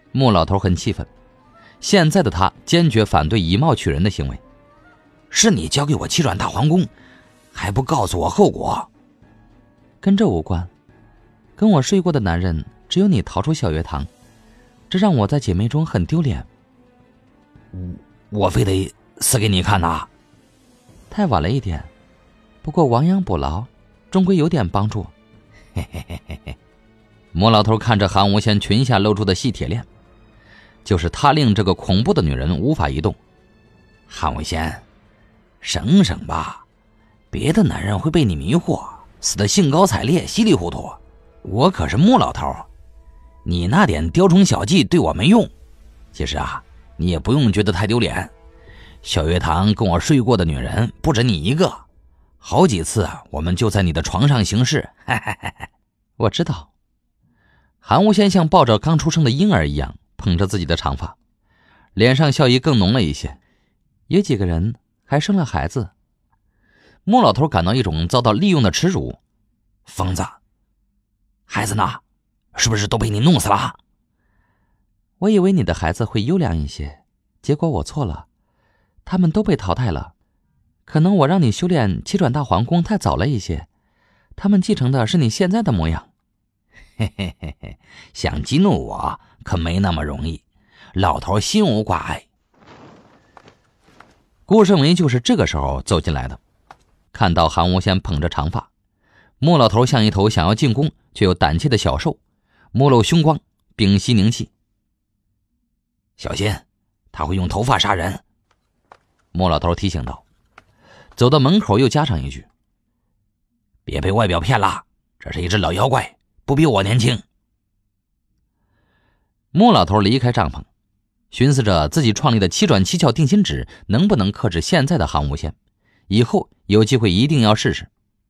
穆老头很气愤，现在的他坚决反对以貌取人的行为。 是你交给我七转大皇宫，还不告诉我后果？ 跟这无关，跟我睡过的男人只有你逃出小月堂，这让我在姐妹中很丢脸。 我非得死给你看呐？ 太晚了一点，不过亡羊补牢，终归有点帮助。 嘿嘿嘿嘿嘿。 穆老头看着韩无仙裙下露出的细铁链，就是他令这个恐怖的女人无法移动。 韩无仙，省省吧，别的男人会被你迷惑，死得兴高采烈稀里糊涂，我可是穆老头，你那点雕虫小技对我没用。其实啊，你也不用觉得太丢脸，小月堂跟我睡过的女人不止你一个，好几次我们就在你的床上行事。 我知道。 韩无仙像抱着刚出生的婴儿一样捧着自己的长发，脸上笑意更浓了一些。 有几个人还生了孩子。 穆老头感到一种遭到利用的耻辱。 疯子，孩子呢？是不是都被你弄死了？ 我以为你的孩子会优良一些，结果我错了，他们都被淘汰了。可能我让你修炼七转大皇功太早了一些，他们继承的是你现在的模样。 嘿嘿嘿嘿，想激怒我可没那么容易，老头心无挂碍。 顾胜维就是这个时候走进来的，看到韩无仙捧着长发，穆老头像一头想要进攻却又胆怯的小兽，目露凶光，屏息凝气。 小心，他会用头发杀人。 穆老头提醒道，走到门口又加上一句： 别被外表骗了，这是一只老妖怪，不比我年轻。 穆老头离开帐篷，寻思着自己创立的七转七窍定心指能不能克制现在的韩无仙，以后有机会一定要试试。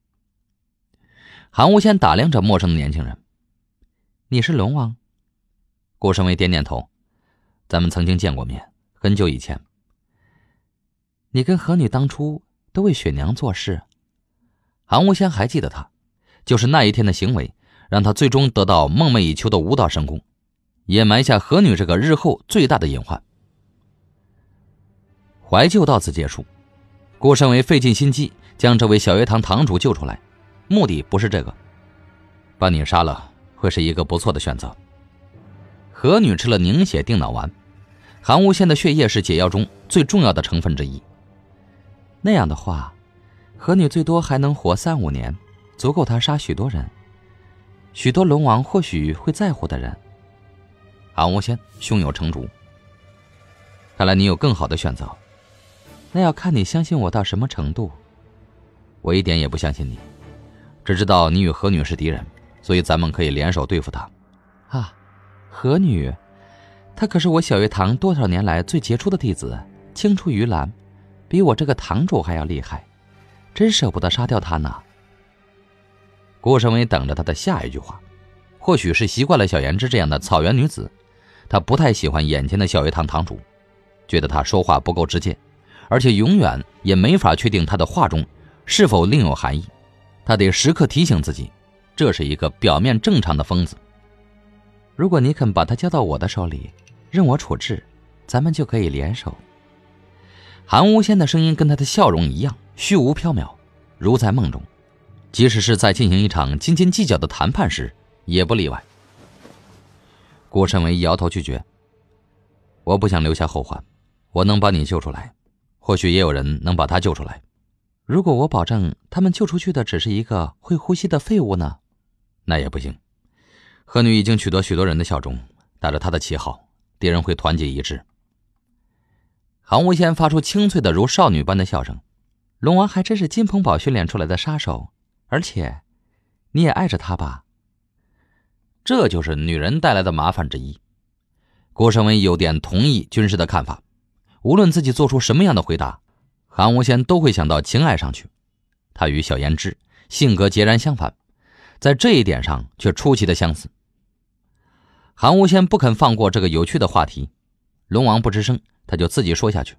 韩无仙打量着陌生的年轻人。 你是龙王？ 顾胜维点点头，咱们曾经见过面，很久以前。 你跟河女当初都为雪娘做事。 韩无仙还记得他，就是那一天的行为让他最终得到梦寐以求的武道神功，也埋下河女这个日后最大的隐患。怀旧到此结束，顾胜维费尽心机将这位小月堂堂主救出来，目的不是这个，把你杀了会是一个不错的选择。河女吃了凝血定脑丸，韩无仙的血液是解药中最重要的成分之一。 那样的话，河女最多还能活3-5年，足够他杀许多人，许多龙王或许会在乎的人。 韩无仙胸有成竹，看来你有更好的选择。 那要看你相信我到什么程度。 我一点也不相信你，只知道你与河女是敌人，所以咱们可以联手对付她。 啊，河女，她可是我小月堂多少年来最杰出的弟子，青出于蓝，比我这个堂主还要厉害，真舍不得杀掉她呢。 顾胜维等着他的下一句话，或许是习惯了小言之这样的草原女子，他不太喜欢眼前的小月堂堂主，觉得他说话不够直接，而且永远也没法确定他的话中是否另有含义。他得时刻提醒自己，这是一个表面正常的疯子。 如果你肯把他交到我的手里，任我处置，咱们就可以联手。 韩无仙的声音跟他的笑容一样虚无缥缈，如在梦中，即使是在进行一场斤斤计较的谈判时也不例外。顾胜维摇头拒绝，我不想留下后患，我能把你救出来，或许也有人能把他救出来。 如果我保证他们救出去的只是一个会呼吸的废物呢？ 那也不行。河女已经取得许多人的效忠，打着他的旗号，敌人会团结一致。韩无仙发出清脆的如少女般的笑声。 龙王还真是金鹏宝训练出来的杀手，而且你也爱着他吧？ 这就是女人带来的麻烦之一。郭胜维有点同意军师的看法，无论自己做出什么样的回答，韩无仙都会想到情爱上去。他与小言之性格截然相反，在这一点上却出奇的相似。韩无仙不肯放过这个有趣的话题，龙王不吱声，他就自己说下去。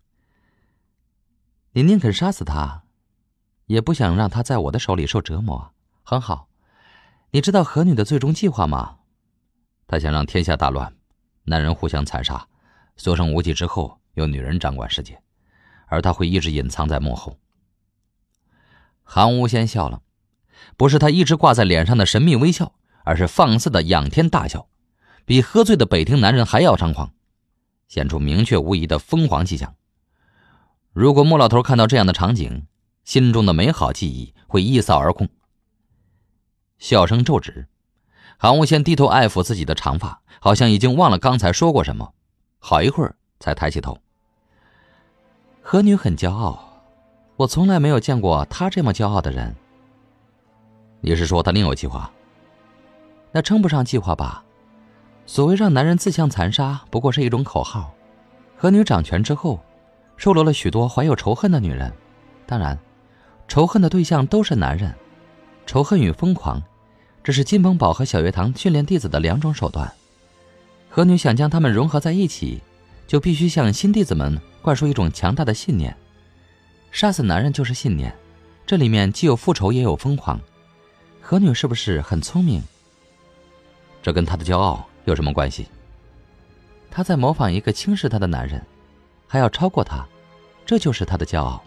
你宁肯杀死他，也不想让他在我的手里受折磨。很好，你知道河女的最终计划吗？ 他想让天下大乱， 男人互相残杀，所剩无几之后，由女人掌管世界，而他会一直隐藏在幕后。韩无先笑了，不是他一直挂在脸上的神秘微笑，而是放肆的仰天大笑，比喝醉的北庭男人还要猖狂，显出明确无疑的疯狂迹象。如果穆老头看到这样的场景，心中的美好记忆会一扫而空。笑声骤止，韩无先低头爱抚自己的长发，好像已经忘了刚才说过什么，好一会儿才抬起头。 何女很骄傲，我从来没有见过她这么骄傲的人。 你是说她另有计划？ 那称不上计划吧，所谓让男人自相残杀，不过是一种口号。何女掌权之后，收罗了许多怀有仇恨的女人，当然，仇恨的对象都是男人。仇恨与疯狂，这是金鹏宝和小月堂训练弟子的两种手段。何女想将他们融合在一起，就必须向新弟子们灌输一种强大的信念。杀死男人就是信念，这里面既有复仇也有疯狂。何女是不是很聪明？ 这跟她的骄傲有什么关系？ 她在模仿一个轻视她的男人，还要超过他，这就是她的骄傲。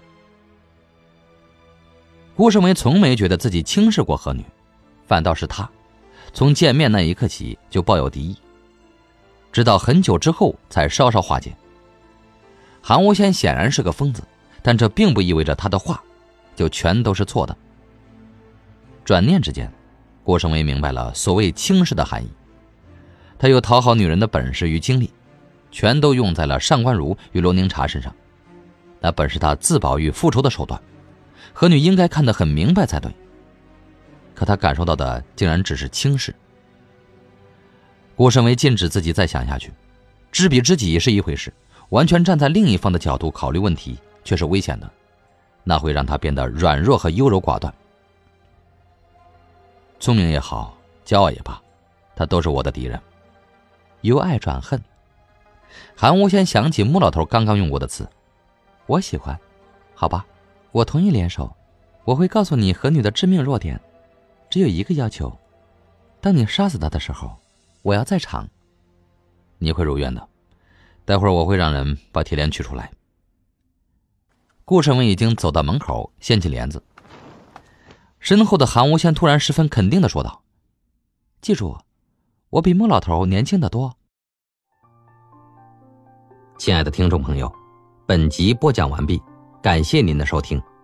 顾胜为从没觉得自己轻视过何女，反倒是他从见面那一刻起就抱有敌意，直到很久之后才稍稍化解。韩无先显然是个疯子，但这并不意味着他的话就全都是错的。转念之间，顾胜为明白了所谓轻视的含义，他有讨好女人的本事与精力，全都用在了上官如与罗宁茶身上，那本是他自保与复仇的手段，何女应该看得很明白才对，可他感受到的竟然只是轻视。顾胜为禁止自己再想下去，知彼知己是一回事，完全站在另一方的角度考虑问题却是危险的，那会让他变得软弱和优柔寡断。聪明也好，骄傲也罢，他都是我的敌人。 由爱转恨， 韩无先想起穆老头刚刚用过的词， 我喜欢，好吧，我同意联手，我会告诉你何女的致命弱点，只有一个要求，当你杀死她的时候，我要在场。 你会如愿的，待会儿我会让人把铁链取出来。顾慎文已经走到门口，掀起帘子。身后的韩无先突然十分肯定地说道：“ 记住，我比穆老头年轻得多。” 亲爱的听众朋友，本集播讲完毕，感谢您的收听。